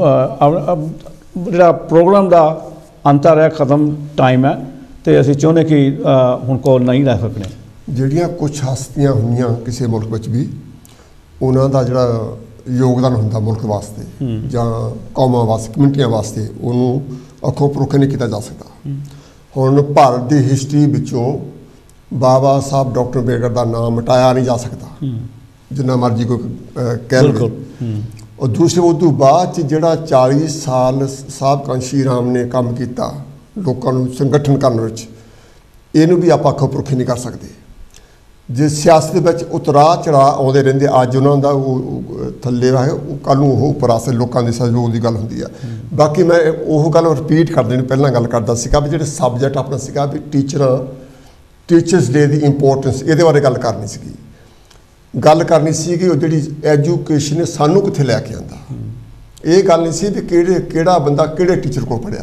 ਜਿਹੜਾ ਪ੍ਰੋਗਰਾਮ ਦਾ ਅੰਤ ਆ ਰਿਹਾ ਖਤਮ ਟਾਈਮ ਹੈ ਤੇ ਅਸੀਂ ਚਾਹੁੰਦੇ ਕਿ ਹੁਣ ਕੋਲ ਨਹੀਂ ਲੈ ਸਕਦੇ ਜਿਹੜੀਆਂ ਕੁਝ ਹਸਤੀਆਂ ਹੋਈਆਂ ਕਿਸੇ ਮੁਲਕ ਵਿੱਚ ਵੀ ਉਹਨਾਂ ਦਾ ਜਿਹੜਾ ਯੋਗਦਾਨ ਹੁੰਦਾ ਮੁਲਕ ਵਾਸਤੇ ਜਾਂ ਕੌਮਾਂ ਵਾਸਤੇ ਕਮਿਊਨਿਟੀਆਂ ਵਾਸਤੇ ਉਹਨੂੰ ਅੱਖੋਂ ਪਰੋਖੇ ਨਹੀਂ ਕੀਤਾ ਜਾ ਸਕਦਾ ਹੁਣ ਭਾਰਤ ਦੀ ਹਿਸਟਰੀ ਵਿੱਚੋਂ ਬਾਬਾ ਸਾਹਿਬ ਡਾਕਟਰ ਅੰਬੇਡਕਰ ਦਾ ਨਾਮ ਮਿਟਾਇਆ ਨਹੀਂ ਜਾ ਸਕਦਾ ਜਿੰਨਾ ਮਰਜ਼ੀ ਕੋਈ ਕਹਿ ਲਵੇ ਔਰ ਦੂਸਰੇ ਉਹ ਤੋਂ ਬਾਅਦ 'ਚ ਜਿਹੜਾ ਚਾਲੀ ਸਾਲ ਸਾਹਿਬ ਕਾਂਸ਼ੀ ਰਾਮ ਨੇ ਕੰਮ ਕੀਤਾ ਲੋਕਾਂ ਨੂੰ ਸੰਗਠਨ ਕਰਨ ਵਿੱਚ ਇਹਨੂੰ ਵੀ ਆਪਾਂ ਅੱਖੋਂ ਪਰੋਖੇ ਨਹੀਂ ਕਰ ਸਕਦੇ ਜੇ ਸਿਆਸਤ ਦੇ ਵਿੱਚ ਉਤਰਾਅ ਚੜਾਅ ਆਉਂਦੇ ਰਹਿੰਦੇ ਅੱਜ ਉਹਨਾਂ ਦਾ ਉਹ ਥੱਲੇ ਹੈ ਉਹ ਕੱਲ੍ਹ ਨੂੰ ਉਹ ਉੱਪਰ ਆਸੇ ਲੋਕਾਂ ਦੇ ਸਹਿਯੋਗ ਦੀ ਗੱਲ ਹੁੰਦੀ ਆ ਬਾਕੀ ਮੈਂ ਉਹ ਗੱਲ ਰਿਪੀਟ ਕਰਦੇ ਨੂੰ ਪਹਿਲਾਂ ਗੱਲ ਕਰਦਾ ਸੀਗਾ ਵੀ ਜਿਹੜੇ ਸਬਜੈਕਟ ਆਪਣਾ ਸੀਗਾ ਵੀ ਟੀਚਰਾਂ ਟੀਚਰਸ ਡੇ ਦੀ ਇੰਪੋਰਟੈਂਸ ਇਹਦੇ ਬਾਰੇ ਗੱਲ ਕਰਨੀ ਸੀਗੀ ਗੱਲ ਕਰਨੀ ਸੀ ਕਿ ਉਹ ਜਿਹੜੀ ਐਜੂਕੇਸ਼ਨ ਨੇ ਸਾਨੂੰ ਕਿੱਥੇ ਲੈ ਕੇ ਆਂਦਾ ਇਹ ਗੱਲ ਨਹੀਂ ਸੀ ਵੀ ਕਿਹੜੇ ਕਿਹੜਾ ਬੰਦਾ ਕਿਹੜੇ ਟੀਚਰ ਕੋਲ ਪੜ੍ਹਿਆ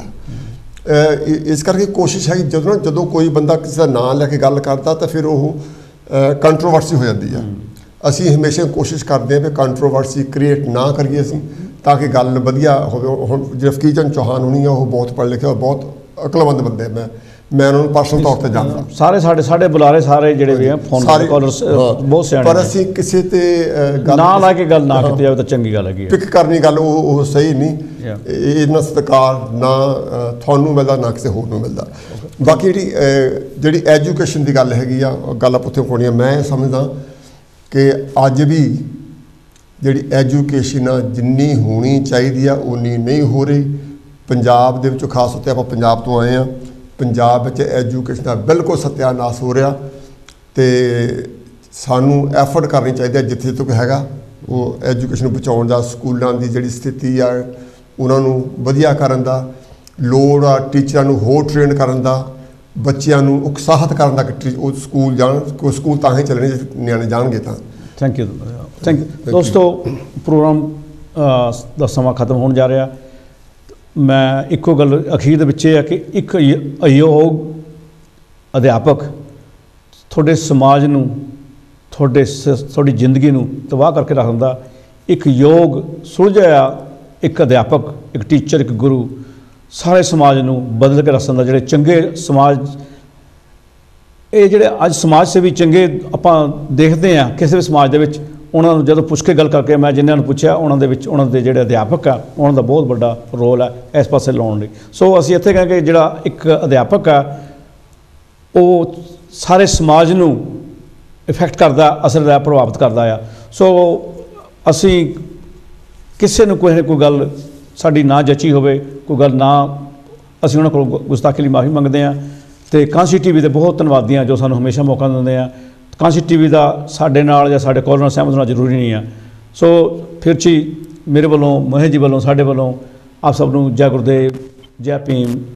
ਇਸ ਕਰਕੇ ਕੋਸ਼ਿਸ਼ ਹੈ ਕਿ ਜਦੋਂ ਜਦੋਂ ਕੋਈ ਬੰਦਾ ਕਿਸੇ ਦਾ ਨਾਂ ਲੈ ਕੇ ਗੱਲ ਕਰਦਾ ਤਾਂ ਫਿਰ ਉਹ ਕੰਟਰੋਵਰਸੀ ਹੋ ਜਾਂਦੀ ਆ ਅਸੀਂ ਹਮੇਸ਼ਾ ਕੋਸ਼ਿਸ਼ ਕਰਦੇ ਹਾਂ ਵੀ ਕੰਟਰੋਵਰਸੀ ਕ੍ਰੀਏਟ ਨਾ ਕਰੀਏ ਅਸੀਂ ਤਾਂ ਕਿ ਗੱਲ ਵਧੀਆ ਹੋਵੇ ਹੁਣ ਜਫਕੀ ਚੰਦ ਚੌਹਾਨ ਹੋਣੀ ਆ ਉਹ ਬਹੁਤ ਪੜ੍ਹ ਲਿਖਿਆ ਬਹੁਤ ਅਕਲਮੰਦ ਬੰਦੇ ਮੈਂ ਮੈਂ ਉਹਨਾਂ ਨੂੰ ਪਰਸਨਲ ਤੌਰ ਤੇ ਜਾਣਦਾ ਸਾਰੇ ਸਾਡੇ ਸਾਡੇ ਬੁਲਾਰੇ ਸਾਰੇ ਜਿਹੜੇ ਵੀ ਆ ਫੋਨ ਕਾਲਰਸ ਬਹੁਤ ਸਿਆਣੇ ਪਰ ਅਸੀਂ ਕਿਸੇ ਤੇ ਗੱਲ ਨਾ ਲਾ ਕੇ ਗੱਲ ਨਾ ਕੀਤੀ ਜਾਵੇ ਤਾਂ ਚੰਗੀ ਗੱਲ ਹੈਗੀ ਪਿਕ ਕਰਨੀ ਗੱਲ ਉਹ ਉਹ ਸਹੀ ਨਹੀਂ ਇਹਨਾਂ ਸਤਿਕਾਰ ਨਾ ਤੁਹਾਨੂੰ ਮਿਲਦਾ ਨਾ ਕਿਸੇ ਹੋਰ ਨੂੰ ਮਿਲਦਾ ਬਾਕੀ ਜਿਹੜੀ ਜਿਹੜੀ ਐਜੂਕੇਸ਼ਨ ਦੀ ਗੱਲ ਹੈਗੀ ਆ ਗੱਲ ਆਪਾਂ ਉੱਥੇ ਪਾਉਣੀ ਆ ਮੈਂ ਸਮਝਦਾ ਕਿ ਅੱਜ ਵੀ ਜਿਹੜੀ ਐਜੂਕੇਸ਼ਨ ਆ ਜਿੰਨੀ ਹੋਣੀ ਚਾਹੀਦੀ ਆ ਉਨੀ ਨਹੀਂ ਹੋ ਰਹੀ ਪੰਜਾਬ ਦੇ ਵਿੱਚੋਂ ਖਾਸ ਉੱਤੇ ਆਪਾਂ ਪੰਜਾਬ ਤੋਂ ਆਏ ਹਾਂ ਪੰਜਾਬ ਵਿੱਚ ਐਜੂਕੇਸ਼ਨ ਦਾ ਬਿਲਕੁਲ ਸਤਿਆਨਾਸ਼ ਹੋ ਰਿਹਾ ਅਤੇ ਸਾਨੂੰ ਐਫਰਟ ਕਰਨੀ ਚਾਹੀਦੀ ਹੈ ਜਿੱਥੇ ਤੱਕ ਹੈਗਾ ਉਹ ਐਜੂਕੇਸ਼ਨ ਨੂੰ ਬਚਾਉਣ ਦਾ ਸਕੂਲਾਂ ਦੀ ਜਿਹੜੀ ਸਥਿਤੀ ਆ ਉਹਨਾਂ ਨੂੰ ਵਧੀਆ ਕਰਨ ਦਾ ਲੋੜ ਆ ਟੀਚਰਾਂ ਨੂੰ ਹੋਰ ਟ੍ਰੇਨ ਕਰਨ ਦਾ ਬੱਚਿਆਂ ਨੂੰ ਉਤਸ਼ਾਹਿਤ ਕਰਨ ਦਾ ਕਿ ਉਹ ਸਕੂਲ ਜਾਣ, ਕੋਈ ਸਕੂਲ ਤਾਂ ਹੀ ਚੱਲਣੇ ਜੇ ਨਿਆਣੇ ਜਾਣਗੇ ਤਾਂ। ਥੈਂਕ ਯੂ ਥੈਂਕ ਯੂ ਦੋਸਤੋ, ਪ੍ਰੋਗਰਾਮ ਦਾ ਸਮਾਂ ਖਤਮ ਹੋਣ ਜਾ ਰਿਹਾ। ਮੈਂ ਇੱਕੋ ਗੱਲ ਅਖੀਰ ਦੇ ਵਿੱਚ ਇਹ ਹੈ ਕਿ ਇੱਕ ਅਯੋਗ ਅਧਿਆਪਕ ਤੁਹਾਡੇ ਸਮਾਜ ਨੂੰ, ਤੁਹਾਡੇ ਤੁਹਾਡੀ ਜ਼ਿੰਦਗੀ ਨੂੰ ਤਬਾਹ ਕਰਕੇ ਰੱਖ ਦਿੰਦਾ। ਇੱਕ ਯੋਗ ਸੁਲਝਿਆ ਇੱਕ ਅਧਿਆਪਕ, ਇੱਕ ਟੀਚਰ, ਇੱਕ ਗੁਰੂ ਸਾਰੇ ਸਮਾਜ ਨੂੰ ਬਦਲ ਕੇ ਰੱਖ ਦਿੰਦਾ। ਜਿਹੜੇ ਚੰਗੇ ਸਮਾਜ, ਇਹ ਜਿਹੜੇ ਅੱਜ ਸਮਾਜ ਸੇਵੀ ਚੰਗੇ ਆਪਾਂ ਦੇਖਦੇ ਹਾਂ ਕਿਸੇ ਵੀ ਸਮਾਜ ਦੇ ਵਿੱਚ, ਉਹਨਾਂ ਨੂੰ ਜਦੋਂ ਪੁੱਛ ਕੇ ਗੱਲ ਕਰਕੇ ਮੈਂ ਜਿਨ੍ਹਾਂ ਨੂੰ ਪੁੱਛਿਆ ਉਹਨਾਂ ਦੇ ਵਿੱਚ ਉਹਨਾਂ ਦੇ ਜਿਹੜੇ ਅਧਿਆਪਕ ਆ ਉਹਨਾਂ ਦਾ ਬਹੁਤ ਵੱਡਾ ਰੋਲ ਹੈ ਇਸ ਪਾਸੇ ਲਾਉਣ ਲਈ। ਸੋ ਅਸੀਂ ਇੱਥੇ ਕਹਿੰਦੇ ਕਿ ਜਿਹੜਾ ਇੱਕ ਅਧਿਆਪਕ ਆ ਉਹ ਸਾਰੇ ਸਮਾਜ ਨੂੰ ਇਫੈਕਟ ਕਰਦਾ, ਅਸਰ ਦਾ ਪ੍ਰਭਾਵਿਤ ਕਰਦਾ ਆ। ਸੋ ਅਸੀਂ ਕਿਸੇ ਨੂੰ ਕੋਈ ਨਾ ਕੋਈ ਗੱਲ ਸਾਡੀ ਨਾ ਜਚੀ ਹੋਵੇ, ਕੋਈ ਗੱਲ ਨਾ, ਅਸੀਂ ਉਹਨਾਂ ਕੋਲ ਗੁਸਤਾਖੀ ਲਈ ਮਾਫੀ ਮੰਗਦੇ ਹਾਂ। ਅਤੇ ਕਾਂਸੀ ਟੀ ਵੀ ਦੇ ਬਹੁਤ ਧੰਨਵਾਦੀ ਹਾਂ ਜੋ ਸਾਨੂੰ ਹਮੇਸ਼ਾ ਮੌਕਾ ਦਿੰਦੇ ਆ। ਕਾਂਸੀ ਟੀ ਵੀ ਦਾ ਸਾਡੇ ਨਾਲ ਜਾਂ ਸਾਡੇ ਕਾਲਰ ਨਾਲ ਸਹਿਮਤ ਹੋਣਾ ਜ਼ਰੂਰੀ ਨਹੀਂ ਆ। ਸੋ ਫਿਰ ਜੀ ਮੇਰੇ ਵੱਲੋਂ, ਮਹੇਸ਼ ਜੀ ਵੱਲੋਂ, ਸਾਡੇ ਵੱਲੋਂ ਆਪ ਸਭ ਨੂੰ ਜੈ ਗੁਰਦੇਵ, ਜੈ ਭੀਮ।